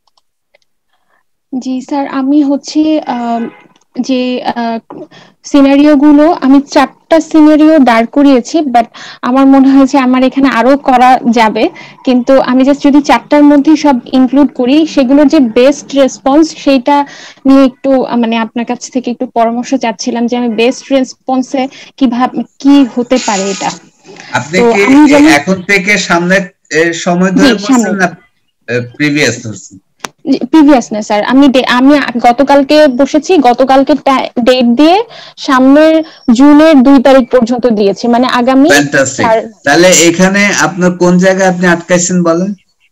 জি স্যার, আমি হচ্ছে যে সিনারিও গুলো আমি চারটা সিনারিও দাঁড় করিয়েছি, বাট আমার মনে হয় যে আমার এখানে আরো করা যাবে, কিন্তু আমি জাস্ট যদি চারটার মধ্যে সব ইনক্লুড করি, সেগুলোর যে বেস্ট রেসপন্স সেটা নিয়ে একটু মানে আপনার কাছ থেকে একটু পরামর্শ চাচ্ছিলাম যে আমি বেস্ট রেসপন্সে কিভাবে কি হতে পারে এটা। আপনি কি এখন থেকে সামনে সময় ধরে বলছেন না প্রিভিয়াস ধরছেন? প্রিভিয়াস না স্যার, আমি আমি গতকালকে বসেছি, গতকালকে ডেট দিয়ে সামনের জুনের দুই তারিখ পর্যন্ত দিয়েছি, মানে আগামী। তাহলে এখানে আপনার কোন জায়গায় আপনি আটকাইছেন বলেন?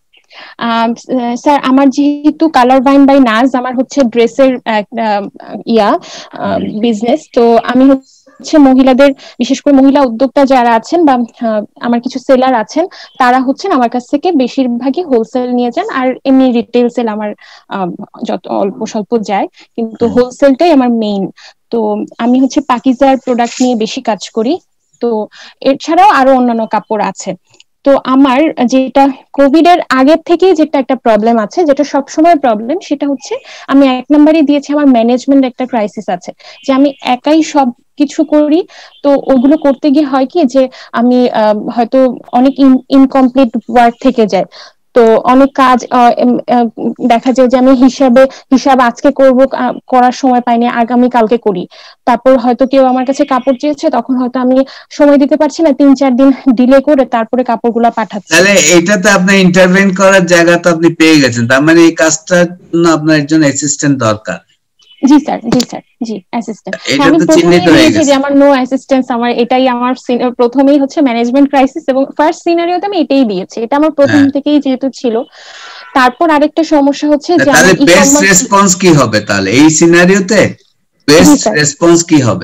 স্যার আমার যেহেতু কালার বাইন বাই নাজ আমার হচ্ছে ড্রেসের ইয়া বিজনেস, তো আমি হচ্ছে মহিলাদের, বিশেষ করে মহিলা উদ্যোক্তা যারা আছেন বা আমার কিছু সেলার আছেন, তারা হচ্ছেন আমার কাছ থেকে বেশিরভাগই হোলসেল নিয়ে যান, আর এমনি রিটেল সেল আমার যত অল্প স্বল্প যায়, কিন্তু হোলসেলটাই আমার মেইন। তো আমি হচ্ছে পাকিজার প্রোডাক্ট নিয়ে বেশি কাজ করি। তো এছাড়াও আরো অন্যান্য কাপড় আছে। তো আমার যেটা কোভিড এর আগের থেকেই যেটা একটা প্রবলেম আছে, যেটা সবসময় প্রবলেম, সেটা হচ্ছে আমি এক নম্বরে দিয়েছি আমার ম্যানেজমেন্ট একটা ক্রাইসিস আছে, যে আমি একাই সব কিছু করি। তো ওগুলো করতে গিয়ে হয় কি যে আমি হয়তো অনেক ইনকমপ্লিট ওয়ার্ক থেকে যায়, তো অনেক কাজ দেখা যায় যে আমি হিসাবে হিসাব আজকে করব, করার সময় পাইনি, আগামী কালকে করি। তারপর হয়তো কেউ আমার কাছে কাপড় চেয়েছে, তখন হয়তো আমি সময় দিতে পারছি না, তিন চার দিন ডিলে করে তারপরে কাপড়গুলো পাঠাচ্ছি। তাহলে এটাতে আপনি ইন্টারভেন করার জায়গা তো আপনি পেয়ে গেছেন, তার মানে এই কাজটার জন্য আপনার একজন অ্যাসিস্ট্যান্ট দরকার। জি স্যার, জি স্যার, জি অ্যাসিস্ট্যান্ট। আমি প্রথমেই দিয়েছি যে আমার নো অ্যাসিস্ট্যান্স, আমার এটাই আমার প্রথমেই হচ্ছে ম্যানেজমেন্ট ক্রাইসিস, এবং ফার্স্ট সিনারিওতে আমি এটাই দিয়েছি, এটা আমার প্রথম থেকেই যেহেতু ছিল। তারপর আরেকটা সমস্যা হচ্ছে যে তাহলে বেস্ট রেসপন্স কি হবে? তাহলে এই সিনারিওতে বেস্ট রেসপন্স কি হবে?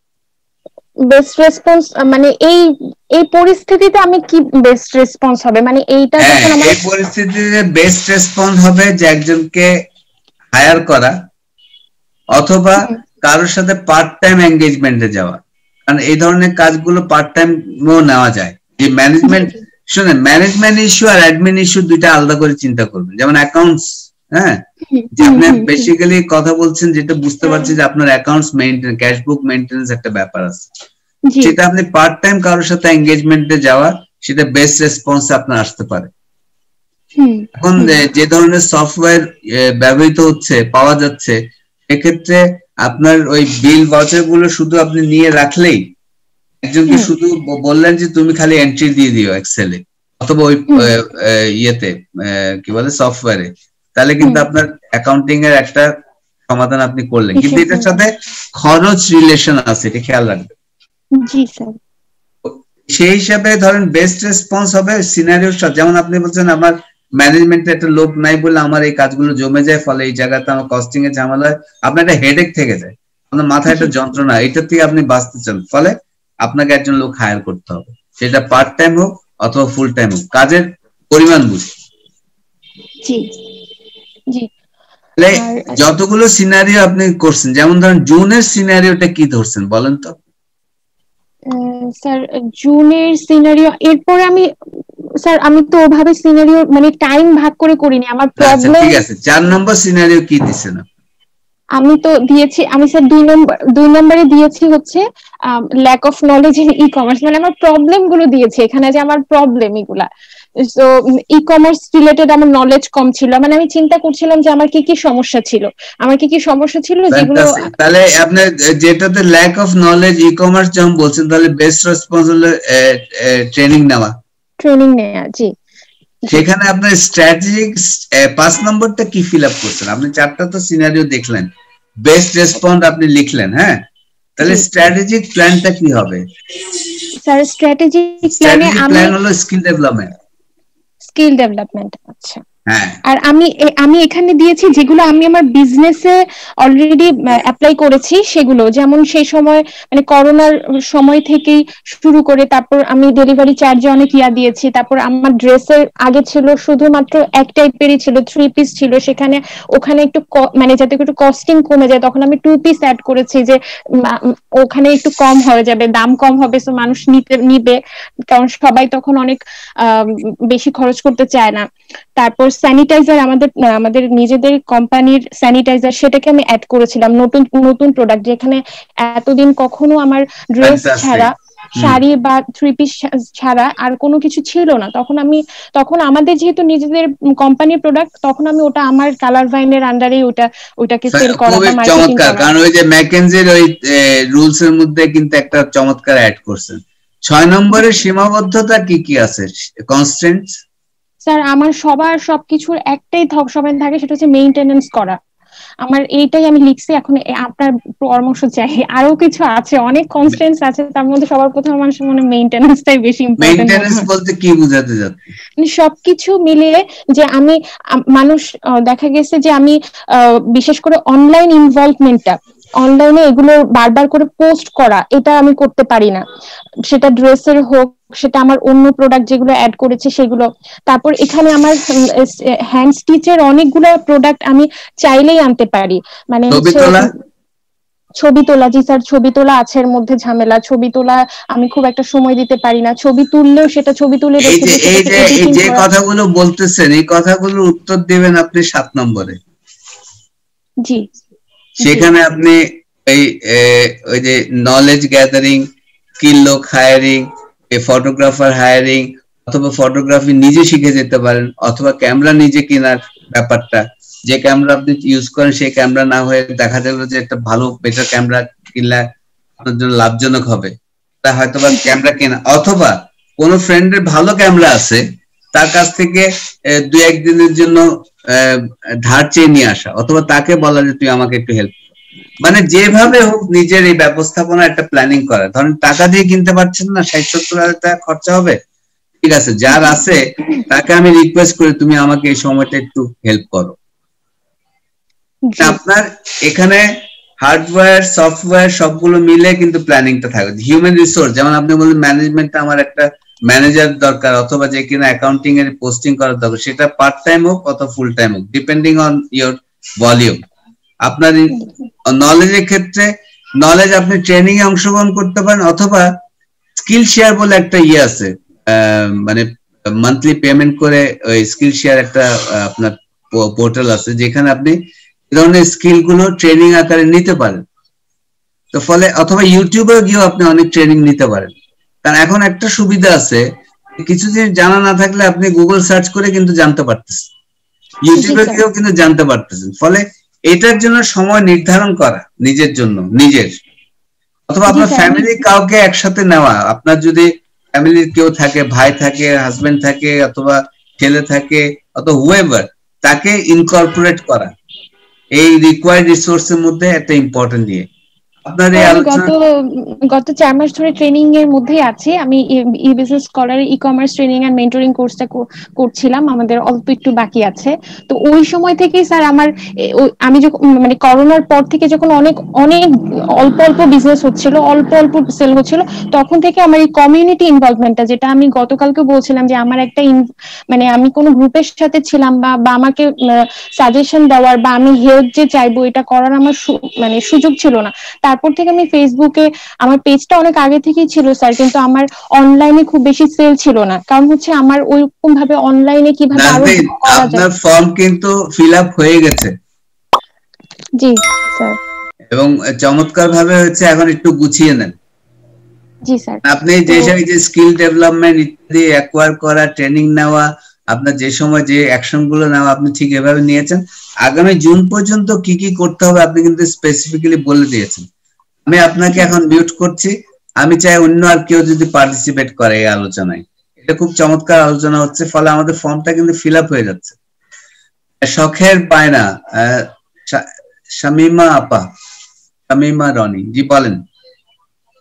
বেস্ট রেসপন্স মানে এই এই পরিস্থিতিতে আমি কি বেস্ট রেসপন্স হবে, মানে এইটা যখন আমার এই পরিস্থিতিতে বেস্ট রেসপন্স হবে যে একজনকে হায়ার করা অথবা কারোর সাথে পার্ট টাইম এনগেজমেন্টে যাওয়া, কারণ এই ধরনের কাজগুলো পার্ট টাইম নেওয়া যায়। যে ম্যানেজমেন্ট, শুনেন, ম্যানেজমেন্ট ইস্যু আর অ্যাডমিন ইস্যু দুইটা আলাদা করে চিন্তা করবেন। যেমন অ্যাকাউন্টস, হ্যাঁ, যে আপনি বেসিক্যালি কথা বলছেন, যেটা বুঝতে পারছি যে আপনার accounts maintain, cash book maintenance একটা ব্যাপার আছে, সেটা আপনি পার্ট টাইম কারোর সাথে এনগেজমেন্টে যাওয়া, সেটা বেস্ট রেসপন্স আপনার আসতে পারে। এখন যে ধরনের সফটওয়্যার ব্যবহৃত হচ্ছে, পাওয়া যাচ্ছে, এক্ষেত্রে আপনার ওই বিল ভাউচার গুলো শুধু আপনি নিয়ে রাখলেই, একজনকে শুধু বললেন যে তুমি খালি এন্ট্রি দিয়ে দিও এক্সেলে অথবা ওই ইয়েতে কি বলে সফটওয়্যারে, তাহলে কিন্তু আপনার অ্যাকাউন্টিং এর একটা সমাধান আপনি করলেন, কিন্তু এটার সাথে খরচ রিলেশন আছে, এটা খেয়াল রাখবেন। জি স্যার। সেই হিসাবে ধরেন বেস্ট রেসপন্স হবে সিনারিওর সাথে। যেমন আপনি বলছেন আমার ম্যানেজমেন্টে একটা লোক নাই বলে আমার এই কাজগুলো জমে যায়, ফলে এই জায়গাতে আমার কস্টিং এর ঝামেলা হয়, আপনার একটা হেডেক থেকে যায়, আপনার মাথায় একটা যন্ত্রণা, এটা থেকে আপনি বাঁচতে চান, ফলে আপনাকে একজন লোক হায়ার করতে হবে, সেটা পার্ট টাইম হোক অথবা ফুল টাইম হোক, কাজের পরিমাণ বুঝে। জি জি। যতগুলো সিনারিও আপনি করছেন, যেমন ধরেন জুনের সিনারিওটা কি ধরছেন বলেন তো? স্যার জুনের সিনারিও, এরপরে আমি স্যার আমি তো ওভাবে সিনারিও মানে টাইম ভাগ করে করিনি, আমার প্রবলেম। ঠিক আছে, চার নম্বর সিনারিও কি দিছেন? আমি তো দিয়েছি, আমি স্যার দুই নম্বর দুই নম্বরে দিয়েছি হচ্ছে lack of knowledge in e-commerce, মানে আমার প্রবলেম গুলো দিয়েছি এখানে, যে আমার প্রবলেম এগুলা। সো ই কমার্স রিলেটেড আমার নলেজ কম ছিল, মানে আমি চিন্তা করছিলাম যে আমার কি কি সমস্যা ছিল, আমার কি কি সমস্যা ছিল যেগুলো। তাহলে আপনি যেটাতে lack of knowledge e-commerce যেমন বলছেন, তাহলে বেস্ট রেসপন্স হলো ট্রেনিং নেওয়া। ট্রেনিং নেওয়া, জি। সেখানে আপনার স্ট্র্যাটেজিক পাঁচ নম্বরটা কি ফিল আপ করছেন? আপনি চারটা তো সিনারিও দেখলেন, বেস্ট রেসপন্স আপনি লিখলেন, হ্যাঁ, তাহলে স্ট্র্যাটেজিক প্ল্যানটা কি হবে? স্যার স্ট্র্যাটেজিক প্ল্যানে আমি প্ল্যান হলো স্কিল ডেভেলপমেন্ট। স্কিল ডেভেলপমেন্ট, আচ্ছা। হ্যাঁ আর আমি এ- আমি এখানে দিয়েছি যেগুলো আমি আমার বিজনেসে অলরেডি অ্যাপ্লাই করেছি সেগুলো, যেমন সেই সময় মানে করোনার সময় থেকেই শুরু করে তারপর আমি ডেলিভারি চার্জে অনেক ইয়া দিয়েছি। তারপর আমার ড্রেসের আগে ছিল শুধুমাত্র এক টাইপেরই ছিল, থ্রি পিস ছিল, সেখানে ওখানে একটু ক- মানে যাতে একটু কস্টিং কমে যায় তখন আমি টু পিস অ্যাড করেছি যে মা- উম, ওখানে একটু কম হয়ে যাবে, দাম কম হবে, তো মানুষ নিতে নিবে, কারণ সবাই তখন অনেক আহ বেশি খরচ করতে চায় না। তারপর স্যানিটাইজার, আমাদের আমাদের নিজেদের কোম্পানির স্যানিটাইজার, সেটাকে আমি অ্যাড করেছিলাম, নতুন নতুন প্রোডাক্ট, যেখানে এতদিন কখনো আমার ড্রেস ছাড়া শাড়ি বা থ্রি পিস ছাড়া আর কোনো কিছু ছিল না। তখন আমি তখন আমাদের যেহেতু নিজেদের কোম্পানির প্রোডাক্ট, তখন আমি ওটা আমার কালার ভাইনের আন্ডারেই ওটা ওটাকে সেল করা খুবই বা মার্কেটিং চমৎকার, করা। কারণ ওই যে ম্যাকেনজির ওই রুলস এর মধ্যে কিন্তু একটা চমৎকার অ্যাড করছেন। ছয় নম্বরের সীমাবদ্ধতা কি কি আছে, কনস্ট্যান্টস? স্যার আমার সবার সবকিছুর একটাই সমান থাকে, সেটা হচ্ছে মেইনটেনেন্স করা। আমার এইটাই আমি লিখছি। এখন এ- আপনার পরামর্শ চাই, আরো কিছু আছে, অনেক কনস্ট্যান্টস আছে, তার মধ্যে সবার প্রথম মানুষের মনে মেইনটেনেন্সটাই বেশি ইম্পর্টেন্ট মনে মেইনটেনেন্স হয়। বলতে কি বোঝাতে যাচ্ছে? মানে সবকিছু মিলিয়ে যে আমি আম- মানুষ আহ, দেখা গেছে যে আমি আহ, বিশেষ করে অনলাইন ইনভলভমেন্টটা, অনলাইনে এগুলো বারবার করে পোস্ট করা, এটা আমি করতে পারি না। সেটা ড্রেসের হোক, সেটা আমার অন্য প্রোডাক্ট যেগুলো অ্যাড করেছে সেগুলো। তারপর এখানে আমার হ্যান্ড স্টিচের অনেকগুলো প্রোডাক্ট আমি চাইলেই আনতে পারি, মানে ছবি হচ্ছে তোলা? ছবি তোলা, জি স্যার, ছবি তোলা আছে এর মধ্যে ঝামেলা। ছবি তোলা আমি খুব একটা সময় দিতে পারি না, ছবি তুললেও সেটা ছবি তুলে এই রেখে যে দিয়ে এই সেটাকে যে এই এডিটিং যে করা। কথাগুলো বলতেছেন, এই কথাগুলোর উত্তর দিবেন আপনি সাত নম্বরে। জি সেখানে আপনি এই এ, ওই যে নলেজ গ্যাদারিং, স্কিল লোক হায়ারিং, ফটোগ্রাফার হায়ারিং, অথবা ফটোগ্রাফি নিজে শিখে যেতে পারেন, অথবা ক্যামেরা নিজে কেনার ব্যাপারটা, যে ক্যামেরা আপনি ইউজ করেন সেই ক্যামেরা না হয়ে দেখা গেল যে একটা ভালো বেটার ক্যামেরা কিনলে আপনার জন্য লাভজনক হবে, তা হয়তো বা ক্যামেরা কেনা, অথবা কোনো ফ্রেন্ডের ভালো ক্যামেরা আছে তার কাছ থেকে আহ, দু একদিনের জন্য আহ, ধার চেয়ে নিয়ে আসা, অথবা তাকে বলা যে তুই আমাকে একটু হেল্প, মানে যেভাবে হোক নিজের এই ব্যবস্থাপনা একটা প্ল্যানিং করা। ধরেন টাকা দিয়ে কিনতে পারছেন না, ষাট সত্তর হাজার টাকা খরচা হবে, ঠিক আছে, যার আছে তাকে আমি রিকোয়েস্ট করি তুমি আমাকে এই সময়টা একটু হেল্প করো। আপনার এখানে হার্ডওয়্যার সফটওয়্যার সবগুলো মিলে কিন্তু প্ল্যানিংটা থাকবে। হিউম্যান রিসোর্স, যেমন আপনি বললেন ম্যানেজমেন্টটা আমার একটা ম্যানেজার দরকার, অথবা যে কিনা অ্যাকাউন্টিং এর পোস্টিং করার দরকার, সেটা পার্ট টাইম হোক অথবা ফুল টাইম হোক, ডিপেন্ডিং অন ইওর ভলিউম। আপনার নলেজের ক্ষেত্রে নলেজ আপনি ট্রেনিং এ অংশগ্রহণ করতে পারেন, অথবা স্কিল শেয়ার বলে একটা ইয়ে আছে, আহ, মানে মান্থলি পেমেন্ট করে ওই স্কিল শেয়ার একটা আহ, আপনার পোর্টাল আছে, যেখানে আপনি এই ধরনের স্কিল গুলো ট্রেনিং আকারে নিতে পারেন। তো ফলে অথবা ইউটিউবে গিয়েও আপনি অনেক ট্রেনিং নিতে পারেন, কারণ এখন একটা সুবিধা আছে, কিছু জিনিস জানা না থাকলে আপনি গুগল সার্চ করে কিন্তু জানতে পারতেছেন, ইউটিউবে গিয়েও কিন্তু জানতে পারতেছেন। ফলে এটার জন্য সময় নির্ধারণ করা নিজের জন্য, নিজের অথবা আপনার ফ্যামিলি কাউকে একসাথে নেওয়া, আপনার যদি ফ্যামিলির কেউ থাকে, ভাই থাকে, হাজবেন্ড থাকে, অথবা ছেলে থাকে, অথবা হুয়েভার, তাকে ইনকর্পোরেট করা এই রিকোয়ার্ড রিসোর্সের মধ্যে একটা ইম্পর্টেন্ট দিয়ে আপনার এই আমি আলোচনা। গত গত চার মাস ধরে ট্রেনিং এর মধ্যেই আছি। আমি e-business scholar e-commerce training and mentoring কোর্সটা করছিলাম, আমাদের অল্প একটু বাকি আছে। তো ওই সময় থেকেই স্যার আমার এ- ও- আমি যখন মানে করোনার পর থেকে যখন অনেক অনেক অল্প অল্প বিজনেস হচ্ছিল, অল্প অল্প সেল হচ্ছিল, তখন থেকে আমার এই কমিউনিটি ইনভলভমেন্টটা, যেটা আমি গতকালকে বলছিলাম যে আমার একটা ইন- মানে আমি কোনো গ্রুপের সাথে ছিলাম বা বা আমাকে সাজেশন দেওয়ার বা আমি হেল্প যে চাইবো এটা করার আমার সু- মানে সুযোগ ছিল না। তারপর থেকে আমি ফেসবুকে, আমার পেজটা অনেক আগে থেকেই ছিল স্যার, কিন্তু আমার অনলাইনে খুব বেশি সেল ছিল না, কারণ হচ্ছে আমার ওইরকম ভাবে অনলাইনে কিভাবে আরো নাজনীন, করা যায়। আপনার ফর্ম কিন্তু ফিল আপ হয়ে গেছে জি স্যার। এবং চমৎকার ভাবে হয়েছে, এখন একটু গুছিয়ে নেন। জি স্যার। আপনি যে সময় যে স্কিল ডেভেলপমেন্ট ইত্যাদি অ্যাকোয়ার করা, ট্রেনিং নেওয়া, আপনার যে সময় যে অ্যাকশন গুলো নেওয়া আপনি ঠিক এভাবে নিয়েছেন। আগামী জুন পর্যন্ত কি কি করতে হবে আপনি কিন্তু স্পেসিফিক্যালি বলে দিয়েছেন। আমি আপনাকে এখন মিউট করছি, আমি চাই অন্য আর কেউ যদি পার্টিসিপেট করে এই আলোচনায়। এটা খুব চমৎকার আলোচনা হচ্ছে, ফলে আমাদের ফর্মটা কিন্তু ফিল আপ হয়ে যাচ্ছে। শখের বায়না, আহ, শা- শামিমা আপা, শামিমা রনি জি বলেন।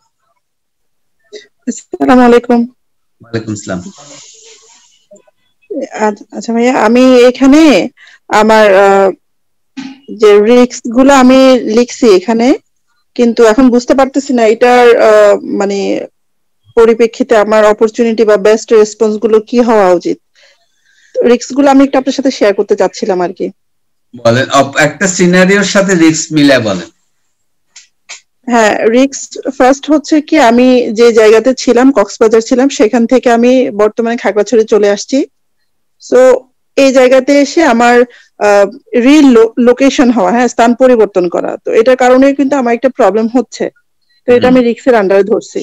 আসসালামু আলাইকুম। ওয়ালাইকুম আসসালাম। আচ্ছা ভাইয়া, আমি এখানে আমার যে রিস্ক গুলো আমি লিখছি এখানে, কিন্তু এখন বুঝতে পারতেছি না এটার মানে পরিপ্রেক্ষিতে আমার অপরচুনিটি বা বেস্ট রেসপন্স গুলো কি হওয়া উচিত। রিস্ক গুলো আমি একটু আপনার সাথে শেয়ার করতে চাচ্ছিলাম আর কি। বলেন, একটা সিনারিওর সাথে রিস্ক মিলে বলেন। হ্যাঁ, রিস্ক ফার্স্ট হচ্ছে কি, আমি যে জায়গাতে ছিলাম কক্সবাজার ছিলাম, সেখান থেকে আমি বর্তমানে খাগড়াছড়ি চলে আসছি। সো এই জায়গাতে এসে আমার রিল লোকেশন হওয়া, হ্যাঁ স্থান পরিবর্তন করা, তো এটার কারণে কিন্তু আমার একটা প্রবলেম হচ্ছে। তো এটা আমি রিস্কের আন্ডারে ধরছি।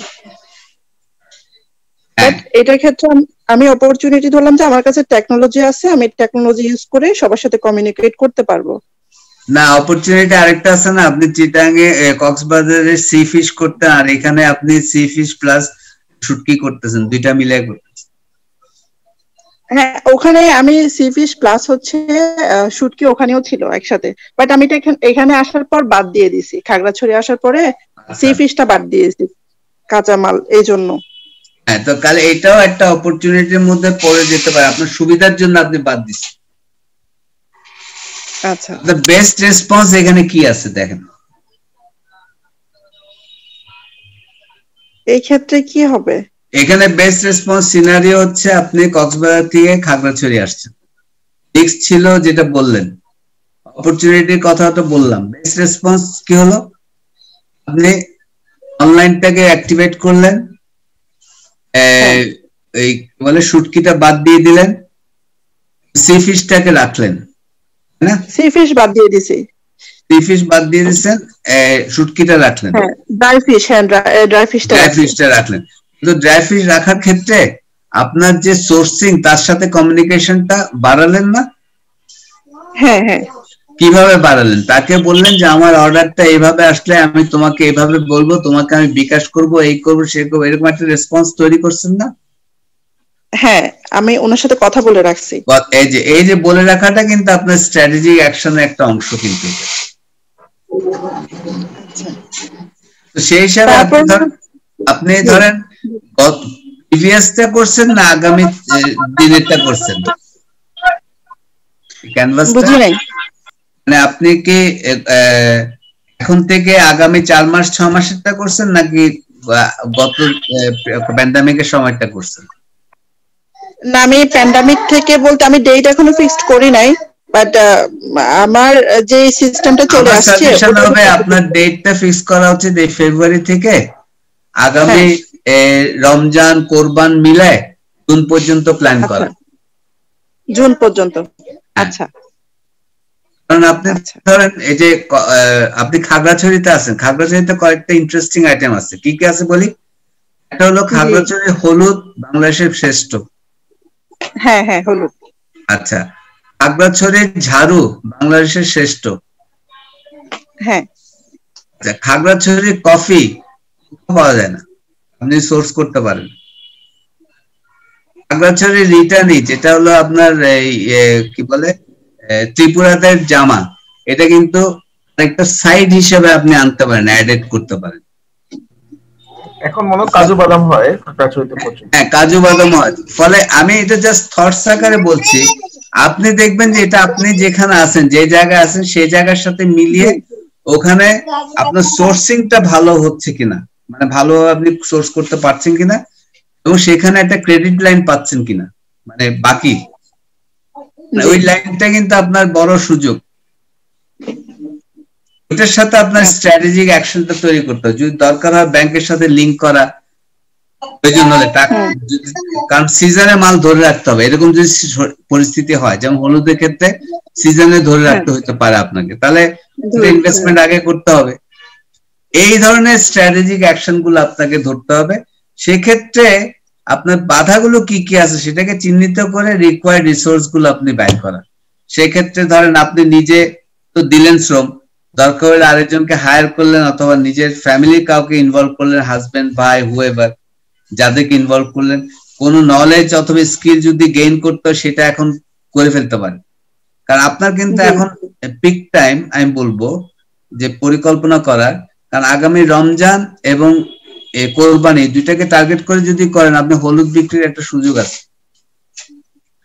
বাট এটার ক্ষেত্রে আমি অপরচুনিটি ধরলাম যে আমার কাছে টেকনোলজি আছে, আমি টেকনোলজি ইউজ করে সবার সাথে কমিউনিকেট করতে পারবো। না, অপরচুনিটি আরেকটা আছে না, আপনি চিটাঙ্গে কক্সবাজারে সি ফিশ করতে, আর এখানে আপনি সি ফিশ প্লাস শুটকি করতেছেন, দুইটা মিলে করতেছেন। হ্যাঁ, ওখানে আমি সি ফিশ প্লাস হচ্ছে শুটকি ওখানেও ছিল একসাথে, বাট আমি এখানে আসার পর বাদ দিয়ে দিছি। খাগড়াছড়ি আসার পরে সি ফিশটা বাদ দিয়েছি কাঁচামাল, এই জন্য। হ্যাঁ, তো কালে এটাও একটা অপরচুনিটির মধ্যে পড়ে যেতে পারে, আপনার সুবিধার জন্য আপনি বাদ দিচ্ছেন। আচ্ছা, দ্য বেস্ট রেসপন্স এখানে কি আছে দেখেন। এই ক্ষেত্রে কি হবে? এখানে বেস্ট রেসপন্স সিনারিও হচ্ছে আপনি কক্সবাজার থেকে খাগড়াছড়ি আসছেন, রিস্ক ছিল যেটা বললেন, অপরচুনিটির কথা তো বললাম। বেস্ট রেসপন্স কি হলো, আপনি অনলাইনটাকে অ্যাক্টিভেট করলেন, এই বলে শুটকিটা বাদ দিয়ে দিলেন, সি ফিশটাকে রাখলেন, না সি ফিশ বাদ দিয়ে দিছি, সি ফিশ বাদ দিয়ে দিয়েছেন, শুটকিটা রাখলেন, হ্যাঁ ড্রাই ফিশ, হ্যাঁ ড্রাই ফিশটা ড্রাই ফিশটা রাখলেন। কিন্তু ড্রাই ফিশ রাখার ক্ষেত্রে আপনার যে সোর্সিং, তার সাথে কমিউনিকেশনটা বাড়ালেন না? হ্যাঁ হ্যাঁ। কিভাবে বাড়ালেন? তাকে বললেন যে আমার অর্ডারটা এইভাবে আসলে আমি তোমাকে এইভাবে বলবো, তোমাকে আমি বিকাশ করব, এই করব সেই করবো, এরকম একটা রেসপন্স তৈরি করছেন না? হ্যাঁ, আমি ওনার সাথে কথা বলে রাখছি। এই যে এই যে বলে রাখাটা কিন্তু আপনার স্ট্র্যাটেজিক অ্যাকশনের একটা অংশ কিন্তু। তো সেই হিসাবে আপনি ধরেন আপনি ধরেন গত প্রিভিয়াসটা করছেন না আগামী দিনেরটা করছেন? ক্যানভাসটা মানে আপনি কি এখন থেকে আগামী চার মাস ছ মাসেরটা করছেন নাকি গত প্যান্ডামিকের সময়টা করছেন? না, আমি প্যান্ডামিক থেকে বলতে আমি ডেট এখনো ফিক্সড করি নাই, বাট আমার যে সিস্টেমটা চলে আসছে হবে আপনার ডেটটা ফিক্স করা উচিত এই ফেব্রুয়ারি থেকে আগামী রমজান কোরবান মিলায় জুন পর্যন্ত প্ল্যান করা। জুন পর্যন্ত, আচ্ছা। কারণ আপনি ধরেন এই যে আপনি খাগড়াছড়িতে আছেন, খাগড়াছড়িতে কয়েকটা ইন্টারেস্টিং আইটেম আছে। কি কি আছে বলি? একটা হলো খাগড়াছড়ি হলুদ বাংলাদেশের শ্রেষ্ঠ। হ্যাঁ হ্যাঁ, হলুদ। আচ্ছা, খাগড়াছড়ির ঝাড়ু বাংলাদেশের শ্রেষ্ঠ। হ্যাঁ। আচ্ছা, খাগড়াছড়ির কফি পাওয়া যায় না, আপনি সোর্স করতে পারেন। খাগড়াছড়ির রিটার্নি, যেটা হলো আপনার এই কি বলে ত্রিপুরাদের জামা, এটা কিন্তু একটা সাইড হিসেবে আপনি আনতে পারেন, অ্যাডেড করতে পারেন। এখন মনে কাজু বাদাম হয় খাগড়াছড়িতে প্রচুর। হ্যাঁ, কাজু বাদাম হয়। ফলে আমি এটা জাস্ট থটস আকারে বলছি, আপনি দেখবেন যে এটা আপনি যেখানে আছেন, যে জায়গায় আছেন সেই জায়গার সাথে মিলিয়ে ওখানে আপনার সোর্সিংটা ভালো হচ্ছে কিনা, মানে ভালোভাবে আপনি সোর্স করতে পারছেন কিনা, এবং সেখানে একটা ক্রেডিট লাইন পাচ্ছেন কিনা, মানে বাকি ওই লাইনটা কিন্তু আপনার বড় সুযোগ। ওটার সাথে আপনার স্ট্র্যাটেজিক অ্যাকশনটা তৈরি করতে হবে। যদি দরকার হয় ব্যাংকের সাথে লিংক করা প্রয়োজন হলে, কারণ সিজনে মাল ধরে রাখতে হবে। এরকম যদি পরিস্থিতি হয়, যেমন হলুদের ক্ষেত্রে সিজনে ধরে রাখতে হতে পারে আপনাকে, তাহলে ইনভেস্টমেন্ট আগে করতে হবে। এই ধরনের স্ট্র্যাটেজিক অ্যাকশন গুলো আপনাকে ধরতে হবে। সেক্ষেত্রে আপনার বাধাগুলো কি কি আছে সেটাকে চিহ্নিত করে রিকোয়ার্ড রিসোর্স গুলো আপনি ব্যয় করা। সেক্ষেত্রে ধরেন আপনি নিজে তো দিলেন শ্রম, দরকার হলে আরেকজনকে হায়ার করলেন, অথবা নিজের ফ্যামিলির কাউকে ইনভলভ করলেন, হাজবেন্ড ভাই হুএভার, যাদেরকে ইনভলভ করলেন। কোনো নলেজ অথবা স্কিল যদি গেইন করতে হয় সেটা এখন করে ফেলতে পারেন। কারণ আপনার কিন্তু এখন পিক টাইম আমি বলবো যে পরিকল্পনা করার, কারণ আগামী রমজান এবং কোরবানি দুইটাকে টার্গেট করে যদি করেন, আপনি হলুদ বিক্রির একটা সুযোগ আছে।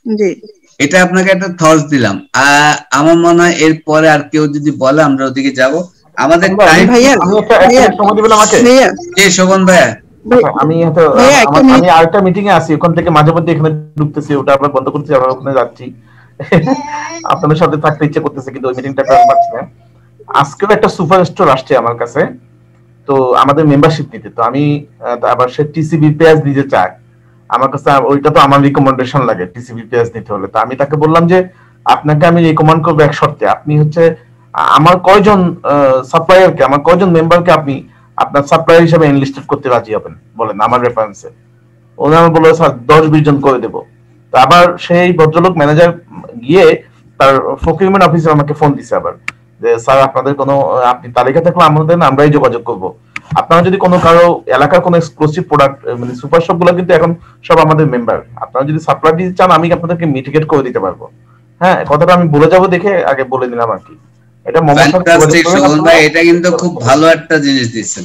জি এটা আপনাকে একটা থটস দিলাম। আহ, আমার মনে হয় এরপরে আর কেউ যদি বলে আমরা ওদিকে যাব। আমাদের টাইম ভাইয়া আমি একটা এক মিনিট সময় দিবেন আমাকে? ভাইয়া জি শোভন ভাইয়া, আচ্ছা, আমি হয়তো ভাইয়া একটা আমার- মিনিট আমি আরেকটা মিটিং এ আছি, ওখান থেকে মাঝে মধ্যে এখানে ঢুকতেছি, ওটা আবার বন্ধ করতেছি, আবার ওখানে যাচ্ছি। আপনাদের সাথে থাকতে ইচ্ছে করতেছে কিন্তু ওই মিটিংটা করতে পারছি না। আজকেও একটা সুপার স্টোর আসছে আমার কাছে, তো আমাদের মেম্বারশিপ নিতে, তো আমি আহ, আবার সে টিসিবি পেজ নিতে চায় আমার কাছে, ওইটা তো আমার রিকমেন্ডেশন লাগে টিসিবি পেজ নিতে হলে। তো আমি তাকে বললাম যে আপনাকে আমি রিকমেন্ড করবো এক শর্তে, আপনি হচ্ছে আ- আমার কয়জন সাপ্লায়ারকে, আমার কয়জন মেম্বারকে আপনি আপনার সাপ্লায়ার হিসেবে এনলিস্টেড করতে রাজি হবেন বলেন আমার রেফারেন্সে। ওনার আমি বললো স্যার দশ বিশ জন করে দেবো। তো আবার সেই ভদ্রলোক ম্যানেজার গিয়ে তার প্রকিউরমেন্ট অফিসে আমাকে ফোন দিছে আবার যে স্যার আপনাদের কোনো আপনি তালিকা থাকলে আমাদের না, আমরাই যোগাযোগ করবো। আপনারা যদি কোনো কারো এলাকার কোনো এক্সক্লুসিভ প্রোডাক্ট, মানে সুপার শপ গুলো কিন্তু এখন সব আমাদের মেম্বার, আপনারা যদি সাপ্লাই দিতে চান আমি আপনাদেরকে মিটিগেট করে দিতে পারবো। হ্যাঁ, কথাটা আমি বলে যাবো দেখে আগে বলে দিলাম আর কি। এটা মোহাম্মদ সাহেব যোগাযোগ ফ্যান্টাস্টিক করবেন শোভন ভাই, আপনারা। এটা কিন্তু খুব ভালো একটা জিনিস দিচ্ছেন।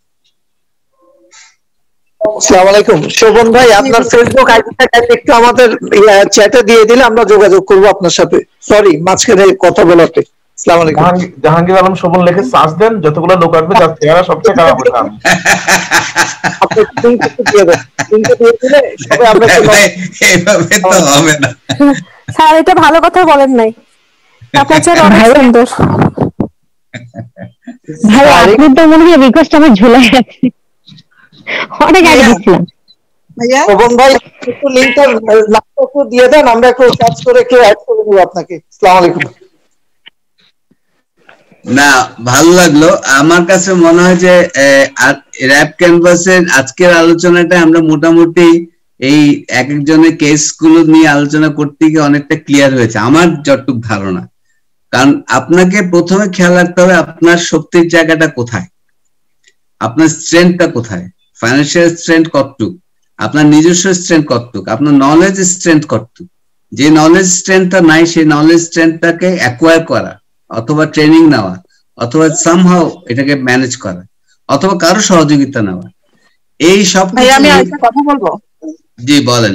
আসসালামু আলাইকুম শোভন ভাই, আপনার ফেসবুক আইডিটা একটু আমাদের চ্যাটে দিয়ে দিলে আমরা যোগাযোগ করব আপনার সাথে। সরি মাঝখানে কথা বলাতে। আসসালামু আলাইকুম। জাহাঙ্গীর জাহাঙ্গীর আলম শোভন লিখে সার্চ দেন, যতগুলো লোক আসবে যার চেহারা সবচেয়ে খারাপ ওটা আমি। আপনি লিংক একটু দিয়ে দেন, লিংক দিয়ে দিলে সবাই আমরা একটু ভাই, এভাবে তো হবে না। স্যার এটা ভালো কথা বলেন নাই, আপনার চেহারা অনেক সুন্দর। ভাই আপনি তো মনে হয় রিকোয়েস্ট আমার ঝুলাই আছে, অনেক আগে দিচ্ছিলাম। ভাইয়া শোভন ভাই একটু লিংকটা নামটা একটু দিয়ে দেন, আমরা একটু সার্চ করে একটু অ্যাড করে নিব আপনাকে। আসসালামু আলাইকুম। না, ভালো লাগলো। আমার কাছে মনে হয় যে র‍্যাপ ক্যানভাসের আজকের আলোচনাটা আমরা মোটামুটি এই এক একজনের কেস গুলো নিয়ে আলোচনা করতে গিয়ে অনেকটা ক্লিয়ার হয়েছে আমার যতটুকু ধারণা। কারণ আপনাকে প্রথমে খেয়াল রাখতে হবে আপনার শক্তির জায়গাটা কোথায়, আপনার স্ট্রেংথটা কোথায়, ফাইন্যান্সিয়াল স্ট্রেংথ কতটুক, আপনার নিজস্ব স্ট্রেংথ কতটুক, আপনার নলেজ স্ট্রেংথ কতটুক। যে নলেজ স্ট্রেংথটা নাই সেই নলেজ স্ট্রেংথটাকে অ্যাকোয়ার করা, অথবা ট্রেনিং নেওয়া, অথবা সামহাউ এটাকে ম্যানেজ করা, অথবা কারো সহযোগিতা নেওয়া, এই সব ভাইয়া আমি আরেকটা কথা বলবো। জি বলেন।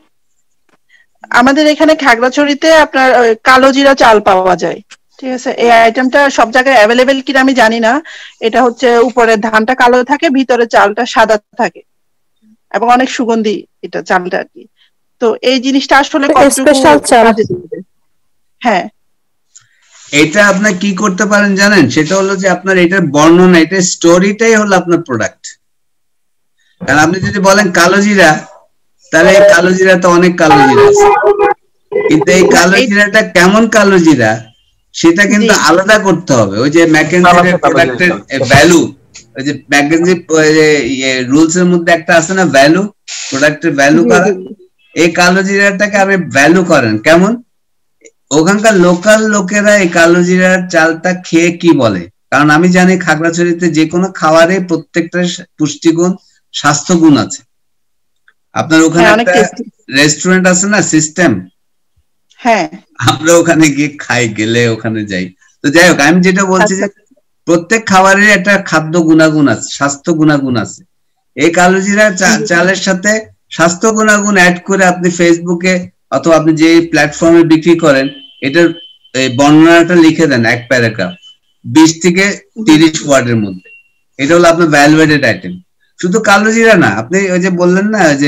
আমাদের এখানে খাগড়াছড়িতে আপনার ওই কালো জিরা চাল পাওয়া যায়, ঠিক আছে? এই আইটেমটা সব জায়গায় অ্যাভেলেবেল কিনা আমি জানি না। এটা হচ্ছে উপরে ধানটা কালো থাকে, ভিতরে চালটা সাদা থাকে এবং অনেক সুগন্ধি এটা চালটা আর কি। তো এই জিনিসটা আসলে স্পেশাল চাল। হ্যাঁ, এটা আপনার কি করতে পারেন জানেন, সেটা হলো যে আপনার এটার বর্ণনা, এটার স্টোরিটাই হলো আপনার প্রোডাক্ট। কারণ আপনি যদি বলেন কালো জিরা, তাহলে এই কালো জিরা তো অনেক কালো জিরা আছে, কিন্তু এই কালো জিরাটা কেমন কালো জিরা সেটা কিন্তু আলাদা করতে হবে। ওই যে ম্যাকেনজির প্রোডাক্টের ভ্যালু, ওই যে ম্যাকেনজি রুলস এর মধ্যে একটা আছে না ভ্যালু, প্রোডাক্টের ভ্যালু করা। এই কালো জিরাটাকে আপনি ভ্যালু করেন কেমন, ওখানকার লোকাল লোকেরা এই কালো জিরার চালটা খেয়ে কি বলে। কারণ আমি জানি খাগড়াছড়িতে যে কোনো খাবারে প্রত্যেকটা পুষ্টিগুণ, স্বাস্থ্য গুণ আছে। আপনার ওখানে একটা রেস্টুরেন্ট আছে না, সিস্টেম, হ্যাঁ আমরা ওখানে গিয়ে খাই, গেলে ওখানে যাই। তো যাই হোক, আমি যেটা বলছি যে প্রত্যেক খাবারের একটা খাদ্য গুণাগুণ আছে, স্বাস্থ্য গুণাগুণ আছে। এই কালো জিরা চালের সাথে স্বাস্থ্য গুণাগুণ অ্যাড করে আপনি ফেসবুকে অথবা আপনি যে প্ল্যাটফর্মে বিক্রি করেন এটার বর্ণনাটা লিখে দেন এক প্যারাগ্রাফ, বিশ থেকে তিরিশ ওয়ার্ডের মধ্যে। এটা হলো আপনার ভ্যালুয়েটেড আইটেম। শুধু কালো জিরা না, আপনি ওই যে বললেন না যে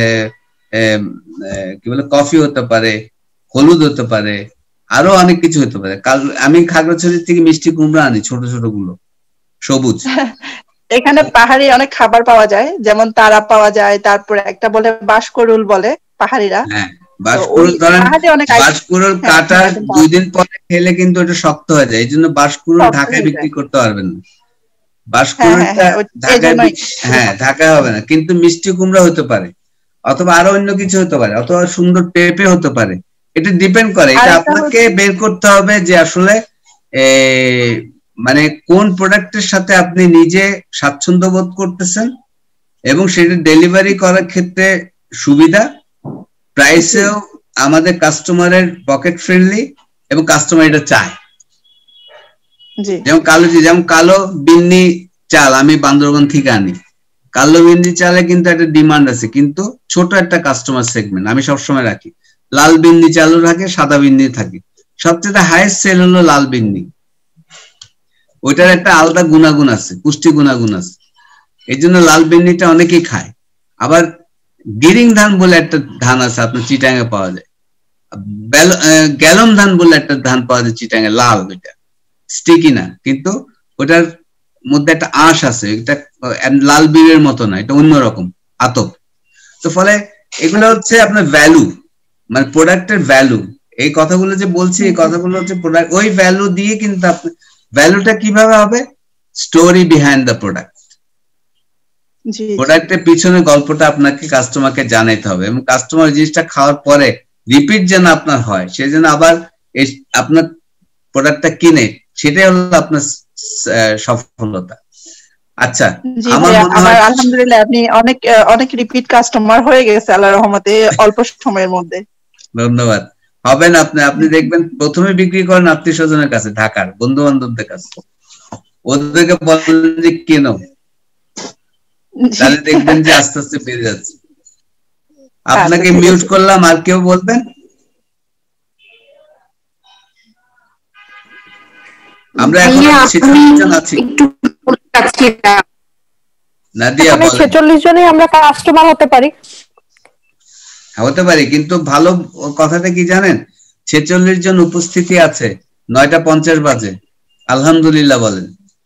কি বলে কফি হতে পারে, হলুদ হতে পারে, আরো অনেক কিছু হতে পারে। আমি খাগড়াছড়ি থেকে মিষ্টি কুমড়া আনি, ছোট ছোট গুলো সবুজ। এখানে পাহাড়ি অনেক খাবার পাওয়া যায়, যেমন তারা পাওয়া যায়, তারপরে একটা বলে বাঁশকরুল বলে পাহাড়িরা। হ্যাঁ, বাঁশকুড়ুল ধরেন, বাঁশকুড়ুল কাটার দুই দিন পরে খেলে কিন্তু এটা শক্ত হয়ে যায়, এই জন্য বাঁশকুড়ুল ঢাকায় বিক্রি করতে পারবেন না। বাঁশকুড়ুলটা ঢাকায়, হ্যাঁ ঢাকায় হবে না, কিন্তু মিষ্টি কুমড়া হতে পারে, অথবা আরো অন্য কিছু হতে পারে, অথবা সুন্দর পেঁপে হতে পারে। এটা ডিপেন্ড করে, এটা আপনাকে বের করতে হবে যে আসলে মানে কোন প্রোডাক্টের সাথে আপনি নিজে স্বাচ্ছন্দ্য বোধ করতেছেন এবং সেটা ডেলিভারি করার ক্ষেত্রে সুবিধা, প্রাইসেও আমাদের কাস্টমারের পকেট ফ্রেন্ডলি এবং কাস্টমার এটা চায়। যেমন কালো, যেমন কালো বিন্নি চাল আমি বান্দরবান থেকে আনি, কালো বিন্নি চালে কিন্তু একটা ডিমান্ড আছে, কিন্তু ছোট একটা কাস্টমার সেগমেন্ট আমি সবসময় রাখি। লাল বিন্দি চালু থাকে, সাদা বিন্দি থাকে। সবচেয়ে হাইয়েস্ট সেল হলো লাল বিন্দি। ওইটার একটা আলাদা গুণাগুণ আছে, পুষ্টি গুণাগুণ আছে, এই জন্য লাল বিন্দিটা অনেকেই খায়। আবার গিরিং ধান বলে একটা ধান আছে আপনার চিটাঙ্গে পাওয়া যায়, গ্যালম ধান বলে একটা ধান পাওয়া যায় চিটাঙ্গে, লাল, ওইটা স্টিকি না, কিন্তু ওটার মধ্যে একটা আঁশ আছে, এটা লাল বীরের মতো না, এটা অন্যরকম আতপ। তো ফলে এগুলো হচ্ছে আপনার ভ্যালু, মানে প্রোডাক্টের ভ্যালু। এই কথাগুলো যে বলছি, এই কথাগুলো হচ্ছে প্রোডাক্ট, ওই ভ্যালু দিয়ে কিন্তু আপনি, ভ্যালুটা কিভাবে হবে, স্টোরি বিহাইন্ড দ্য প্রোডাক্ট, প্রোডাক্টের পিছনে গল্পটা আপনাকে কাস্টমারকে জানাইতে হবে, এবং কাস্টমার জিনিসটা খাওয়ার পরে রিপিট যেন আপনার হয়, সে যেন আবার আপনার প্রোডাক্টটা কিনে, সেটাই হলো আপনার সফলতা। আচ্ছা, আমার মনে হয় আলহামদুলিল্লাহ আপনি অনেক অনেক রিপিট কাস্টমার হয়ে গেছে আল্লাহর রহমতে অল্প সময়ের মধ্যে। ধন্যবাদ। হবেন আপনি, আপনি দেখবেন প্রথমে বিক্রি করেন আত্মীয় স্বজনের কাছে, ঢাকার বন্ধু বান্ধবদের কাছে, ওদেরকে বলেন যে কেনো, তাহলে দেখবেন যে আস্তে আস্তে বেড়ে যাচ্ছে। আপনাকে মিউট করলাম, আর কেউ বলবেন? আমরা এখন ছেচল্লিশ জন আছি। নাদিয়া বলেন। ছেচল্লিশ জনই আমরা কাস্টমার হতে পারি। হতে পারি, কিন্তু ভালো কথাটা কি জানেন, ছেচল্লিশ জন উপস্থিতি আছে, নয়টা পঞ্চাশ বাজে। আলহামদুলিল্লাহ বলেন।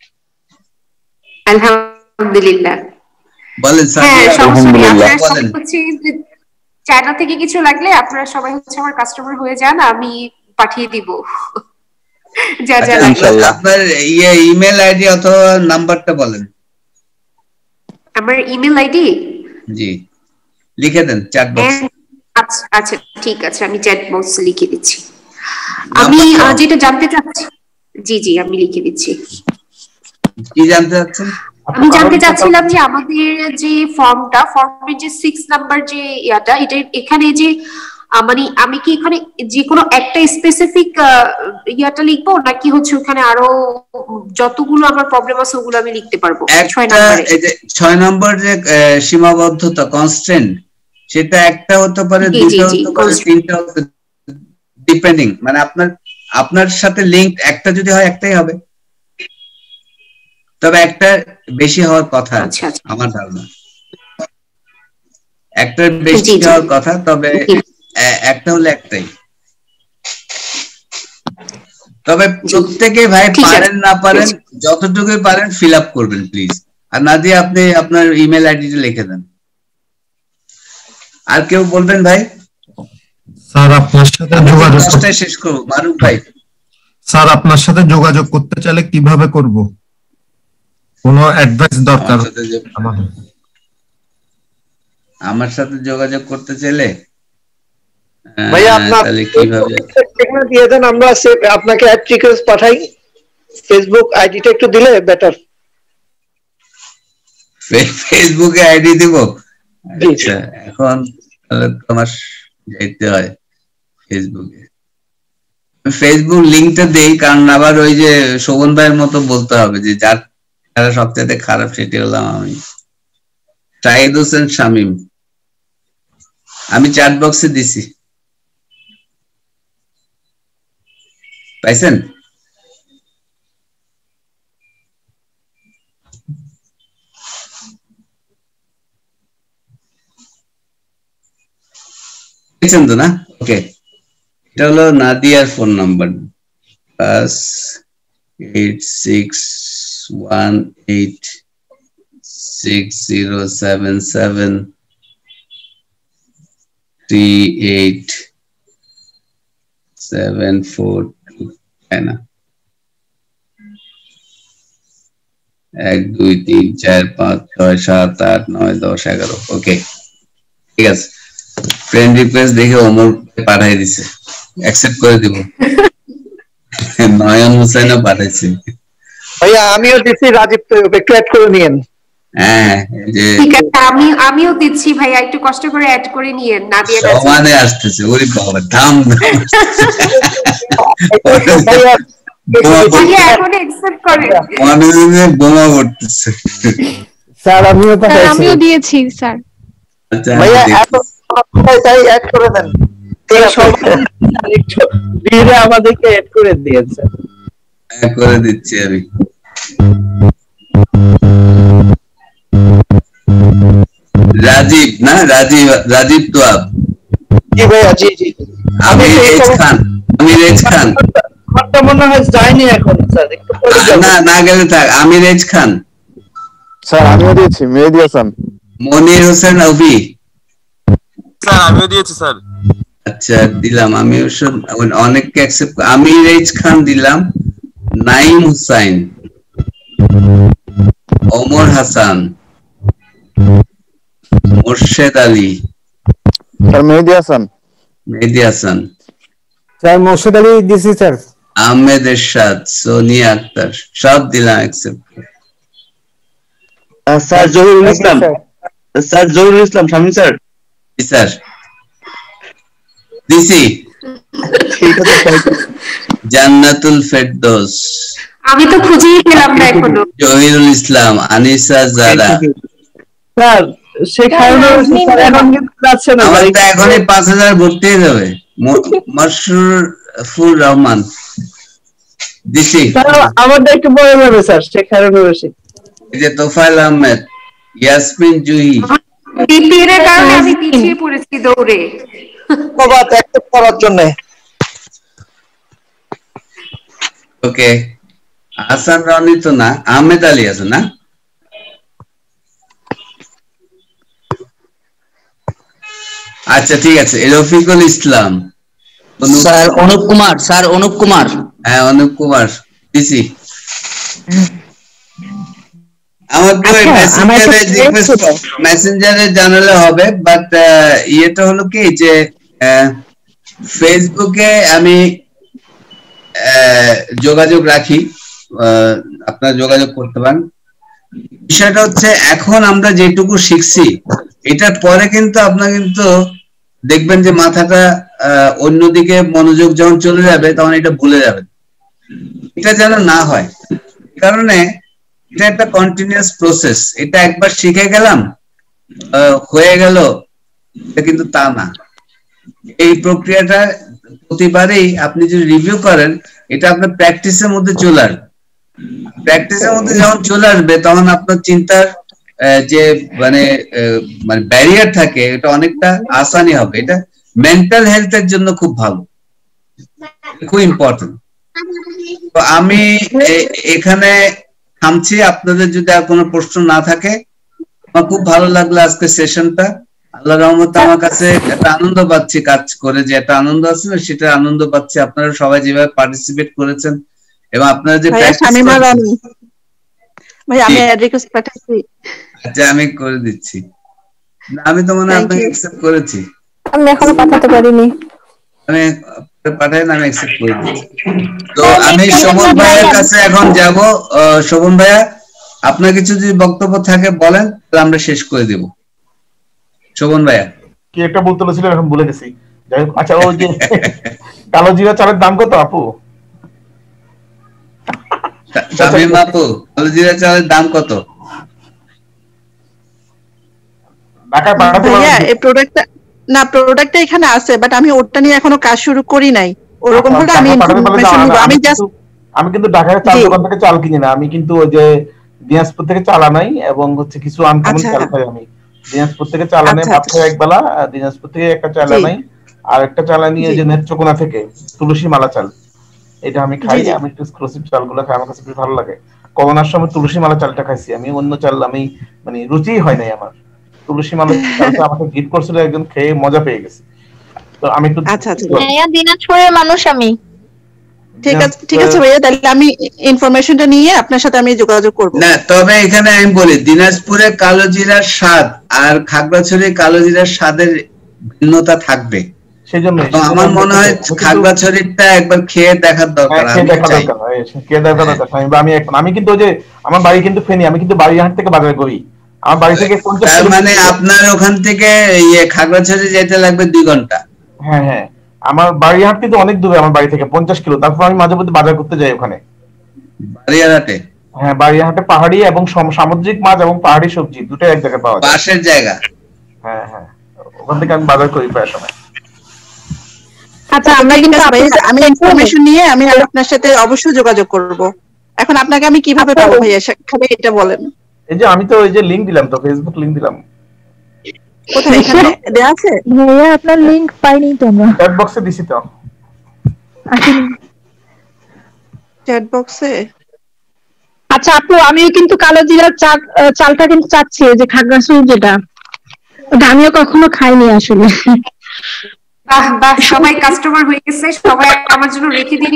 আলহামদুলিল্লাহ বলেন স্যার। হ্যাঁ, সমস্যা নেই। আপনারা সবাই হচ্ছে চায়না থেকে কিছু লাগলে আপনারা সবাই হচ্ছে আমার কাস্টমার হয়ে যান, আমি পাঠিয়ে দিব যা যা লাগবে। আপনার ইয়ে ইমেল আইডি অথবা নাম্বারটা বলেন। আমার ইমেল আইডি জি লিখে দেন চ্যাট বক্সে। আচ্ছা আচ্ছা ঠিক আছে, আমি চ্যাট বক্সে লিখে দিচ্ছি। আমি যেটা জানতে চাচ্ছি, জি জি আমি লিখে দিচ্ছি। কি জানতে চাচ্ছেন? আমি জানতে চাচ্ছিলাম যে আমাদের যে ফর্মটা, ফর্মের যে সিক্স নাম্বার যে ইয়াটা, এটা এখানে যে মানে আমি কি এখানে যে কোনো একটা স্পেসিফিক ইয়াটা লিখবো, নাকি হচ্ছে ওখানে আরো যতগুলো আমার প্রবলেম আছে ওগুলো আমি লিখতে পারবো? ছয় নম্বরে এই যে ছয় নম্বর যে সীমাবদ্ধতা, কনস্ট্যান্ট, সেটা একটা হতে পারে, দুটো হতে পারে, তিনটা হতে, ডিপেন্ডিং, মানে আপনার আপনার সাথে লিংক একটা যদি হয় একটাই হবে, তবে একটা বেশি হওয়ার কথা আমার ধারণা, একটা বেশি হওয়ার কথা, তবে একটা হলে একটাই। তবে প্রত্যেকে ভাই পারেন না পারেন যতটুকুই পারেন ফিল আপ করবেন প্লিজ। আর নাদিয়া আপনি আপনার ইমেল আইডিটা লিখে দেন। আর কেউ বলবেন ভাই? স্যার আপনার সাথে যোগাযোগ করতে শেষ করব। মারুফ ভাই স্যার আপনার সাথে যোগাযোগ করতে চাইলে কিভাবে করব? কোনো অ্যাডভাইস দরকার আমার আমার সাথে যোগাযোগ করতে চাইলে ভাই আপনার কিভাবে ঠিকানা দিয়ে দেন, আমরা আপনাকে অ্যাড রিকোয়েস্ট পাঠাই। ফেসবুক আইডিটা একটু দিলে বেটার। ফেসবুকে আইডি দিব? আচ্ছা, এখন তাহলে তোমার যাইতে হয় ফেসবুকে। ফেসবুক লিংকটা দেই, কারণ আবার ওই যে শোভন ভাইয়ের মতো বলতে হবে যে যার যারা সবচেয়ে খারাপ সেটি হলাম আমি, শাহিদ হোসেন শামীম। আমি চ্যাট বক্সে দিছি, পাইছেন? পেয়েছেন তো না? ওকে, এটা হলো নাদিয়ার phone number, plus eight six one eight six zero seven seven three eight seven four two, তাই না? এক দুই তিন চার পাঁচ ছয় সাত আট নয় দশ এগারো। ওকে ঠিক আছে, ফ্রেন্ড রিকোয়েস্ট দেখে ওমর পাঠাই দিছে, অ্যাকসেপ্ট করে দিব। নয়ন হোসেনও পাঠাইছে। ভাইয়া আমিও দিচ্ছি, রাজীব তো একটু অ্যাড করে নিয়েন। হ্যাঁ ঠিক আছে, আমি আমিও দিচ্ছি ভাইয়া, একটু কষ্ট করে অ্যাড করে নিয়েন। নাদিয়া সমানে আসতেছে, ওরে বাবা ধাম এখন অ্যাকসেপ্ট করে মনে বোমা পড়তেছে। স্যার আমিও আমিও দিয়েছি স্যার। ভাইয়া এত তাই অ্যাড করে দেন। ধীরে আমাদেরকে অ্যাড করে দিয়েছে। হ্যাঁ, করে দিচ্ছি আমি। রাজীব না, রাজীব রাজীব তোয়াব। জি ভাইয়া, জি জি। আমি রেজ খান, আমি রেজ খান। আমারটা মনে হয় যায়নি এখন স্যার, একটু পরে যাবে। না না গেলে থাক। আমি রেজ খান। স্যার আমিও দিয়েছি, মেহেদী হাসান। মনির হোসেন অভি। স্যার আমিও দিয়েছি স্যার। আচ্ছা দিলাম আমি, অনেককে অ্যাকসেপ্ট। আমি রেজ খান দিলাম, নাইম হুসাইন, ওমর হাসান, মোর্শেদ আলী, স্যার মেহেদী হাসান। মেহেদী হাসান, স্যার মোর্শেদ আলী দিছি স্যার। আহমেদ এরশাদ, সোনিয়া আক্তার, সব দিলাম accept. Sir Zahirul Islam, sir Zahirul Islam Shamim sir. জি স্যার দিছি। ঠিক আছে স্যার। জান্নাতুল ফেরদৌস, আমি তো খুঁজেই পেলাম না এখনো। জহিরুল ইসলাম, আনিসা জারা। স্যার সেখানে এখন কিন্তু যাচ্ছে না। আমার তো এখনই পাঁচ হাজার ভর্তি হয়ে যাবে। মাশরুফুর রহমান দিছি। আমারটা একটু বড় হবে স্যার, সেখানে বেশি। এই যে তোফায়েল আহমেদ, ইয়াসমিন জুহি। বিপিএর এর কারণে আমি পিছিয়ে পড়েছি দৌড়ে। বাবা অ্যাকসেপ্ট করার জন্য। ওকে, হাসান রনি তো না, আহমেদ আলী আছে না? আচ্ছা ঠিক আছে, রফিকুল ইসলাম, স্যার অনুপ কুমার, স্যার অনুপ কুমার। হ্যাঁ অনুপ কুমার দিছি। আমাকে মেসেঞ্জারে মেসেঞ্জারে জানালে হবে, বাট ইয়েটা হলো কি যে ফেসবুকে আমি যোগাযোগ রাখি, আপনারা যোগাযোগ করতে পারেন। বিষয়টা হচ্ছে এখন আমরা যেটুকু শিখছি, এটার পরে কিন্তু আপনার কিন্তু দেখবেন যে মাথাটা অন্যদিকে মনোযোগ যখন চলে যাবে তখন এটা ভুলে যাবে। এটা যেন না হয়, কারণে এটা একটা কন্টিনিউয়াস প্রসেস। এটা একবার শিখে গেলাম হয়ে গেল, এটা কিন্তু তা না। এই প্রক্রিয়াটা প্রতিবারেই আপনি যদি রিভিউ করেন, এটা আপনার প্র্যাকটিসের মধ্যে চলে আসবে। প্র্যাকটিসের মধ্যে যখন চলে আসবে তখন আপনার চিন্তার যে মানে মানে ব্যারিয়ার থাকে, এটা অনেকটা আসানি হবে। এটা মেন্টাল হেলথের জন্য খুব ভালো, খুব ইম্পর্টেন্ট। তো আমি এখানে থামছি। আপনাদের যদি আর কোনো প্রশ্ন না থাকে, আমার খুব ভালো লাগলো আজকে সেশনটা। আল্লাহ রহমতে আমার কাছে একটা আনন্দ পাচ্ছি কাজ করে, যে একটা আনন্দ আছে না, সেটা আনন্দ পাচ্ছি। আপনারা সবাই যেভাবে পার্টিসিপেট করেছেন এবং আপনারা যে আচ্ছা আমি করে দিচ্ছি। আমি তো মনে হয় আপনাকে অ্যাকসেপ্ট করেছি। আমি এখনো পাঠাতে পারিনি। আমি পাঠাই না, আমি অ্যাকসেপ্ট করে দিচ্ছি। তো আমি শোভন ভাইয়ের কাছে এখন যাব। শোভন ভাইয়া, আপনার কিছু যদি বক্তব্য থাকে বলেন, তাহলে আমরা শেষ করে দেব। শোভন ভাইয়া কি একটা বলতে বলেছিলেন, এখন ভুলে গেছি। যাই হোক, আচ্ছা ওই যে কালো জিরা চালের দাম কত আপু? শামীম আপু, কালো জিরা চালের দাম কত? ভাইয়া এই প্রোডাক্টটা না, প্রোডাক্টটা এখানে আছে, বাট আমি ওটা নিয়ে এখনো কাজ শুরু করি নাই। ওরকম হলে আমি ইনফরমেশন নিব। আমি জাস্ট আমি কিন্তু ঢাকার চাল দোকান থেকে চাল কিনি না, আমি কিন্তু ওই যে দিনাজপুর থেকে চাল আনাই, এবং হচ্ছে কিছু আনকমন চাল খাই। আমি দিনাজপুর থেকে চাল আনাই ভাত খাই একবেলা, দিনাজপুর থেকে একটা চাল আনাই, আর একটা চাল আনি এই যে নেত্রকোনা থেকে তুলসী মালা চাল, এটা আমি খাই। আমি একটু এক্সক্লুসিভ চালগুলো খাই, আমার কাছে বেশ ভালো লাগে। করোনার সময় তুলসী মালা চালটা খাইছি আমি, অন্য চাল আমি মানে রুচি হয় নাই আমার। তুলসী মালা চালটা আমাকে গিফট করছিল একজন, খেয়ে মজা পেয়ে গেছি। তো আমি একটু আচ্ছা আচ্ছা ভাইয়া, দিনাজপুরের মানুষ আমি। ঠিক আছে ঠিক আছে ভাইয়া, তাহলে আমি ইনফরমেশনটা নিয়ে আপনার সাথে আমি যোগাযোগ করব। না তবে এখানে আমি বলি, দিনাজপুরে কালো জিরার স্বাদ আর খাগড়াছড়ি কালো জিরার স্বাদের ভিন্নতা থাকবে। সেজন্য আমার মনে হয় খাগড়াছড়িটা একবার খেয়ে দেখার দরকার। আমি চাই খেয়ে দেখার দরকার। আমি এখন আমি কিন্তু ওই যে আমার বাড়ি কিন্তু ফেনী, আমি কিন্তু বাড়িহাট থেকে বাজার করি। আমার বাড়ি থেকে তার মানে আপনার ওখান থেকে ইয়ে খাগড়াছড়ি যেতে লাগবে দুই ঘন্টা। হ্যাঁ হ্যাঁ, আমার বাড়িহাট কিন্তু অনেক দূরে, আমার বাড়ি থেকে পঞ্চাশ কিলো। তারপর আমি মাঝে মধ্যে বাজার করতে যাই ওখানে বাড়িয়াহাটে। হ্যাঁ, বাড়িয়াহাটে পাহাড়ি এবং সামুদ্রিক মাছ এবং পাহাড়ি সবজি দুটো এক জায়গায় পাওয়া যায়, পাশের জায়গা। হ্যাঁ হ্যাঁ, ওখান থেকে আমি বাজার করি প্রায় সময়। আচ্ছা আমরা কিন্তু আমি ইনফরমেশন নিয়ে আমি আপনার সাথে অবশ্যই যোগাযোগ করব। এখন আপনাকে আমি কিভাবে পাবো ভাইয়া, খালি এটা বলেন। এই যে আমি তো এই যে লিংক দিলাম, তো ফেসবুক লিংক দিলাম। কোথায় এখানে দেয়া আছে? ভাইয়া আপনার লিংক পাইনি তো আমরা। চ্যাট বক্সে দিছি তো। আসেনি চ্যাট বক্সে। আচ্ছা আপু আমিও কিন্তু কালো জিরার চা চালটা কিন্তু চাচ্ছি, যে খাগড়াছড়ি যেটা, ওটা আমিও কখনো খাইনি আসলে। বাহ বাহ, সবাই কাস্টমার হয়ে গেছে, সবাই আমার জন্য রেখে দিন।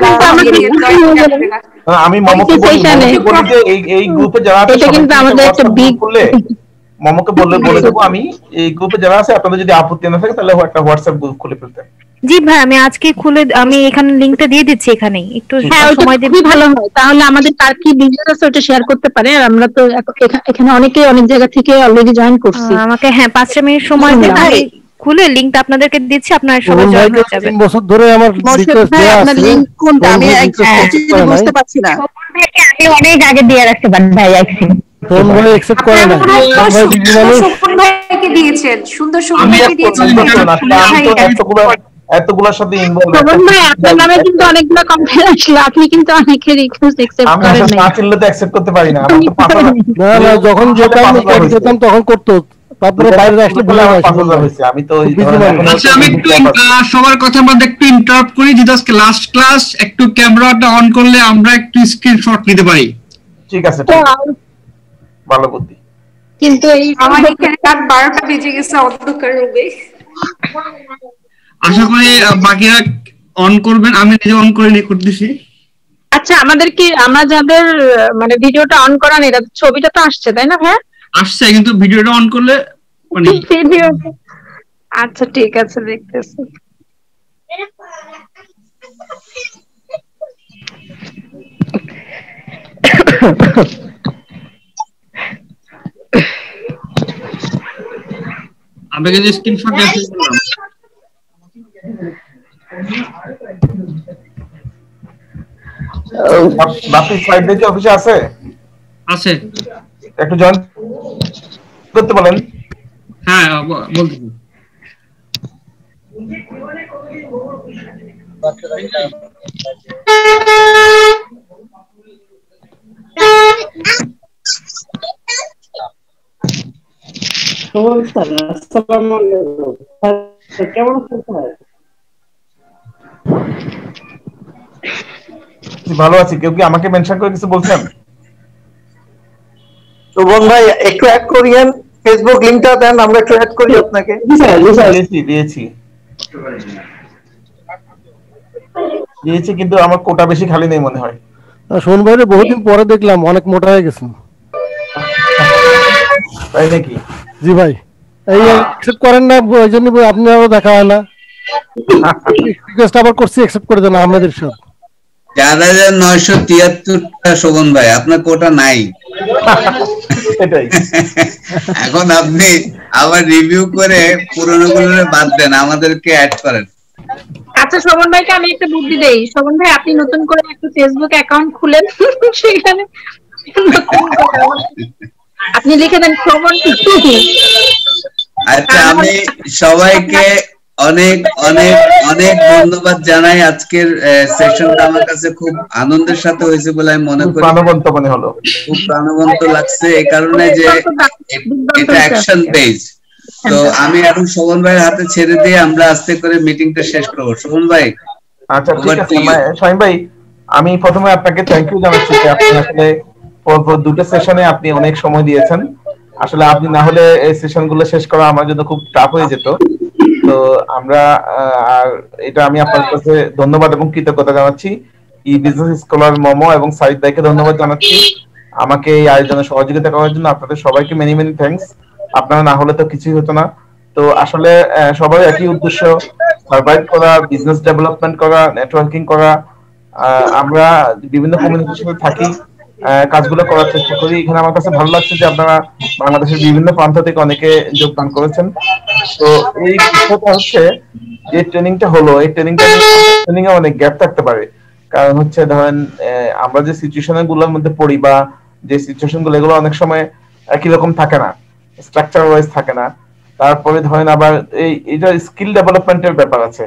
আমি মমকে বলি যে এই এই গ্রুপে যারা আছে এটা কিন্তু আমাদের একটা বিগ করলে মমকে বলে বলে দেবো আমি, এই গ্রুপে যারা আছে আপনাদের যদি আপত্তি না থাকে তাহলে একটা হোয়াটসঅ্যাপ গ্রুপ খুলে ফেলতে। জি ভাই আমি আজকে খুলে আমি এখানে লিংকটা দিয়ে দিচ্ছি, এখানে একটু সময় দিন, খুবই ভালো হয়। তাহলে আমাদের কার কি বিজনেস আছে ওটা শেয়ার করতে পারে, আর আমরা তো এখানে অনেকেই অনেক জায়গা থেকে অলরেডি জয়েন করছি। আমাকে হ্যাঁ পাঁচটা মিনিট সময় দিন, আমি খুলে লিংকটা আপনাদেরকে দিচ্ছি, আপনারা সবাই জয়েন হয়ে যাবেন। তিন বছর ধরে আমার রিকোয়েস্ট দেয়া আছে, লিংক কোনটা আমি একচুয়ালি বুঝতে পারছি না। আমি অনেক আগে দিয়ে রাখতে পারি ভাই, একদিন ফোন ভাই অ্যাকসেপ্ট করে না। ভাই দিদি মানুষ সুপন ভাইকে দিয়েছেন, সুন্দর সুপন ভাইকে দিয়েছেন। এতগুলো এতগুলোর সাথে ইনভলভ সুপন ভাই আপনার নামে কিন্তু অনেকগুলো কমপ্লেইন আসলো, আপনি কিন্তু অনেকের রিকোয়েস্ট অ্যাকসেপ্ট আমি করেন আসলে নাই। না চিনলে তো অ্যাকসেপ্ট করতে পারি না। আমি তো পাঁচ হাজার না না যখন যেতাম যেতাম তখন করতো, তারপরে বাইরে আসলে ভুলে যায়। পাঁচ হাজার হয়েছে, আমি তো ওই আচ্ছা আমি একটু আহ, সবার কথার মধ্যে একটু ইন্টারাপ্ট করি, যেটা আজকে লাস্ট ক্লাস, একটু ক্যামেরাটা অন করলে আমরা একটু স্ক্রিনশট নিতে পারি। ঠিক আছে, ঠিক আছে, ভালো বুদ্ধি। কিন্তু এই আমার এখানে রাত বারোটা বেজে গেছে অন্ধকার রুমে। আশা করি আহ, বাকিরা অন করবেন, আমি নিজে অন করে রেকর্ড দিছি। আচ্ছা আমাদের কি আমরা যাদের মানে ভিডিওটা অন করা নেই, ছবিটা তো আসছে তাই না ভাই? আসছে, কিন্তু ভিডিওটা অন করলে মানে ভিডিও। আচ্ছা ঠিক আছে, দেখতেছি। আমি কিন্তু স্ক্রিনশট দিয়ে দিলাম। বাপি সাইড দেখে অফিসে আছে আছে, একটু জয়েন করতে বলেন। হ্যাঁ বলতে কেমন আছেন? ভালো আছি। কেউ কি আমাকে মেনশন করে কিছু বলছেন? শোভন ভাই একটু অ্যাড করিয়েন, ফেসবুক লিংকটা দেন, আমরা একটু অ্যাড করি আপনাকে। দিয়েছি দিয়েছি দিয়েছি কিন্তু আমার কোটা বেশি খালি নেই মনে হয়। শোন ভাইরে বহুদিন পরে দেখলাম, অনেক মোটা হয়ে গেছেন। তাই নাকি? জি ভাই, এই অ্যাকসেপ্ট করেন না, ওই জন্য আপনারও দেখা হয় না। রিকোয়েস্ট আবার করছি, অ্যাকসেপ্ট করে দেন আমাদের সব। চার হাজার নয়শো তিয়াত্তরটা শোভন ভাই, আপনার কোটা নাই। এখন আপনি আবার রিভিউ করে পুরনো গুলো বাদ দেন, আমাদেরকে অ্যাড করেন। আচ্ছা শোভন ভাইকে আমি একটা বুদ্ধি দেই। শোভন ভাই আপনি নতুন করে একটা ফেসবুক অ্যাকাউন্ট খুলেন, সেখানে আপনি লিখে দেন শোভন। আচ্ছা আমি সবাইকে অনেক অনেক অনেক ধন্যবাদ জানাই। আজকের সেশনটা আমার কাছে খুব আনন্দের সাথে হয়েছে বলে আমি মনে করি। প্রাণবন্ত মনে হলো, খুব প্রাণবন্ত লাগছে এই কারণে যে এটা অ্যাকশন বেজ। তো আমি এখন শোভন ভাইয়ের হাতে ছেড়ে দিয়ে আমরা আস্তে করে মিটিংটা শেষ করবো। শোভন ভাই। আচ্ছা ঠিক আছে শাহিন ভাই, আমি প্রথমে আপনাকে থ্যাংক ইউ জানাচ্ছি যে আপনি আসলে দুটো সেশনে আপনি অনেক সময় দিয়েছেন। আসলে আপনি না হলে এই সেশন গুলো শেষ করা আমার জন্য খুব টাফ হয়ে যেত। তো আমরা আর এটা আমি আপনার কাছে ধন্যবাদ এবং কৃতজ্ঞতা জানাচ্ছি। ই বিজনেস স্কলার মমো এবং সাইদ ভাইকে ধন্যবাদ জানাচ্ছি আমাকে এই আয়োজনে সহযোগিতা করার জন্য। আপনাদের সবাইকে মেনি মেনি থ্যাঙ্কস, আপনারা না হলে তো কিছুই হতো না। তো আসলে সবাই একই উদ্দেশ্য, সার্ভাইভ করা, বিজনেস ডেভেলপমেন্ট করা, নেটওয়ার্কিং করা। আমরা বিভিন্ন কমিউনিটির সাথে থাকি, কাজগুলো করার চেষ্টা করি। এখানে আমার কাছে ভালো লাগছে যে আপনারা বাংলাদেশের বিভিন্ন প্রান্ত থেকে অনেকে যোগদান করেছেন। তো এই বিষয়টা হচ্ছে যে ট্রেনিংটা হলো, এই ট্রেনিংটা ট্রেনিং এ অনেক গ্যাপ থাকতে পারে। কারণ হচ্ছে ধরেন আমরা যে সিচুয়েশন গুলোর মধ্যে পড়ি বা যে সিচুয়েশন গুলো, এগুলো অনেক সময় একই রকম থাকে না, স্ট্রাকচার ওয়াইজ থাকে না। তারপরে ধরেন আবার এই এটা স্কিল ডেভেলপমেন্টের ব্যাপার আছে।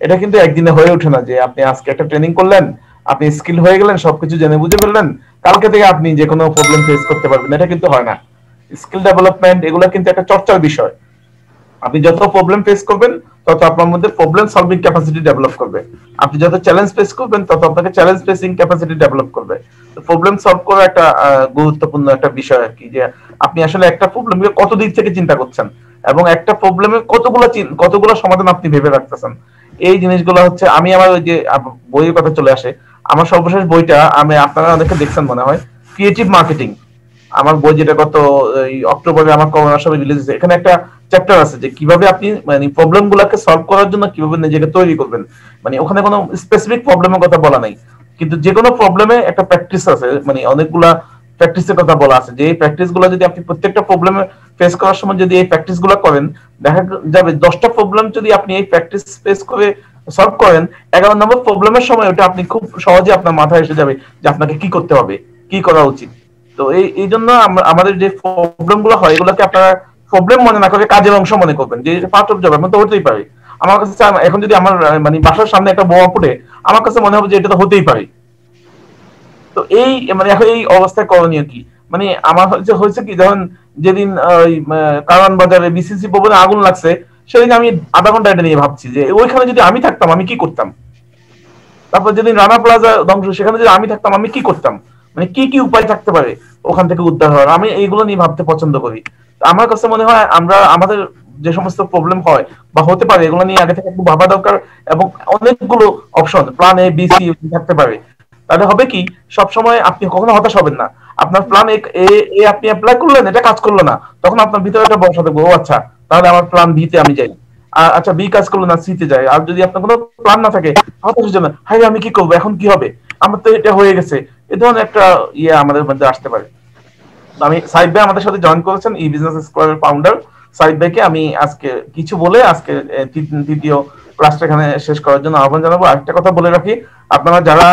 এটা কিন্তু একদিনে হয়ে ওঠে না যে আপনি আজকে একটা ট্রেনিং করলেন, আপনি স্কিল হয়ে গেলেন, সবকিছু জেনে বুঝে ফেললেন, কালকে থেকে আপনি যে কোনো প্রবলেম ফেস করতে পারবেন, এটা কিন্তু হয় না। স্কিল ডেভেলপমেন্ট এগুলো কিন্তু একটা চর্চার বিষয়। আপনি যত প্রবলেম ফেস করবেন তত আপনার মধ্যে প্রবলেম সলভিং ক্যাপাসিটি ডেভেলপ করবে। আপনি যত চ্যালেঞ্জ ফেস করবেন তত আপনাকে চ্যালেঞ্জ ফেসিং ক্যাপাসিটি ডেভেলপ করবে। তো প্রবলেম সলভ করা একটা গুরুত্বপূর্ণ একটা বিষয় আর কি, যে আপনি আসলে একটা প্রবলেমকে কত দিক থেকে চিন্তা করছেন এবং একটা প্রবলেমে কতগুলো কতগুলো সমাধান আপনি ভেবে রাখতেছেন। এই জিনিসগুলো হচ্ছে আমি আমার ওই যে বইয়ের কথা চলে আসে, আমার সর্বশেষ বইটা আমি আপনারা অনেকে দেখছেন মনে হয়, ক্রিয়েটিভ মার্কেটিং। আমার বই যেটা গত অক্টোবরে আমার করোনার সময় রিলিজ হয়েছে, এখানে একটা চ্যাপ্টার আছে যে কিভাবে আপনি মানে প্রবলেম গুলাকে সলভ করার জন্য কিভাবে নিজেকে তৈরি করবেন। মানে ওখানে কোনো স্পেসিফিক প্রবলেমের কথা বলা নাই, কিন্তু যে কোনো প্রবলেমে একটা প্র্যাকটিস আছে, মানে অনেকগুলা প্র্যাকটিসের কথা বলা আছে, যে এই প্র্যাকটিস গুলো যদি আপনি প্রত্যেকটা প্রবলেমে ফেস করার সময় যদি এই প্র্যাকটিস গুলো করেন, দেখা যাবে দশটা প্রবলেম যদি আপনি এই প্র্যাকটিস ফেস করে সলভ করেন, এগারো নম্বর প্রবলেমের সময় ওটা আপনি খুব সহজে আপনার মাথায় এসে যাবে যে আপনাকে কি করতে হবে, কি করা উচিত। তো এই এই জন্য আমাদের যে প্রবলেম গুলো হয় এগুলোকে আপনারা প্রবলেম মনে না করে কাজের অংশ মনে করবেন, যে পার্ট অফ জব, এমন তো হতেই পারে। আমার কাছে এখন যদি আমার মানে বাসার সামনে একটা বোমা ফুটে, আমার কাছে মনে হবে যে এটা তো হতেই পারে। তো এই মানে এখন এই অবস্থায় করণীয় কি, মানে আমার হচ্ছে হয়েছে কি, যখন যেদিন ওই কারওয়ান বাজারে বিসিসি ভবনে আগুন লাগছে, সেদিন আমি আধা ঘন্টা এটা নিয়ে ভাবছি যে ওইখানে যদি আমি থাকতাম আমি কি করতাম। তারপর যেদিন রানা প্লাজা ধ্বংস, সেখানে যদি আমি থাকতাম আমি কি করতাম, মানে কি কি উপায় থাকতে পারে ওখান থেকে উদ্ধার হওয়ার। আমি এইগুলো নিয়ে ভাবতে পছন্দ করি। আমার কাছে মনে হয় আমরা আমাদের যে সমস্ত প্রবলেম হয় বা হতে পারে এগুলো নিয়ে আগে থেকে একটু ভাবা দরকার, এবং অনেকগুলো option plan A B C থাকতে পারে। তাহলে হবে কি, সবসময় আপনি কখনো হতাশ হবেন না। আপনার প্ল্যান এ এ আপনি অ্যাপ্লাই করলেন, এটা কাজ করলো না, তখন আপনার ভিতরে একটা ভরসা থাকবে, ও আচ্ছা তাহলে আমার প্ল্যান বি তে আমি যাই, আচ্ছা বি কাজ করলো না, সি তে যাই। আর যদি আপনার কোনো প্ল্যান না থাকে, হতাশ হয়ে যাবেন, হাই আমি কি করবো, এখন কি হবে, আমার তো এটা হয়ে গেছে, এ ধরনের একটা ইয়ে আমাদের মধ্যে আসতে পারে। আমি সাইদ ভাই আমাদের সাথে জয়েন করেছেন, ই বিজনেস স্কোয়ারের ফাউন্ডার সাইদ ভাইকে আমি আজকে কিছু বলে আজকে তৃতীয় ক্লাসটা এখানে শেষ করার জন্য আহ্বান জানাবো। আরেকটা কথা বলে রাখি, আপনারা যারা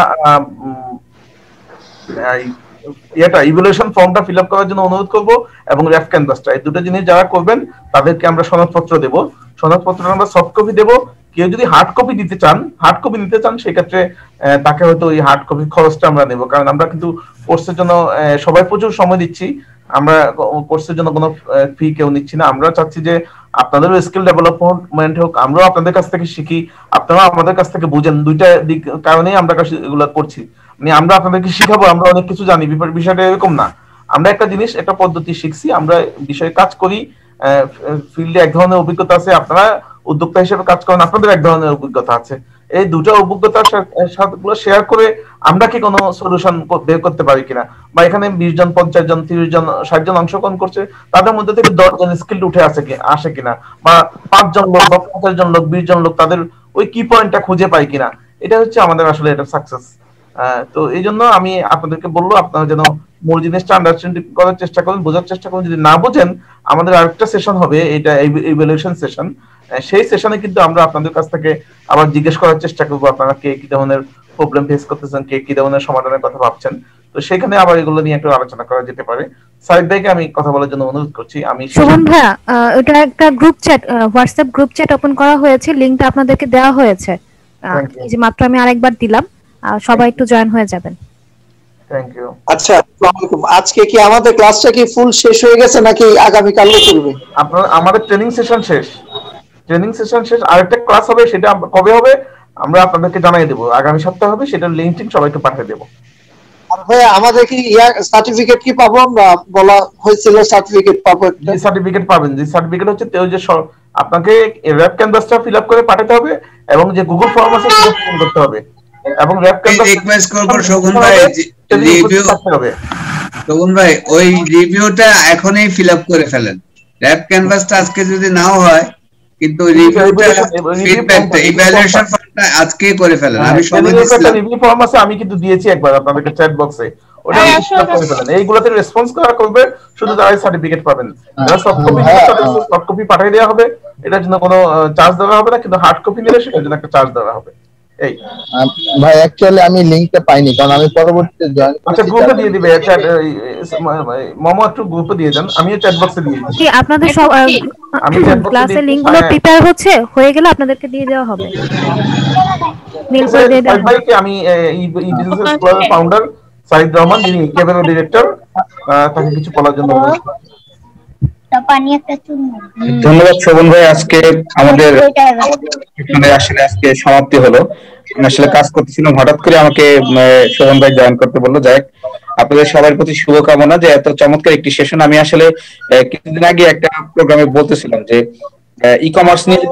এটা ইভ্যালুয়েশন ফর্মটা ফিল আপ করার জন্য অনুরোধ করবো, এবং রেফ ক্যানভাসটা, এই দুটো জিনিস যারা করবেন তাদেরকে আমরা সনদপত্র দেব। সনদপত্রটা আমরা সফট কপি দেবো। কেউ যদি হার্ড কপি দিতে চান, হার্ড কপি নিতে চান, সেক্ষেত্রে তাকে হয়তো এই হার্ড কপির খরচটা আমরা নেব, কারণ আমরা কিন্তু কোর্সের জন্য সবাই প্রচুর সময় দিচ্ছি, আমরা কোর্সের জন্য কোনো ফি কেউ নিচ্ছি না। আমরা চাচ্ছি যে আপনাদেরও স্কিল ডেভেলপমেন্ট হোক, আমরাও আপনাদের কাছ থেকে শিখি, আপনারাও আমাদের কাছ থেকে বুঝেন। দুইটা দিক কারণেই আমরা এগুলো করছি, মানে আমরা আপনাদেরকে শিখাবো, আমরা অনেক কিছু জানি, বিষয়টা এরকম না। আমরা একটা জিনিস, একটা পদ্ধতি শিখছি, আমরা বিষয়ে কাজ করি, ফিল্ডে এক ধরনের অভিজ্ঞতা আছে, আপনারা উদ্যোক্তা হিসেবে কাজ করেন, আপনাদের এক ধরনের অভিজ্ঞতা আছে। এই দুটো অভিজ্ঞতার সাথে শেয়ার করে আমরা কি কোনো সলিউশন বের করতে পারি কিনা, বা এখানে বিশ জন পঞ্চাশ জন তিরিশ জন ষাট জন অংশগ্রহণ করছে, তাদের মধ্যে থেকে দশ জন স্কিল উঠে আসে কি আসে কিনা, বা পাঁচ জন লোক বা পঞ্চাশ জন লোক বিশ জন লোক তাদের ওই কি পয়েন্টটা খুঁজে পায় কিনা, এটা হচ্ছে আমাদের আসলে এটা সাকসেস। তো এই জন্য আমি আপনাদেরকে বলবো, আপনারা যেন মূল জিনিসটা আন্ডারস্ট্যান্ডিং করার চেষ্টা করেন, বোঝার চেষ্টা করেন। যদি না বোঝেন, আমাদের আরেকটা সেশন হবে, এটা ইভ্যালুয়েশন সেশন। সেই সেশনে কিন্তু আমরা আপনাদের কাছ থেকে আবার জিজ্ঞেস করার চেষ্টা করবো আপনারা কে কি ধরনের প্রবলেম ফেস করতেছেন, কে কি ধরনের সমাধানের কথা ভাবছেন। তো সেখানে আবার এগুলো নিয়ে একটু আলোচনা করা যেতে পারে। সাইদ ভাইকে আমি কথা বলার জন্য অনুরোধ করছি। আমি শোভন ভাইয়া, ওটা একটা group chat, WhatsApp group chat open করা হয়েছে, লিংকটা আপনাদেরকে দেওয়া হয়েছে, এই যে মাত্র আমি আরেকবার দিলাম, সবাই একটু জয়েন হয়ে যাবেন। Thank you. আচ্ছা, আসসালামু আলাইকুম। আজকে কি আমাদের ক্লাসটা কি ফুল শেষ হয়ে গেছে নাকি আগামী কালকে চলবে? আপনার আমাদের ট্রেনিং সেশন শেষ, ট্রেনিং সেশন শেষ। আরেকটা ক্লাস হবে, সেটা কবে হবে আমরা আপনাদেরকে জানিয়ে দেব, আগামী সপ্তাহে হবে, সেটা লিংক টিং সবাইকে পাঠিয়ে দেব। আর ভাই আমাদের কি ইয়া সার্টিফিকেট কি পাবো আমরা? বলা হয়েছিল সার্টিফিকেট পাবো। যে সার্টিফিকেট পাবেন, যে সার্টিফিকেট হচ্ছে তেও যে আপনাকে র‍্যাপ ক্যানভাসটা ফিল আপ করে পাঠাতে হবে, এবং যে গুগল ফর্ম আছে সেটা পূরণ করতে হবে, এবং র‍্যাপ ক্যানভাস রিকোয়েস্ট করব শোভন ভাই, রিভিউ হবে শোভন ভাই, ওই রিভিউটা এখনই ফিল আপ করে ফেলেন। র‍্যাপ ক্যানভাসটা আজকে যদি নাও হয়, কিন্তু রিভিউটা ফিডব্যাকটা ইভ্যালুয়েশন ফর্মটা আজকে করে ফেলেন। আমি সময় দিচ্ছিলাম, রিভিউ ফর্ম আছে আমি কিন্তু দিয়েছি একবার আপনাদেরকে চ্যাট বক্সে, ওটা ফিল আপ করে ফেলেন। এইগুলোতে রেসপন্স করা করবে শুধু তারাই সার্টিফিকেট পাবেন। যারা সফট কপি নিবে তাদের সফট কপি পাঠিয়ে দেওয়া হবে, এটার জন্য কোনো চার্জ দেওয়া হবে না, কিন্তু হার্ড কপি নিলে সেটার জন্য একটা চার্জ দেওয়া হবে। এই ভাই অ্যাকচুয়ালি আমি লিংকটা পাইনি, কারণ আমি পরবর্তীতে জয়েন আচ্ছা গ্রুপে দিয়ে দিবে, চ্যাট মোমো একটু গ্রুপে দিয়ে দেন, আমিও চ্যাট বক্সে দিয়ে দিচ্ছি। কি আপনাদের সব আমি চ্যাট বক্সে ক্লাসের লিংকগুলো প্রিপেয়ার হচ্ছে, হয়ে গেলে আপনাদেরকে দিয়ে দেওয়া হবে। মেল করে দিয়ে দেওয়া হবে। ভাইকে আমি এই বিজনেস ক্লাবের ফাউন্ডার সাইদ রহমান, যিনি কেবিনেট ডিরেক্টর, তাকে কিছু বলার জন্য অনুরোধ করছি। ধন্যবাদ শোভন ভাই, আজকে আমাদের এখানে আসলে আজকে সমাপ্তি হলো। আমি আসলে কাজ করতেছিলাম, হঠাৎ করে আমাকে শোভন ভাই জয়েন করতে বললো। যাই আপনাদের সবার প্রতি শুভকামনা যে এত চমৎকার একটি সেশন। আমি আসলে কিছুদিন আগে একটা প্রোগ্রামে বলতেছিলাম যে ই কমার্স নিয়ে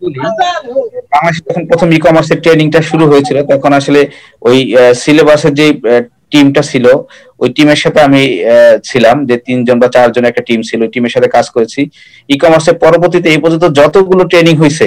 বাংলাদেশে যখন প্রথম ই কমার্সের ট্রেনিংটা শুরু হয়েছিল, তখন আসলে ওই সিলেবাসের যে টিমটা ছিল ওই টিমের সাথে আমি ছিলাম, যে তিনজন বা চারজন একটা টিম ছিল, ওই টিমের সাথে কাজ করেছি। ই কমার্সের পরবর্তীতে এই পর্যন্ত যতগুলো ট্রেনিং হয়েছে,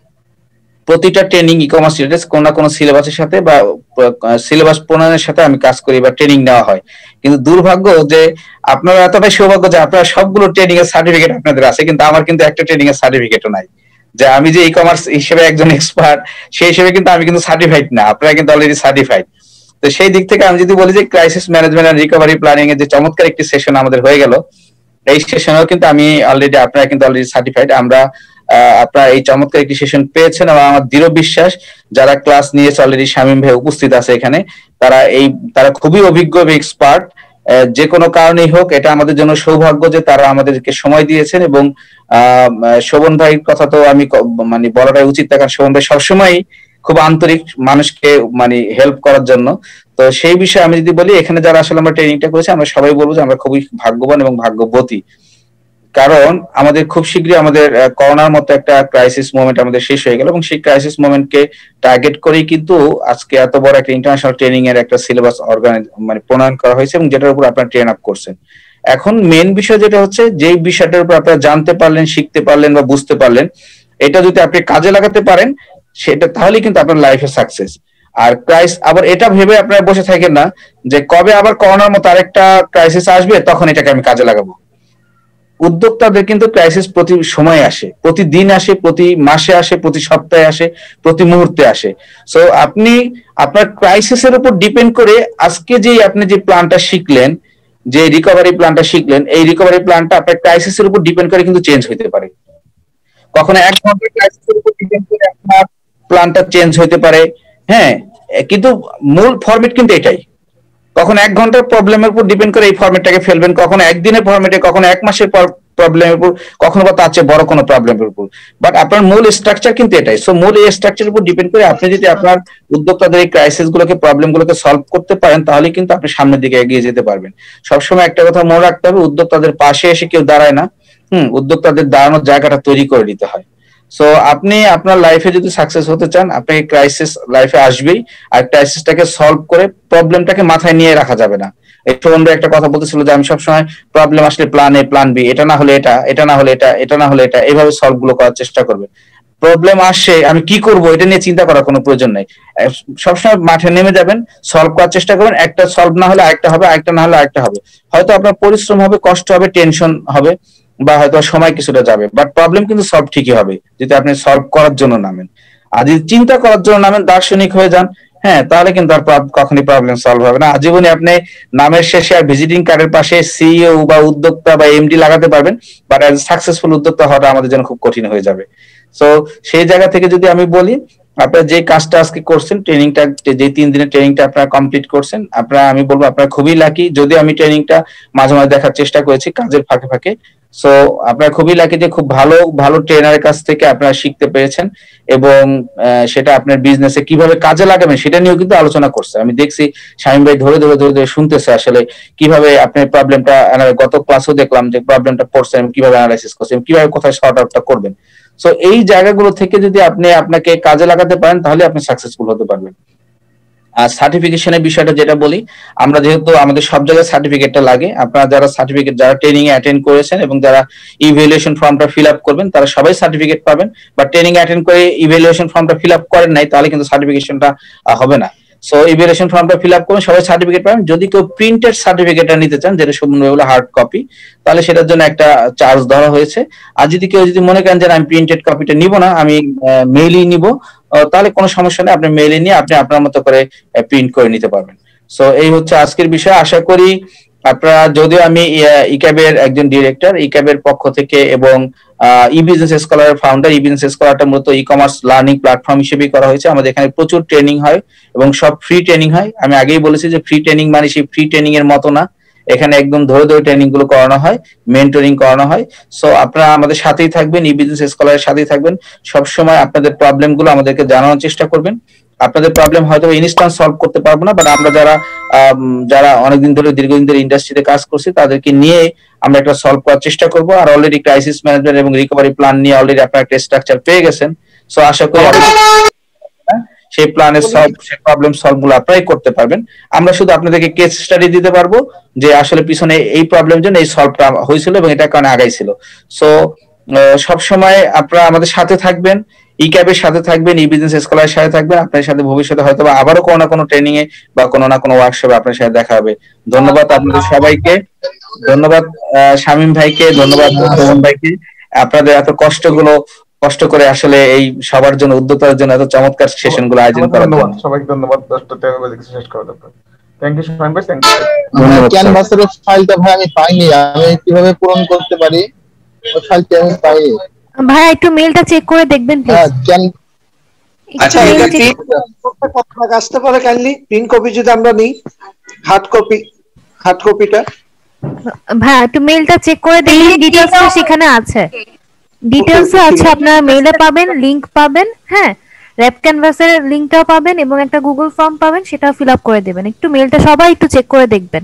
প্রতিটা ট্রেনিং ই কমার্স রিলেটেড কোন না কোনো সিলেবাসের সাথে বা সিলেবাস প্রণয়নের সাথে আমি কাজ করি বা ট্রেনিং নেওয়া হয়। কিন্তু দুর্ভাগ্য যে আপনারা এতটাই সৌভাগ্য যে আপনারা সবগুলো ট্রেনিং এর সার্টিফিকেট আপনাদের আছে, কিন্তু আমার কিন্তু একটা ট্রেনিং এর সার্টিফিকেটও নাই। যে আমি যে ই কমার্স হিসেবে একজন এক্সপার্ট, সেই হিসেবে কিন্তু আমি কিন্তু সার্টিফাইড না, আপনারা কিন্তু অলরেডি সার্টিফাইড। তো সেই দিক থেকে আমি যদি বলি যে crisis management and recovery planning এর যে চমৎকার একটি সেশন আমাদের হয়ে গেল, এই সেশনেও কিন্তু আমি অলরেডি, আপনারা কিন্তু অলরেডি সার্টিফাইড। আমরা আপনারা এই চমৎকার একটি সেশন পেয়েছেন এবং আমার দৃঢ় বিশ্বাস যারা ক্লাস নিয়েছে অলরেডি, শামীম ভাই উপস্থিত আছে এখানে, তারা এই তারা খুবই অভিজ্ঞ এবং এক্সপার্ট। যে কোনো কারণেই হোক, এটা আমাদের জন্য সৌভাগ্য যে তারা আমাদেরকে সময় দিয়েছেন। এবং আহ শোভন ভাইয়ের কথা তো আমি মানে বলাটাই উচিত, কারণ শোভন ভাই সবসময় খুব আন্তরিক মানুষকে মানে হেল্প করার জন্য। তো সেই বিষয়ে আমি যদি বলি, এখানে যারা আসলে আমরা ট্রেনিংটা করেছি, আমরা সবাই বলবো যে আমরা খুবই ভাগ্যবান এবং ভাগ্যবতী, কারণ আমাদের খুব শীঘ্রই আমাদের করোনার মতো একটা ক্রাইসিস মোমেন্ট আমাদের শেষ হয়ে গেল, এবং সেই ক্রাইসিস মোমেন্টকে টার্গেট করেই কিন্তু আজকে এত বড় একটা ইন্টারন্যাশনাল ট্রেনিং এর একটা সিলেবাস অর্গানাইজ মানে প্রণয়ন করা হয়েছে, এবং যেটার উপর আপনারা ট্রেন আপ করছেন। এখন মেন বিষয় যেটা হচ্ছে, যেই বিষয়টার উপর আপনারা জানতে পারলেন, শিখতে পারলেন বা বুঝতে পারলেন, এটা যদি আপনি কাজে লাগাতে পারেন, সেটা তাহলেই কিন্তু আপনার লাইফে সাকসেস। আর ক্রাইস আবার এটা ভেবে আপনারা বসে থাকেন না যে কবে আবার করোনার মতো আরেকটা ক্রাইসিস আসবে, তখন এটাকে আমি কাজে লাগাবো। উদ্যোক্তাদের কিন্তু ক্রাইসিস প্রতি সময় আসে, প্রতিদিন আসে, প্রতি মাসে আসে, প্রতি সপ্তাহে আসে, প্রতি মুহূর্তে আসে। সো আপনি আপনার ক্রাইসিসের উপর ডিপেন্ড করে আজকে যে আপনি যে প্ল্যানটা শিখলেন, যে রিকভারি প্ল্যানটা শিখলেন, এই রিকভারি প্ল্যানটা আপনার ক্রাইসিসের উপর ডিপেন্ড করে কিন্তু চেঞ্জ হতে পারে। কখনো এক ঘন্টার ক্রাইসিসের উপর ডিপেন্ড করে আপনার প্ল্যানটা চেঞ্জ হতে পারে, হ্যাঁ, কিন্তু মূল ফরম্যাট কিন্তু এটাই। কখন এক ঘন্টার প্রবলেমের উপর ডিপেন্ড করে এই ফরম্যাটটাকে ফেলবেন, কখনো একদিনের ফরম্যাটে, কখনো এক মাসের প্রবলেমের উপর, কখনো বা তার চেয়ে বড় কোনো প্রবলেমের উপর। বাট আপনার মূল স্ট্রাকচার কিন্তু এটাই। সো মূল এই স্ট্রাকচারের উপর ডিপেন্ড করে আপনি যদি আপনার উদ্যোক্তাদের এই ক্রাইসিস গুলোকে, প্রবলেম গুলোকে সলভ করতে পারেন, তাহলে কিন্তু আপনি সামনের দিকে এগিয়ে যেতে পারবেন। সবসময় একটা কথা মনে রাখতে হবে, উদ্যোক্তাদের পাশে এসে কেউ দাঁড়ায় না, হম উদ্যোক্তাদের দাঁড়ানোর জায়গাটা তৈরি করে দিতে হয়। সো আপনি আপনার লাইফে যদি সাকসেস হতে চান, আপনাকে ক্রাইসিস লাইফে আসবেই, আর ক্রাইসিসটাকে সলভ করে প্রবলেমটাকে মাথায় নিয়ে রাখা যাবে না। এই শোভনভাই একটা কথা বলতেছিল যে আমি সবসময় প্রবলেম আসলে প্ল্যান এ, প্ল্যান বি, এটা না হলে এটা, এটা না হলে এটা, এটা না হলে এটা, এইভাবে সলভ গুলো করার চেষ্টা করবে। প্রবলেম আসে আমি কি করব এটা নিয়ে চিন্তা করার কোনো প্রয়োজন নাই, সবসময় মাঠে নেমে যাবেন, সলভ করার চেষ্টা করবেন। একটা সলভ না হলে আরেকটা হবে, আরেকটা না হলে আরেকটা হবে। হয়তো আপনার পরিশ্রম হবে, কষ্ট হবে, টেনশন হবে, বা হয়তো সময় কিছুটা যাবে, বাট প্রবলেম কিন্তু সলভ ঠিকই হবে যদি আপনি সলভ করার জন্য নামেন। আর যদি চিন্তা করার জন্য নামেন, দার্শনিক হয়ে যান, হ্যাঁ, তাহলে কিন্তু আর কখনই প্রবলেম সলভ হবে না। আজীবনে আপনি নামের শেষে আর ভিজিটিং কার্ডের পাশে সিইও বা উদ্যোক্তা বা এমডি লাগাতে পারবেন, বাট অ্যাজ সাকসেসফুল উদ্যোক্তা হওয়াটা আমাদের জন্য খুব কঠিন হয়ে যাবে। সো সেই জায়গা থেকে যদি আমি বলি, আপনারা যে কাজটা আজকে করছেন, ট্রেনিংটা যে তিন দিনের ট্রেনিংটা আপনারা কমপ্লিট করছেন, আপনারা আমি বলবো আপনারা খুবই লাকি। যদি আমি ট্রেনিংটা মাঝে মাঝে দেখার চেষ্টা করেছি কাজের ফাঁকে ফাঁকে, সো আপনারা খুবই লাকি যে খুব ভালো ভালো ট্রেনারের কাছ থেকে আপনারা শিখতে পেরেছেন, এবং সেটা আপনার বিজনেসে কিভাবে কাজে লাগাবেন সেটা নিয়েও কিন্তু আলোচনা করছে। আমি দেখছি শামীম ভাই ধরে ধরে ধরে ধরে শুনতেছে আসলে কিভাবে আপনি প্রবলেমটা, গত ক্লাসেও দেখলাম যে প্রবলেমটা পড়ছেন, কিভাবে অ্যানালাইসিস করছেন, কিভাবে কোথায় সর্ট আউটটা করবেন। সো এই জায়গাগুলো থেকে যদি আপনি আপনাকে কাজে লাগাতে পারেন, তাহলে আপনি সাকসেসফুল হতে পারবেন। আর সার্টিফিকেশনের বিষয়টা যেটা বলি, আমরা যেহেতু আমাদের সব জায়গায় সার্টিফিকেটটা লাগে, আপনারা যারা সার্টিফিকেট, যারা ট্রেনিং এ অ্যাটেন্ড করেছেন এবং যারা ইভ্যালুয়েশন ফর্মটা ফিল আপ করবেন, তারা সবাই সার্টিফিকেট পাবেন। বা ট্রেনিং অ্যাটেন্ড করে ইভ্যালুয়েশন ফর্মটা ফিল আপ করেন নাই, তাহলে কিন্তু সার্টিফিকেশনটা হবে না। সো ইভ্যালুয়েশন ফর্মটা ফিল আপ করুন, সবাই সার্টিফিকেট পাবেন। যদি কেউ প্রিন্টেড সার্টিফিকেটটা নিতে চান, যেটা সম্পূর্ণ হার্ড কপি, তাহলে সেটার জন্য একটা চার্জ ধরা হয়েছে। আর যদি কেউ যদি মনে করেন যে আমি প্রিন্টেড কপিটা নিব না, আমি মেইলই নিব, তাহলে কোনো সমস্যা নেই, আপনি মেইলে নিয়ে আপনি আপনার মতো করে প্রিন্ট করে নিতে পারবেন। সো এই হচ্ছে আজকের বিষয়। আশা করি আপনারা, যদিও আমি ইক্যাবের একজন ডিরেক্টর, ইক্যাবের পক্ষ থেকে এবং ই বিজনেস স্কলারের ফাউন্ডার, ই বিজনেস স্কলারটা মূলত ই কমার্স লার্নিং প্ল্যাটফর্ম হিসেবেই করা হয়েছে। আমাদের এখানে প্রচুর ট্রেনিং হয় এবং সব ফ্রি ট্রেনিং হয়। আমি আগেই বলেছি যে ফ্রি ট্রেনিং মানে সেই ফ্রি ট্রেনিং এর মতো না, এখানে একদম ধরে ধরে ট্রেনিং গুলো করানো হয়, মেন্টরিং করানো হয়। সো আপনারা আমাদের সাথেই থাকবেন, ই বিজনেস স্কলারের সাথেই থাকবেন, সবসময় আপনাদের প্রবলেম গুলো আমাদেরকে জানানোর চেষ্টা করবেন। আপনাদের প্রবলেম হয়তো ইনস্ট্যান্ট সলভ করতে পারবো না, বাট আমরা যারা যারা অনেকদিন ধরে দীর্ঘদিন ধরে ইন্ডাস্ট্রিতে কাজ করছি তাদেরকে নিয়ে আমরা একটা সলভ করার চেষ্টা করবো। আর অলরেডি ক্রাইসিস ম্যানেজমেন্ট এবং রিকভারি প্ল্যান নিয়ে অলরেডি আপনারা একটা স্ট্রাকচার পেয়ে গেছেন। সো আশা করি সেই প্ল্যানের সলভ, সেই প্রবলেম সলভ গুলো আপনারাই করতে পারবেন। আমরা শুধু আপনাদেরকে কেস স্টাডি দিতে পারবো যে আসলে পিছনে এই প্রবলেম জন্য এই সলভটা হয়েছিল এবং এটা কারণে আগাইছিল। সো সব সময় আপনারা আমাদের সাথে থাকবেন, ইক্যাবের সাথে থাকবেন, ই বিজনেস স্কলারের সাথে থাকবেন। আপনার সাথে ভবিষ্যতে হয়তো আবারও কোনো না কোনো ট্রেনিং এ বা কোনো না কোনো ওয়ার্কশপে আপনার সাথে দেখা হবে। ধন্যবাদ আপনাদের সবাইকে, ধন্যবাদ শামীম ভাইকে, ধন্যবাদ সোহন ভাইকে। আপনাদের এত কষ্টগুলো কষ্ট করে আসলে এই সবার জন্য, উদ্যোক্তাদের জন্য এত চমৎকার সেশন গুলো আয়োজন করার জন্য সবাইকে ধন্যবাদ। দশটা শেষ করা দরকার। থ্যাংক ইউ শামীম ভাই, থ্যাংক ইউ। ক্যানভাসের ফাইলটা ভাই আমি পাইনি, আমি কিভাবে পূরণ করতে পারি ওই ফাইলটা আমি পাইনি ভাই। একটু মেলটা চেক করে দেখবেন প্লিজ। আচ্ছা, এটা কি কত আসতে পারে কাইন্ডলি প্রিন্ট কপি যদি আমরা নিই, হার্ড কপি, হার্ড কপিটা ভাই একটু মেলটা চেক করে দেখুন, ডিটেইলসটা সেখানে আছে, ডিটেইলসও আছে, আপনারা মেইলে পাবেন, লিংক পাবেন, হ্যাঁ র্যাপ ক্যানভাসের লিংকটাও পাবেন এবং একটা গুগল ফর্ম পাবেন, সেটাও ফিল আপ করে দেবেন। একটু মেলটা সবাই একটু চেক করে দেখবেন।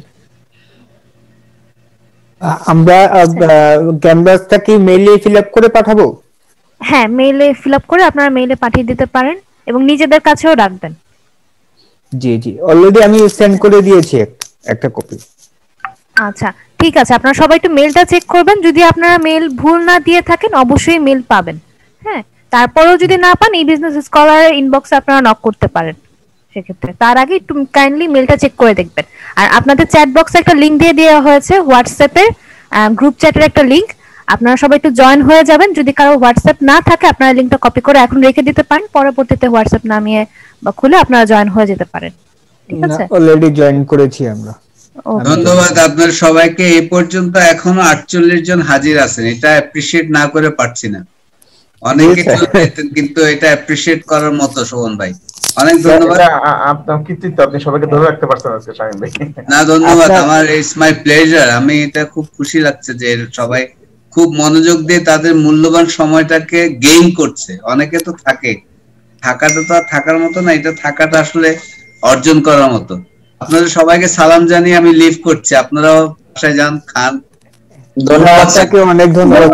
আমরা ক্যানভাসটা কি মেইলে ফিল আপ করে পাঠাবো? হ্যাঁ, মেইলে ফিল আপ করে আপনারা মেইলে পাঠিয়ে দিতে পারেন এবং নিজেদের কাছেও রাখবেন। জি জি, অলরেডি আমি সেন্ড করে দিয়েছি একটা কপি। আচ্ছা ঠিক আছে, আপনারা সবাই একটু মেলটা চেক করবেন। যদি আপনারা মেল ভুল না দিয়ে থাকেন অবশ্যই মেল পাবেন, হ্যাঁ। তারপরেও যদি না পান, ই বিজনেস স্কলারের ইনবক্সে আপনারা নক করতে পারেন সেক্ষেত্রে। তার আগে একটু কাইন্ডলি মেলটা চেক করে দেখবেন। আর আপনাদের চ্যাট বক্সে একটা লিংক দিয়ে দেওয়া হয়েছে, হোয়াটসঅ্যাপের গ্রুপ চ্যাটের একটা লিংক, আপনারা সবাই একটু জয়েন হয়ে যাবেন। যদি কারো হোয়াটসঅ্যাপ না থাকে আপনারা লিংকটা কপি করে এখন রেখে দিতে পারেন, পরবর্তীতে হোয়াটসঅ্যাপ নামিয়ে বা খুলে আপনারা জয়েন হয়ে যেতে পারেন। ঠিক আছে, অলরেডি জয়েন করেছি আমরা। ধন্যবাদ আপনার সবাইকে। এই পর্যন্ত এখনো আটচল্লিশ জন হাজির আছেন, এটা অ্যাপ্রিশিয়েট না করে পারছি না। অনেকে কিন্তু এটা অ্যাপ্রিশিয়েট করার মতো। শোভন ভাই অনেক ধন্যবাদ, আপনার কৃতিত্ব, আপনি সবাইকে ধরে রাখতে পারছেন আজকে শামীম ভাই। না ধন্যবাদ, আমার ইটস মাই প্লেজার। আমি এটা খুব খুশি লাগছে যে সবাই খুব মনোযোগ দিয়ে তাদের মূল্যবান সময়টাকে গেইন করছে। অনেকে তো থাকে, থাকাটা তো আর থাকার মতো না, এটা থাকাটা আসলে অর্জন করার মতো। আপনাদের সবাইকে সালাম জানিয়ে আমি লিভ করছি, আপনারাও বাসায় যান, খান। ধন্যবাদ, অনেক ধন্যবাদ।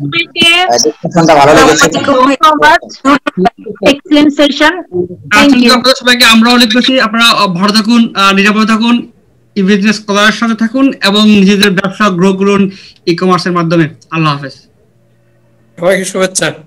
এক্সেলেন্ট সেশন, থ্যাংক ইউ আপনাদের সবাইকে। আমরা অনেক খুশি, আপনারা ভালো থাকুন, নিরাপদে থাকুন, ই বিজনেস স্কলারের সাথে থাকুন এবং নিজেদের ব্যবসা গ্রো করুন ই কমার্সের মাধ্যমে। আল্লাহ হাফেজ, সবাইকে শুভেচ্ছা।